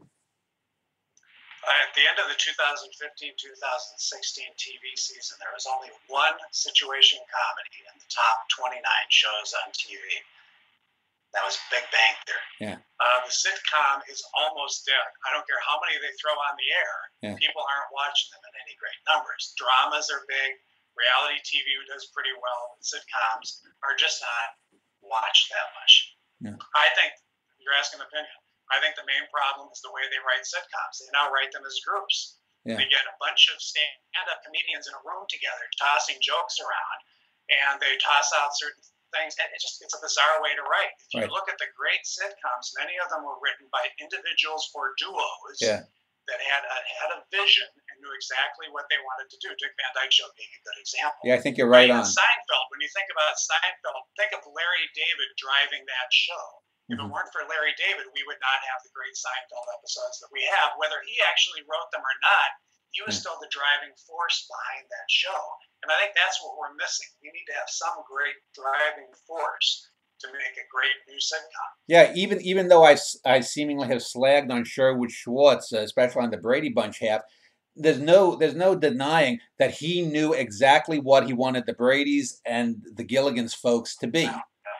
Speaker 4: At the end of the 2015-2016 TV season, there was only one situation comedy in the top 29 shows on TV. That was Big Bang Theory.
Speaker 1: Yeah.
Speaker 4: The sitcom is almost dead. I don't care how many they throw on the air.
Speaker 1: Yeah.
Speaker 4: People aren't watching them in any great numbers. Dramas are big. Reality TV does pretty well. But sitcoms are just not watched that much.
Speaker 1: Yeah.
Speaker 4: I think, you're asking an opinion, I think the main problem is the way they write sitcoms. They now write them as groups.
Speaker 1: Yeah.
Speaker 4: They get a bunch of stand-up comedians in a room together tossing jokes around, and they toss out certain things. And it's a bizarre way to write. If you look at the great sitcoms, many of them were written by individuals or duos that had a vision and knew exactly what they wanted to do. Dick Van Dyke Show being a good example.
Speaker 1: Yeah, I think you're right on.
Speaker 4: Seinfeld, when you think about Seinfeld, think of Larry David driving that show. If it weren't for Larry David, we would not have the great Seinfeld episodes that we have. Whether he actually wrote them or not, he was still the driving force behind that show. And I think that's what we're missing. We need to have some great driving force to make a great new sitcom.
Speaker 1: Yeah, even though I seemingly have slagged on Sherwood Schwartz, especially on the Brady Bunch half, there's no denying that he knew exactly what he wanted the Bradys and the Gilligans folks to be.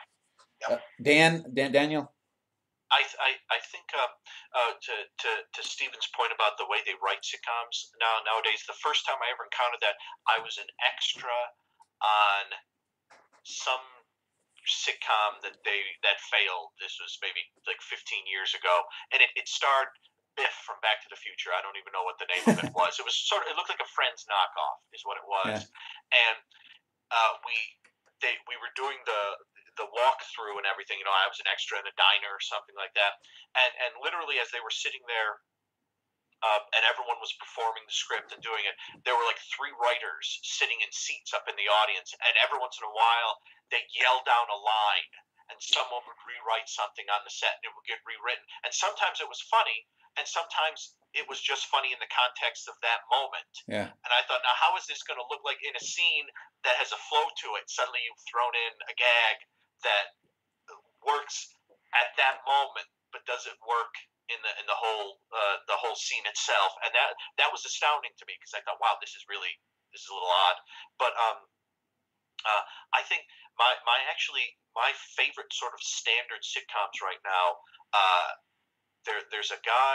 Speaker 1: Daniel?
Speaker 3: I think to Stephen's point about the way they write sitcoms nowadays, the first time I ever encountered that, I was an extra on some sitcom that failed. This was maybe like 15 years ago, and it starred Biff from Back to the Future. I don't even know what the name of it was. It looked like a Friends knockoff, is what it was, and we were doing the walkthrough and everything. I was an extra in a diner or something like that, and literally as they were sitting there, and everyone was performing the script and doing it, there were like 3 writers sitting in seats up in the audience, and every once in a while they'd yell down a line, and someone would rewrite something on the set, and it would get rewritten. And sometimes it was funny, and sometimes it was just funny in the context of that moment.
Speaker 1: Yeah.
Speaker 3: And I thought, now how is this going to look like in a scene that has a flow to it? Suddenly you've thrown in a gag that works at that moment, but does it work in the whole scene itself? And that was astounding to me, because I thought, wow, this is a little odd. But I think my favorite sort of standard sitcoms right now, there's a guy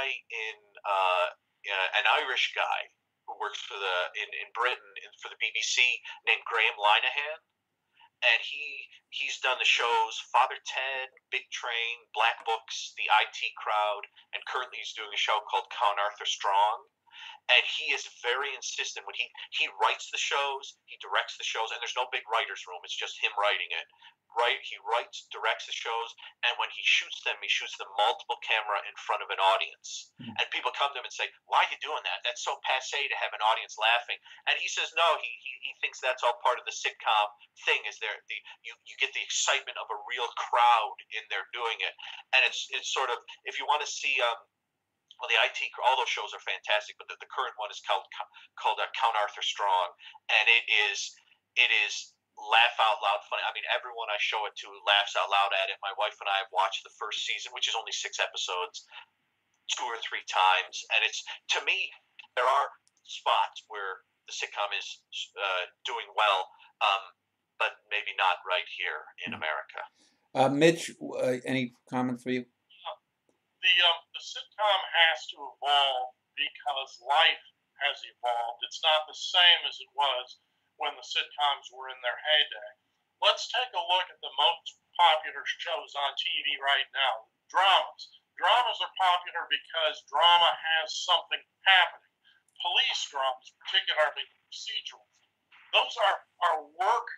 Speaker 3: an Irish guy who works in Britain for the BBC named Graham Linehan. And he's done the shows Father Ted, Big Train, Black Books, The IT Crowd, and currently he's doing a show called Count Arthur Strong. And he is very insistent when he writes the shows, he directs the shows, and there's no big writer's room. It's just him writing it. He writes, directs the shows, and when he shoots them multiple camera in front of an audience. And people come to him and say, why are you doing that? That's so passé to have an audience laughing. And he says, no, he thinks that's all part of the sitcom thing, is you get the excitement of a real crowd in there doing it. And it's sort of, if you want to see well, the IT, all those shows are fantastic, but the current one is called Count Arthur Strong, and it is laugh out loud funny. I mean, everyone I show it to laughs out loud at it. My wife and I have watched the first season, which is only 6 episodes, 2 or 3 times, and it's, to me, there are spots where the sitcom is doing well, but maybe not right here in America.
Speaker 1: Mitch, any comment for you?
Speaker 2: The sitcom has to evolve because life has evolved. It's not the same as it was when the sitcoms were in their heyday. Let's take a look at the most popular shows on TV right now. Dramas. Dramas are popular because drama has something happening. Police dramas, particularly procedural, those are work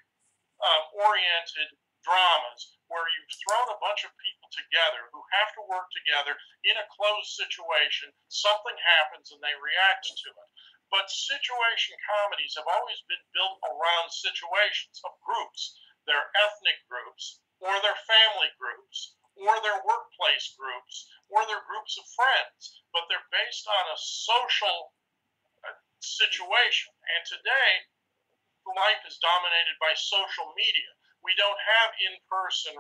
Speaker 2: oriented dramas where you've thrown a bunch of people together who have to work together in a closed situation. Something happens and they react to it. But situation comedies have always been built around situations of groups. They're ethnic groups, or they're family groups, or they're workplace groups, or they're groups of friends. But they're based on a social situation. And today, life is dominated by social media. We don't have in-person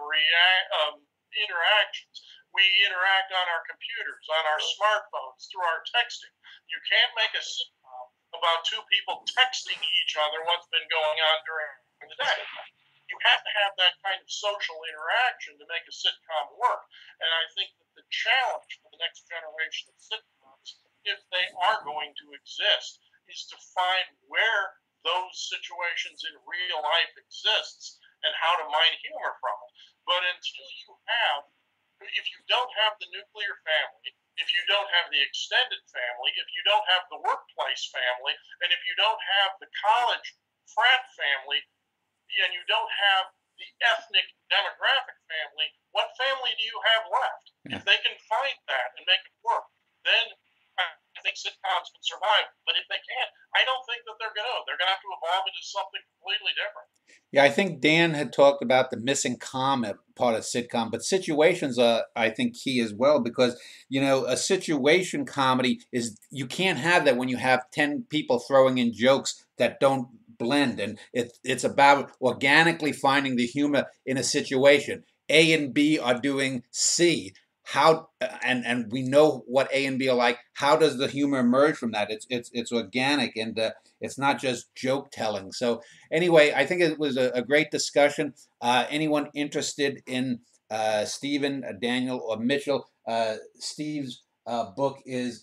Speaker 2: interactions. We interact on our computers, on our smartphones, through our texting. You can't make a sitcom about two people texting each other what's been going on during the day. You have to have that kind of social interaction to make a sitcom work. And I think that the challenge for the next generation of sitcoms, if they are going to exist, is to find where those situations in real life exists and how to mine humor from it. But until you have, if you don't have the nuclear family, if you don't have the extended family, if you don't have the workplace family, and if you don't have the college frat family, and you don't have the ethnic demographic family, what family do you have left? Yeah. If they can find that and make it work, then I think sitcoms can survive. But if they can't, I don't think that they're going to. They're going to have to evolve into something completely different.
Speaker 1: Yeah, I think Dan had talked about the missing comma part of sitcom, but situations are, I think, key as well, because, you know, a situation comedy is, you can't have that when you have 10 people throwing in jokes that don't blend, and it's about organically finding the humor in a situation. A and B are doing C. How and we know what A and B are like. How does the humor emerge from that? It's organic, and it's not just joke telling. So anyway, I think it was a great discussion. Anyone interested in Stephen, Daniel, or Mitchell? Steve's book is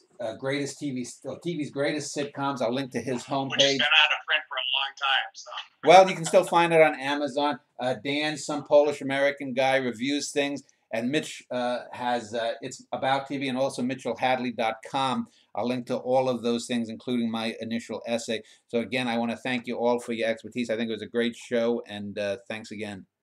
Speaker 1: TV's Greatest Sitcoms. I'll link to his homepage.
Speaker 4: Which has been out of print for a long time. So.
Speaker 1: Well, you can still find it on Amazon. Dan, some Polish American guy, reviews things. And Mitch has It's About TV, and also MitchellHadley.com. I'll link to all of those things, including my initial essay. So again, I want to thank you all for your expertise. I think it was a great show, and thanks again.